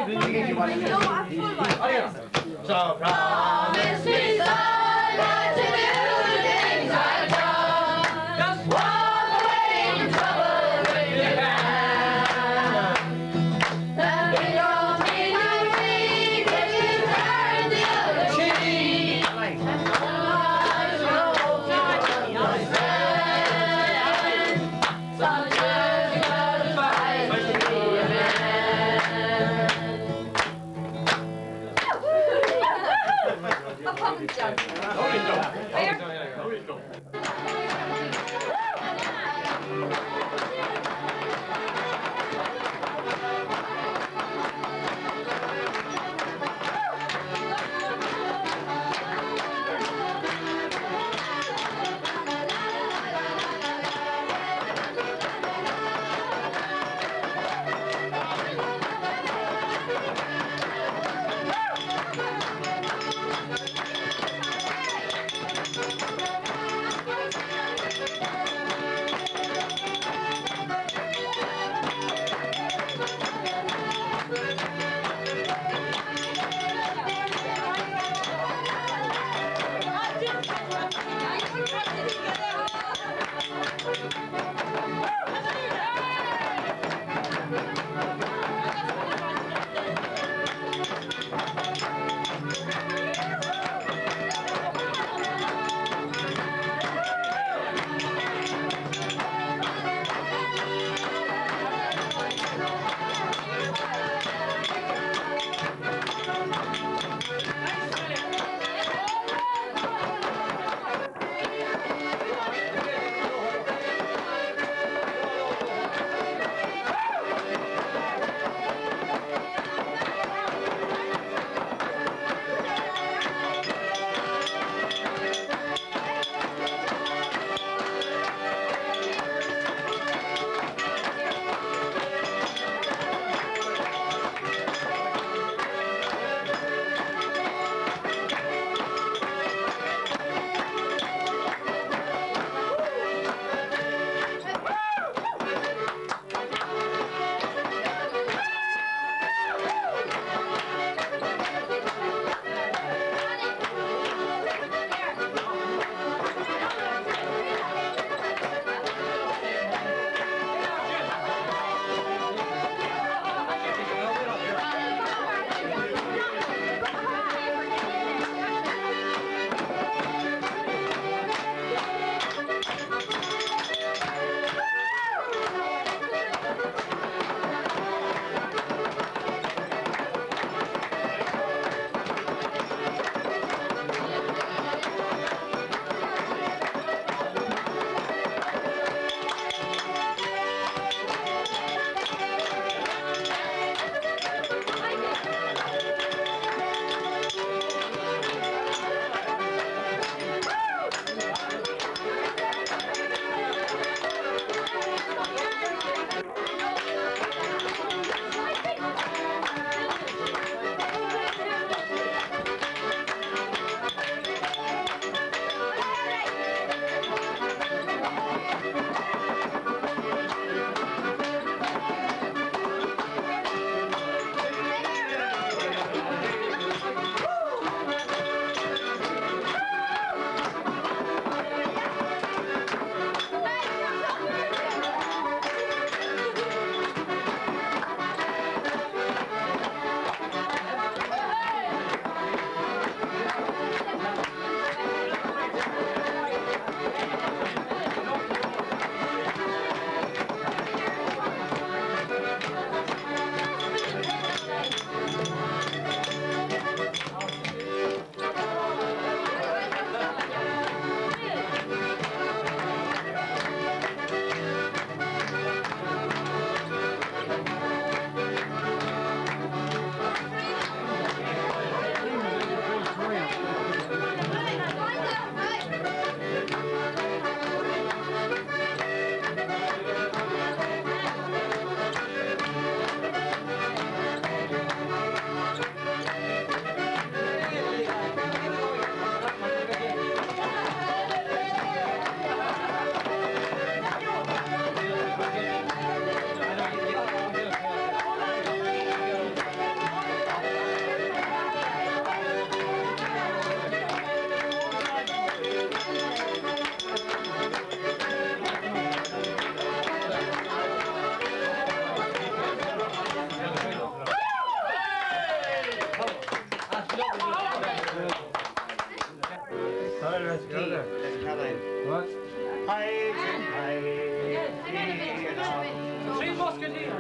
[SPEAKER 15] So promise me, son, that to do the things I've done. Just walk away from trouble when you can. That we don't need to read if you turn the other cheek. And the lies roll your stand. Sometimes you gotta fight to be a man.
[SPEAKER 17] What?
[SPEAKER 16] Three Musketeers.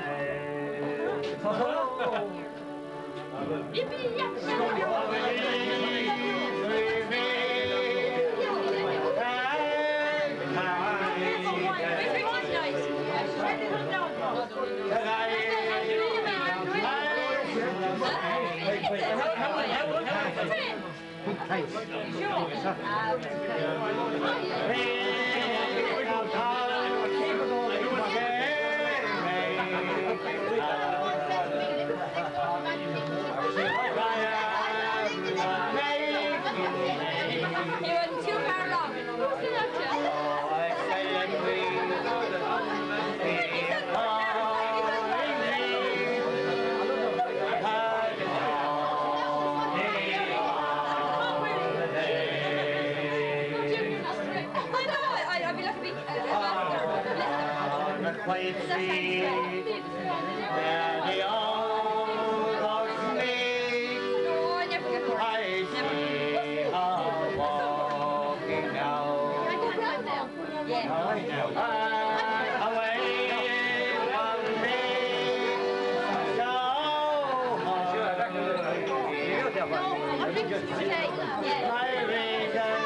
[SPEAKER 15] Quite free, where the old dogs meet. I see her walking now. Away from me, so my reason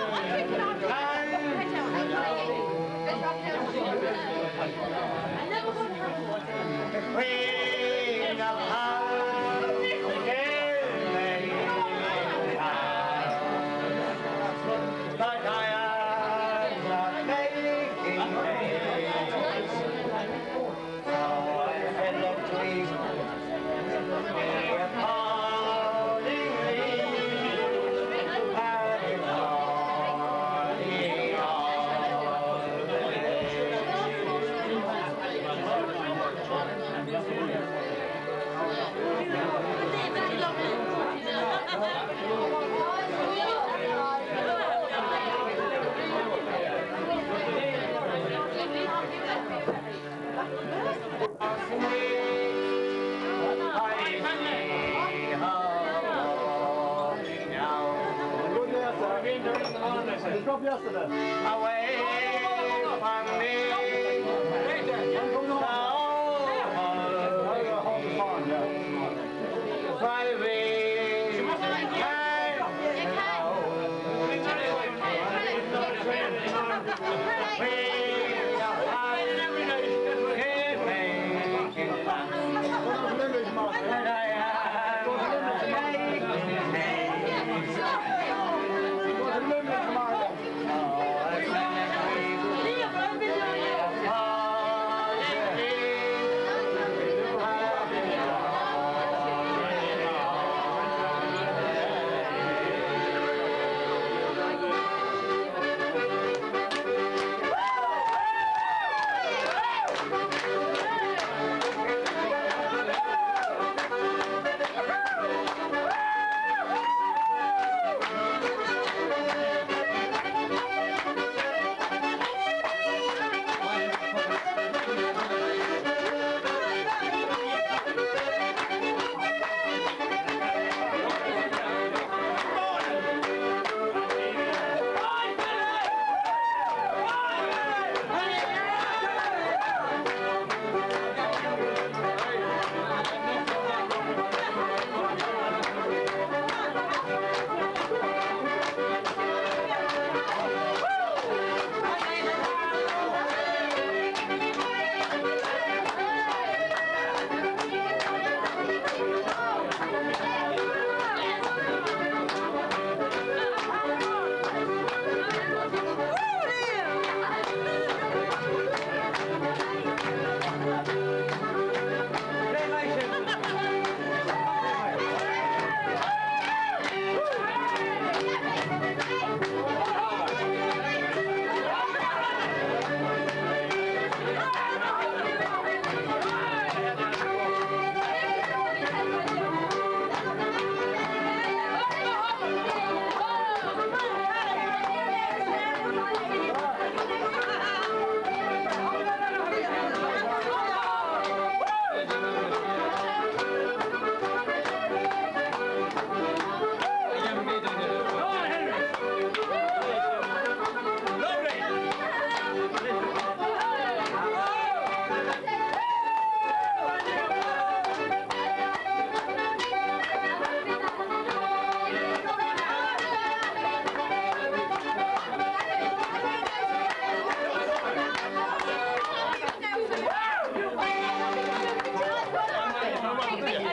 [SPEAKER 15] Queen of Hearts, but I am not making haste. So I said, look, please, be accordingly, and away from me,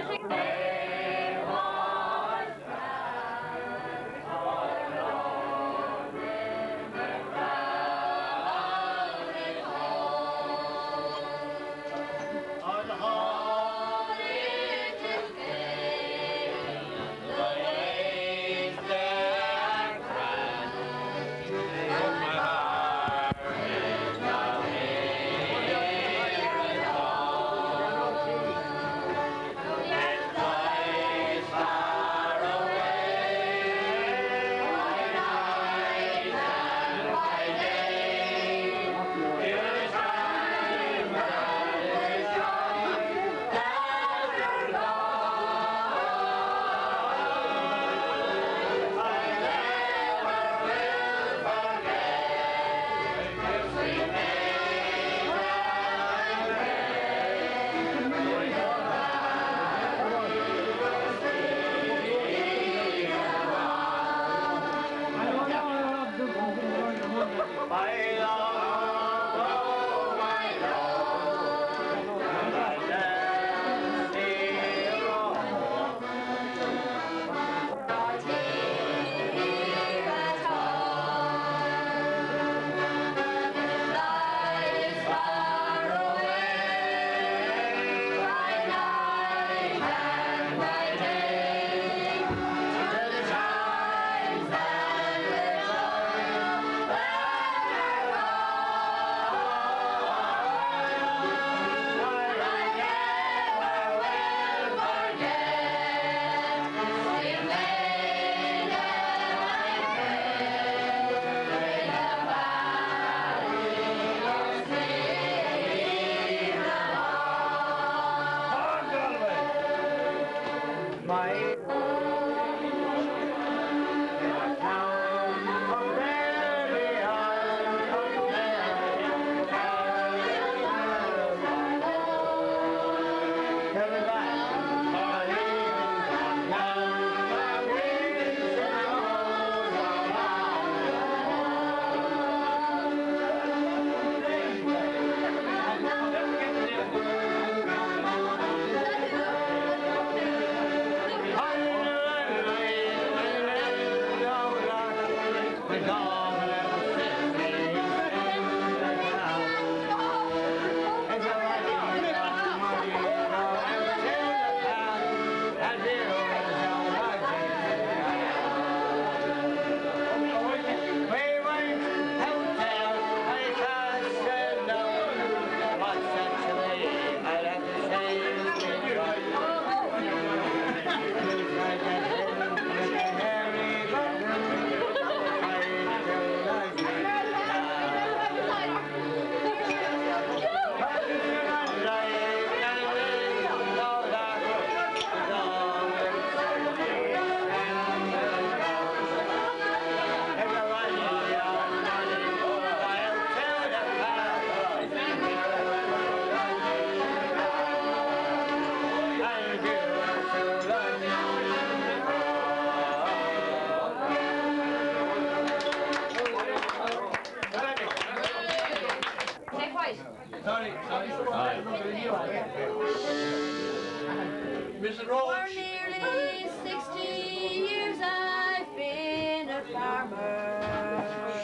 [SPEAKER 10] Mrs. Rose. For nearly 60 years I've been a farmer.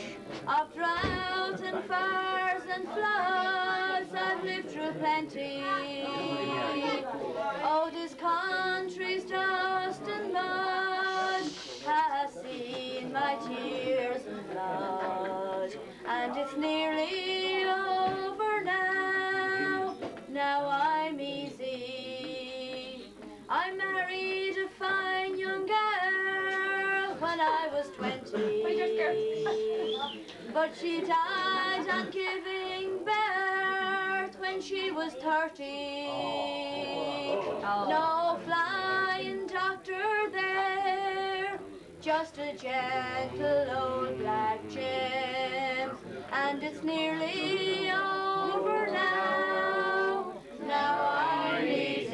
[SPEAKER 10] Of drought and fires and floods I've lived through plenty. Oh, this country's dust and mud has seen my tears and blood, and it's nearly over now. Now I'm easy. I married a fine young girl when I was 20. But she died on giving birth when she was 30. No flying doctor there, just a gentle old black Jim. And it's nearly over now. Now I'm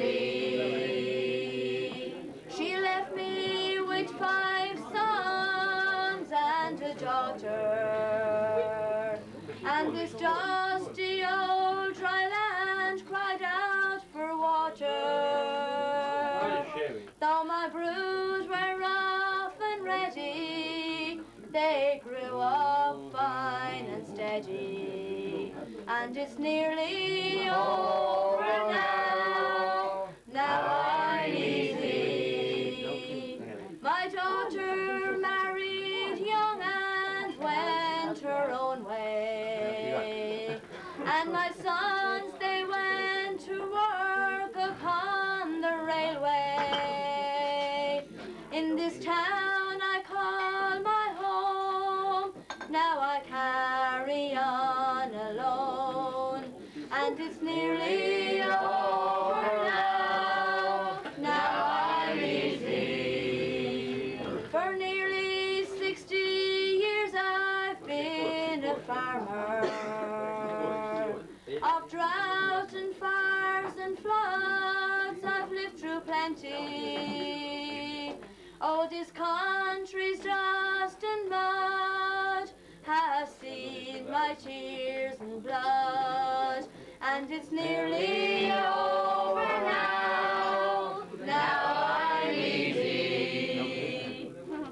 [SPEAKER 10] easy. She left me with 5 sons and a daughter, and this dusty old dry land cried out for water.
[SPEAKER 14] Though my brood were rough and ready, they grew up fine and steady. And it's nearly over now, now I'm easy. My daughter married young and went her own way. And my sons, they went to work upon the railway. In this town I call my home, now I carry on alone. And it's nearly over now, now I'm easy. For nearly 60 years I've been a farmer. Of drought and fires and floods I've lived through plenty. Oh, this country's dust and mud has seen my tears and blood. And it's nearly over now, now I'm easy.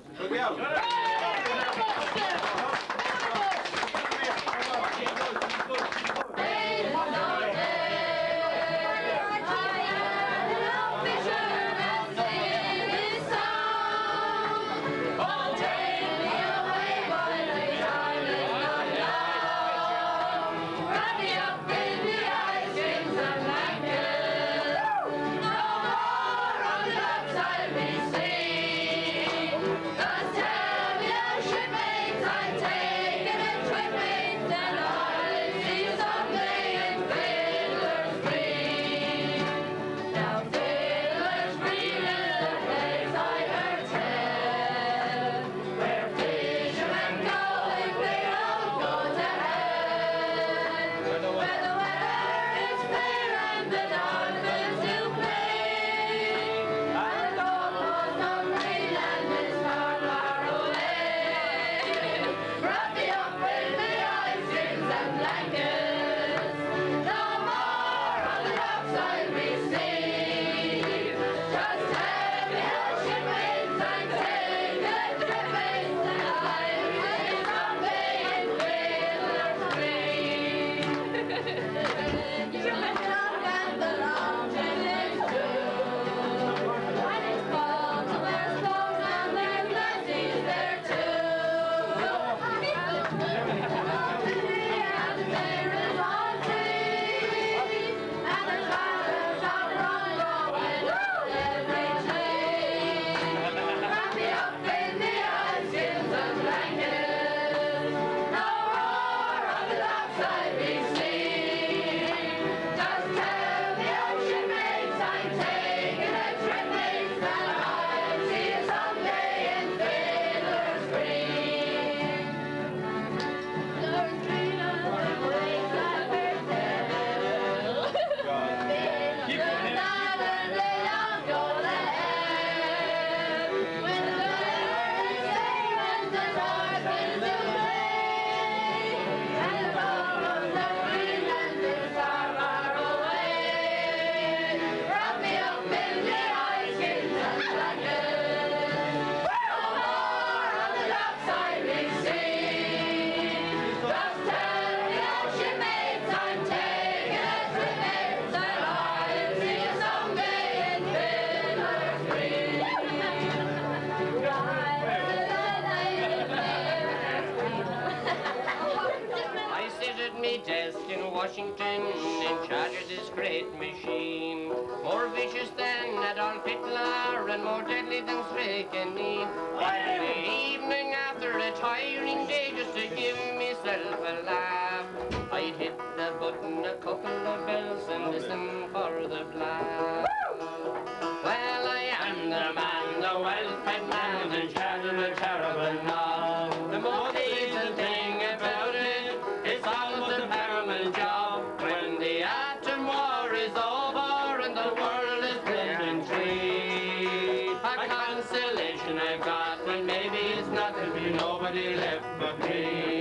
[SPEAKER 18] Washington in charge of this great machine. More vicious than Adolf Hitler and more deadly than strychnine. In the evening after a tiring day, just to give myself a laugh, I'd hit the button a couple of bells and listen for the blast. Well, I am the man, the well-fed man, in charge of a terrible knob. The most decent thing about it, it's all the paramount job. When the atom war is over and the world is split in three, a consolation I've got, and maybe it's not to be nobody left but me.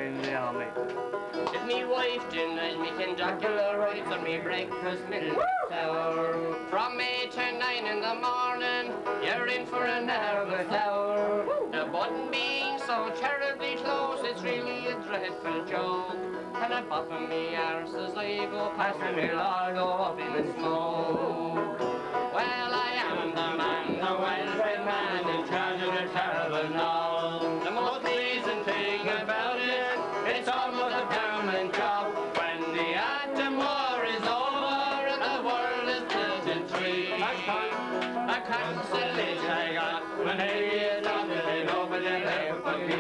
[SPEAKER 18] If me wife denies me conjugal rights on me breakfast, middle, hour. From 8 to 9 in the morning, you're in for a nervous hour. The button being so terribly close, it's really a dreadful joke. And a pop in me arse as I go past and we'll all go up in smoke. Well, I am the man, the well-fed man in charge of the terrible knoll. The most pleasing thing about it, it's almost a permanent job. When the atom war is over and the world is built in three, a consolation I got when 8 years after they nobody there but me.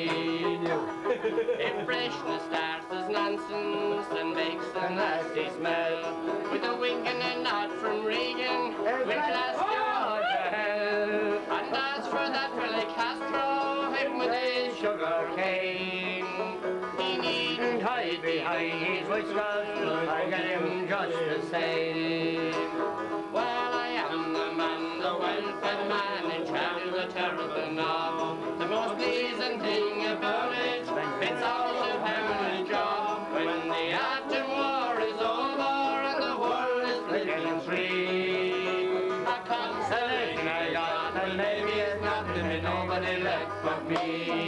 [SPEAKER 18] If freshness starts as nonsense and makes a nasty smell, with a wink and a nod from Reagan, we'll blast you all to hell. And as for that Billy Castro, him with his sugar cane, he needn't hide behind his white scarf, I get him just the same. Well, I am the man, the well-fed man, in charge of the terrible knob. The most pleasing thing about it, it's all a permanent job. When the atom war is over and the world is split in three, a consolation I got, and maybe it's nothing and nobody left but me.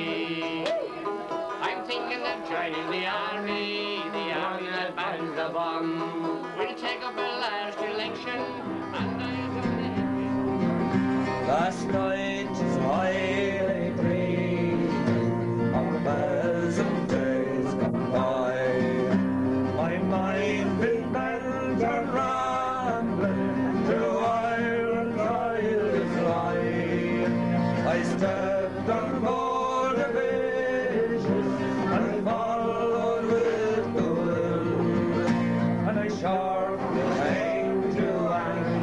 [SPEAKER 18] I'm thinking of joining the army that bans the bomb. We'll take up a last election, and
[SPEAKER 19] last night is highly green, on the bells of days gone by. My mind been bent and rambling through Ireland's wildest line. I stepped on board a vision and followed with the wind, and I sharply came to anchor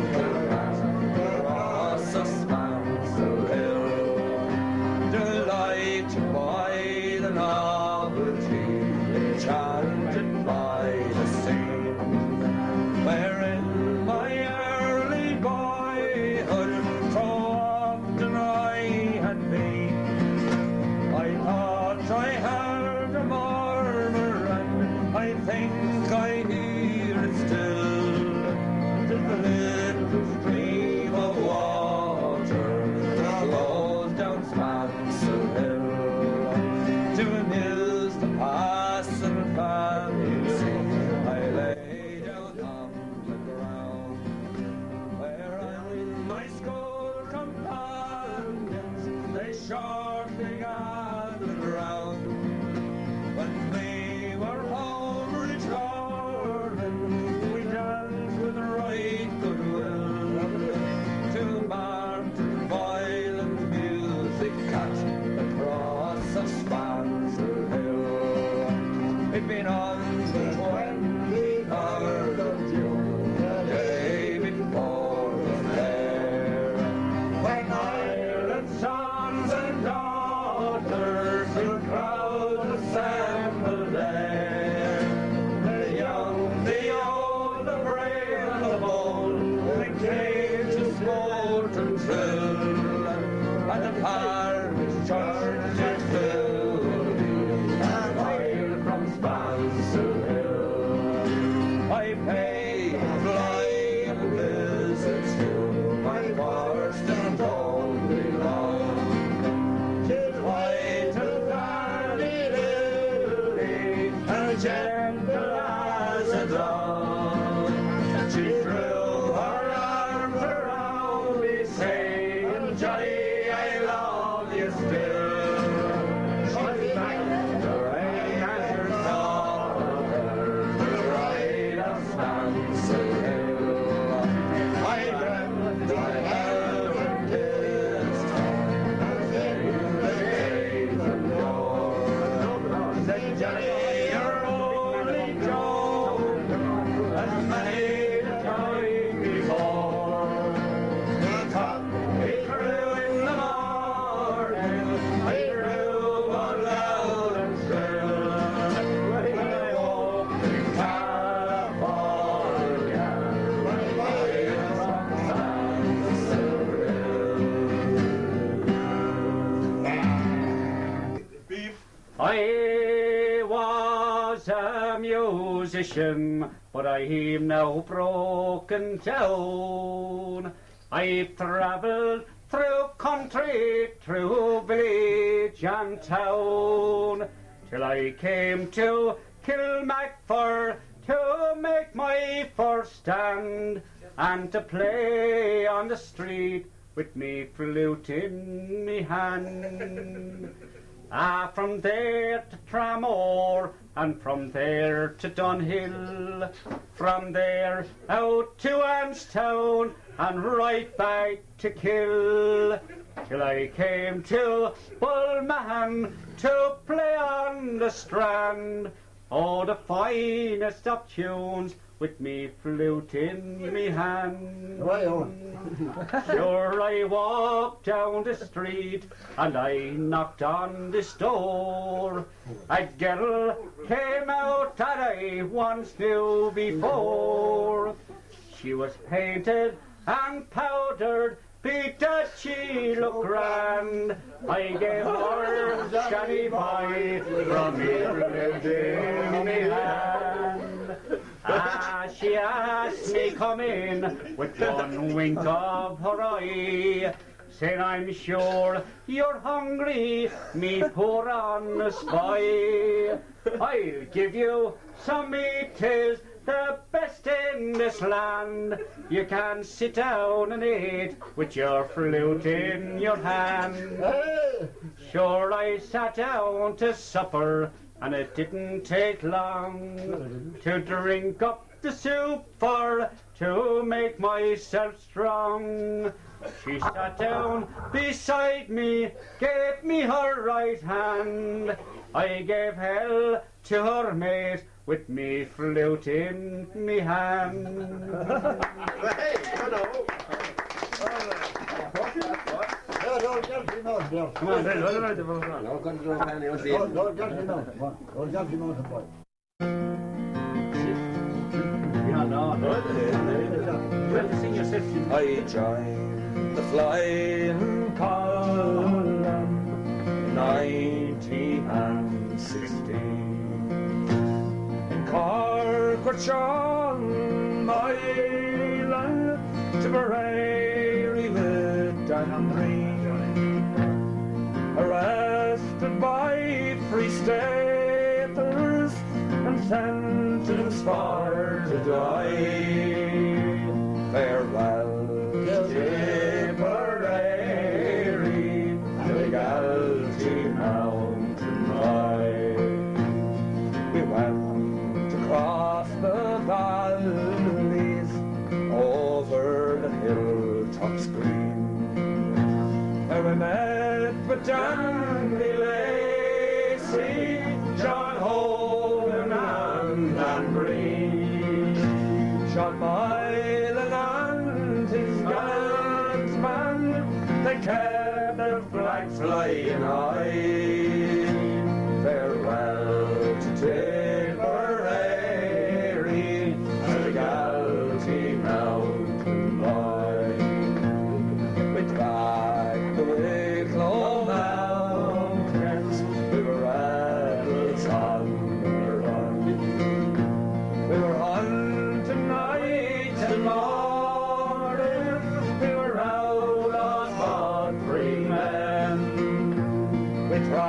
[SPEAKER 3] musician, but I'm now broken down. I've travelled through country, through village and town, till I came to Kilmacford to make my first stand, and to play on the street with me flute in me hand. From there to Tramore, and from there to Dunhill, from there out to Anstown, and right back to Kill, till I came to Bulmahan to play on the Strand. Oh, the finest of tunes with me flute in me hand. Sure, I walked down the street and I knocked on this door. A girl came out that I once knew before. She was painted and powdered, beat that she looked grand. I gave her Johnny Boy from me flute in me hand. She asked me come in with one wink of her eye, saying, I'm sure you're hungry, me poor honest boy. I'll give you some meat, 'tis the best in this land. You can sit down and eat with your flute in your hand. Sure, I sat down to supper, and it didn't take long to drink up the soup to make myself strong. She sat down beside me, gave me her right hand. I gave hell to her mate with me flute in me hand. Come on,
[SPEAKER 19] I joined the flying column 1916 in Cork or Sean, my land, Tipperary with Dan Green, arrested by Free Staters and sentenced for to die. Farewell to Tipperary, to Galtee Mountain high. We went across the valleys, over the hilltops green, and we met with Dandy Lacey, John Holden and Dan Green, John Moylan and his gallant man. They kept their flags flying high. Farewell to Tipperary, to the Galtee Mountain line. We tracked the Wicklow Mountains, we were rebels on the run. We were hunting night and morning, we were out on but free men. We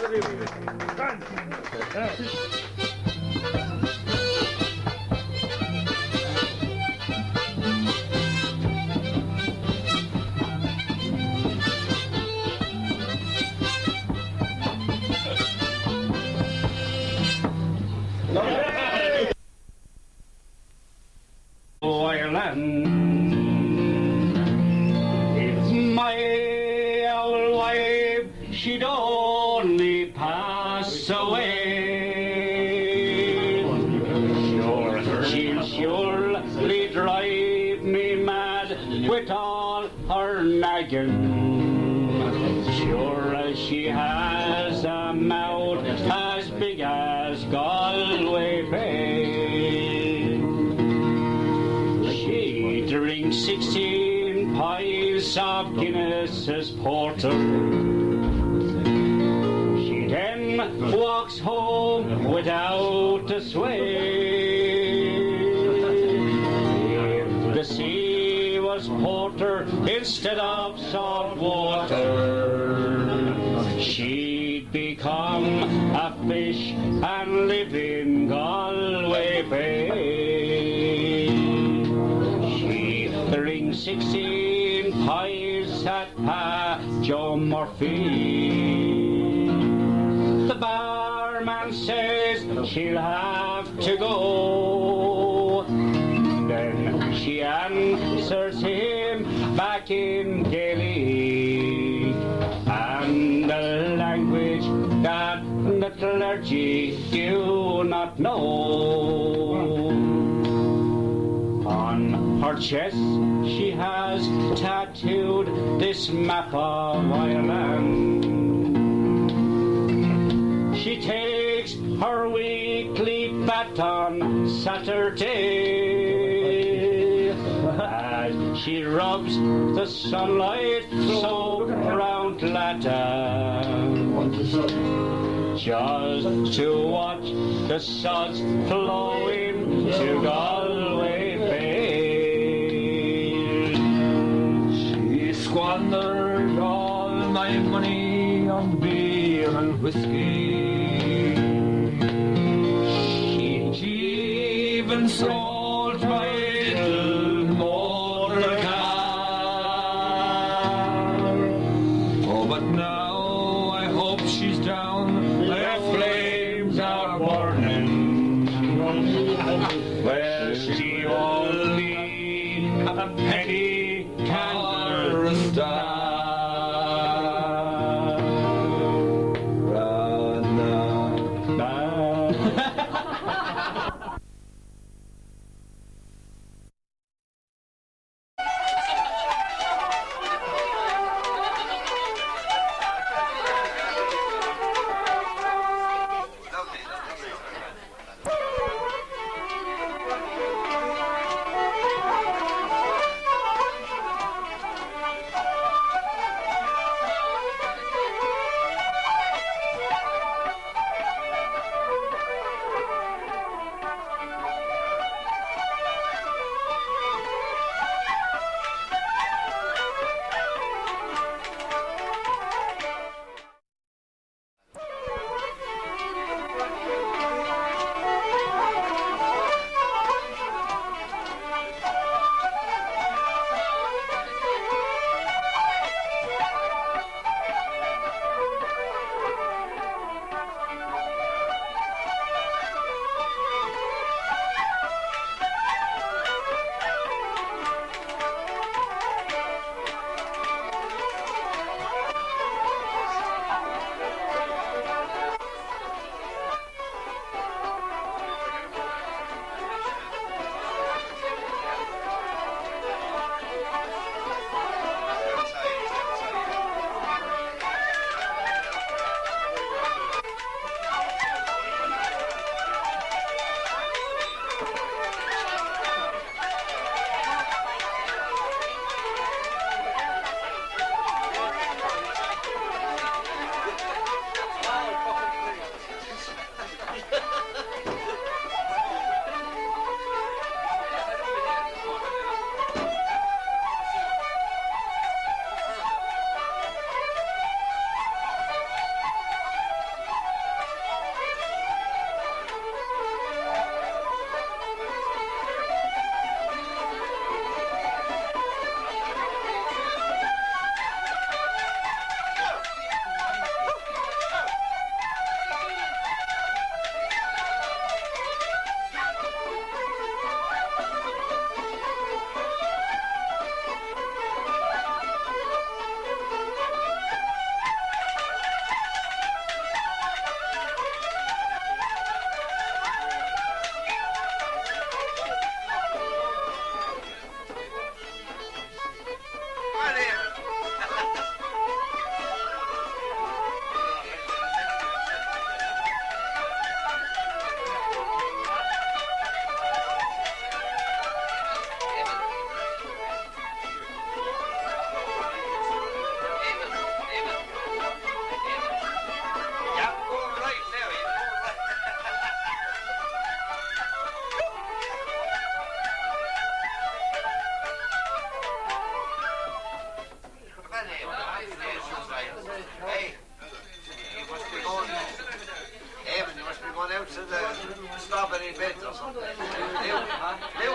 [SPEAKER 3] If my old wife, she'd only pass away, she'll surely drive me mad with all her nagging. Sure as she has a mouth as big as Galway Bay. She drinks 16 pints of Guinness's porter. She then walks home without a sway. If the sea was porter instead of salt water, she'd become a fish and live in Galway Bay. She drinks 16 pints at Pa Joe Murphy. The barman says she'll have to go. Then she answers him back in Gaelic, and the language that the clergy do not know. On her chest she has tattooed this map of Ireland. She takes her weekly bath on Saturday, as she rubs the sunlight soaked round Lata, just to watch the suds flow into Galway Bay.
[SPEAKER 17] She squandered all my money on beer and whiskey. She even sold my little motor car. Oh, but now I hope she's down. The flames are burning. Well, she only a penny can a star.
[SPEAKER 12] Leo,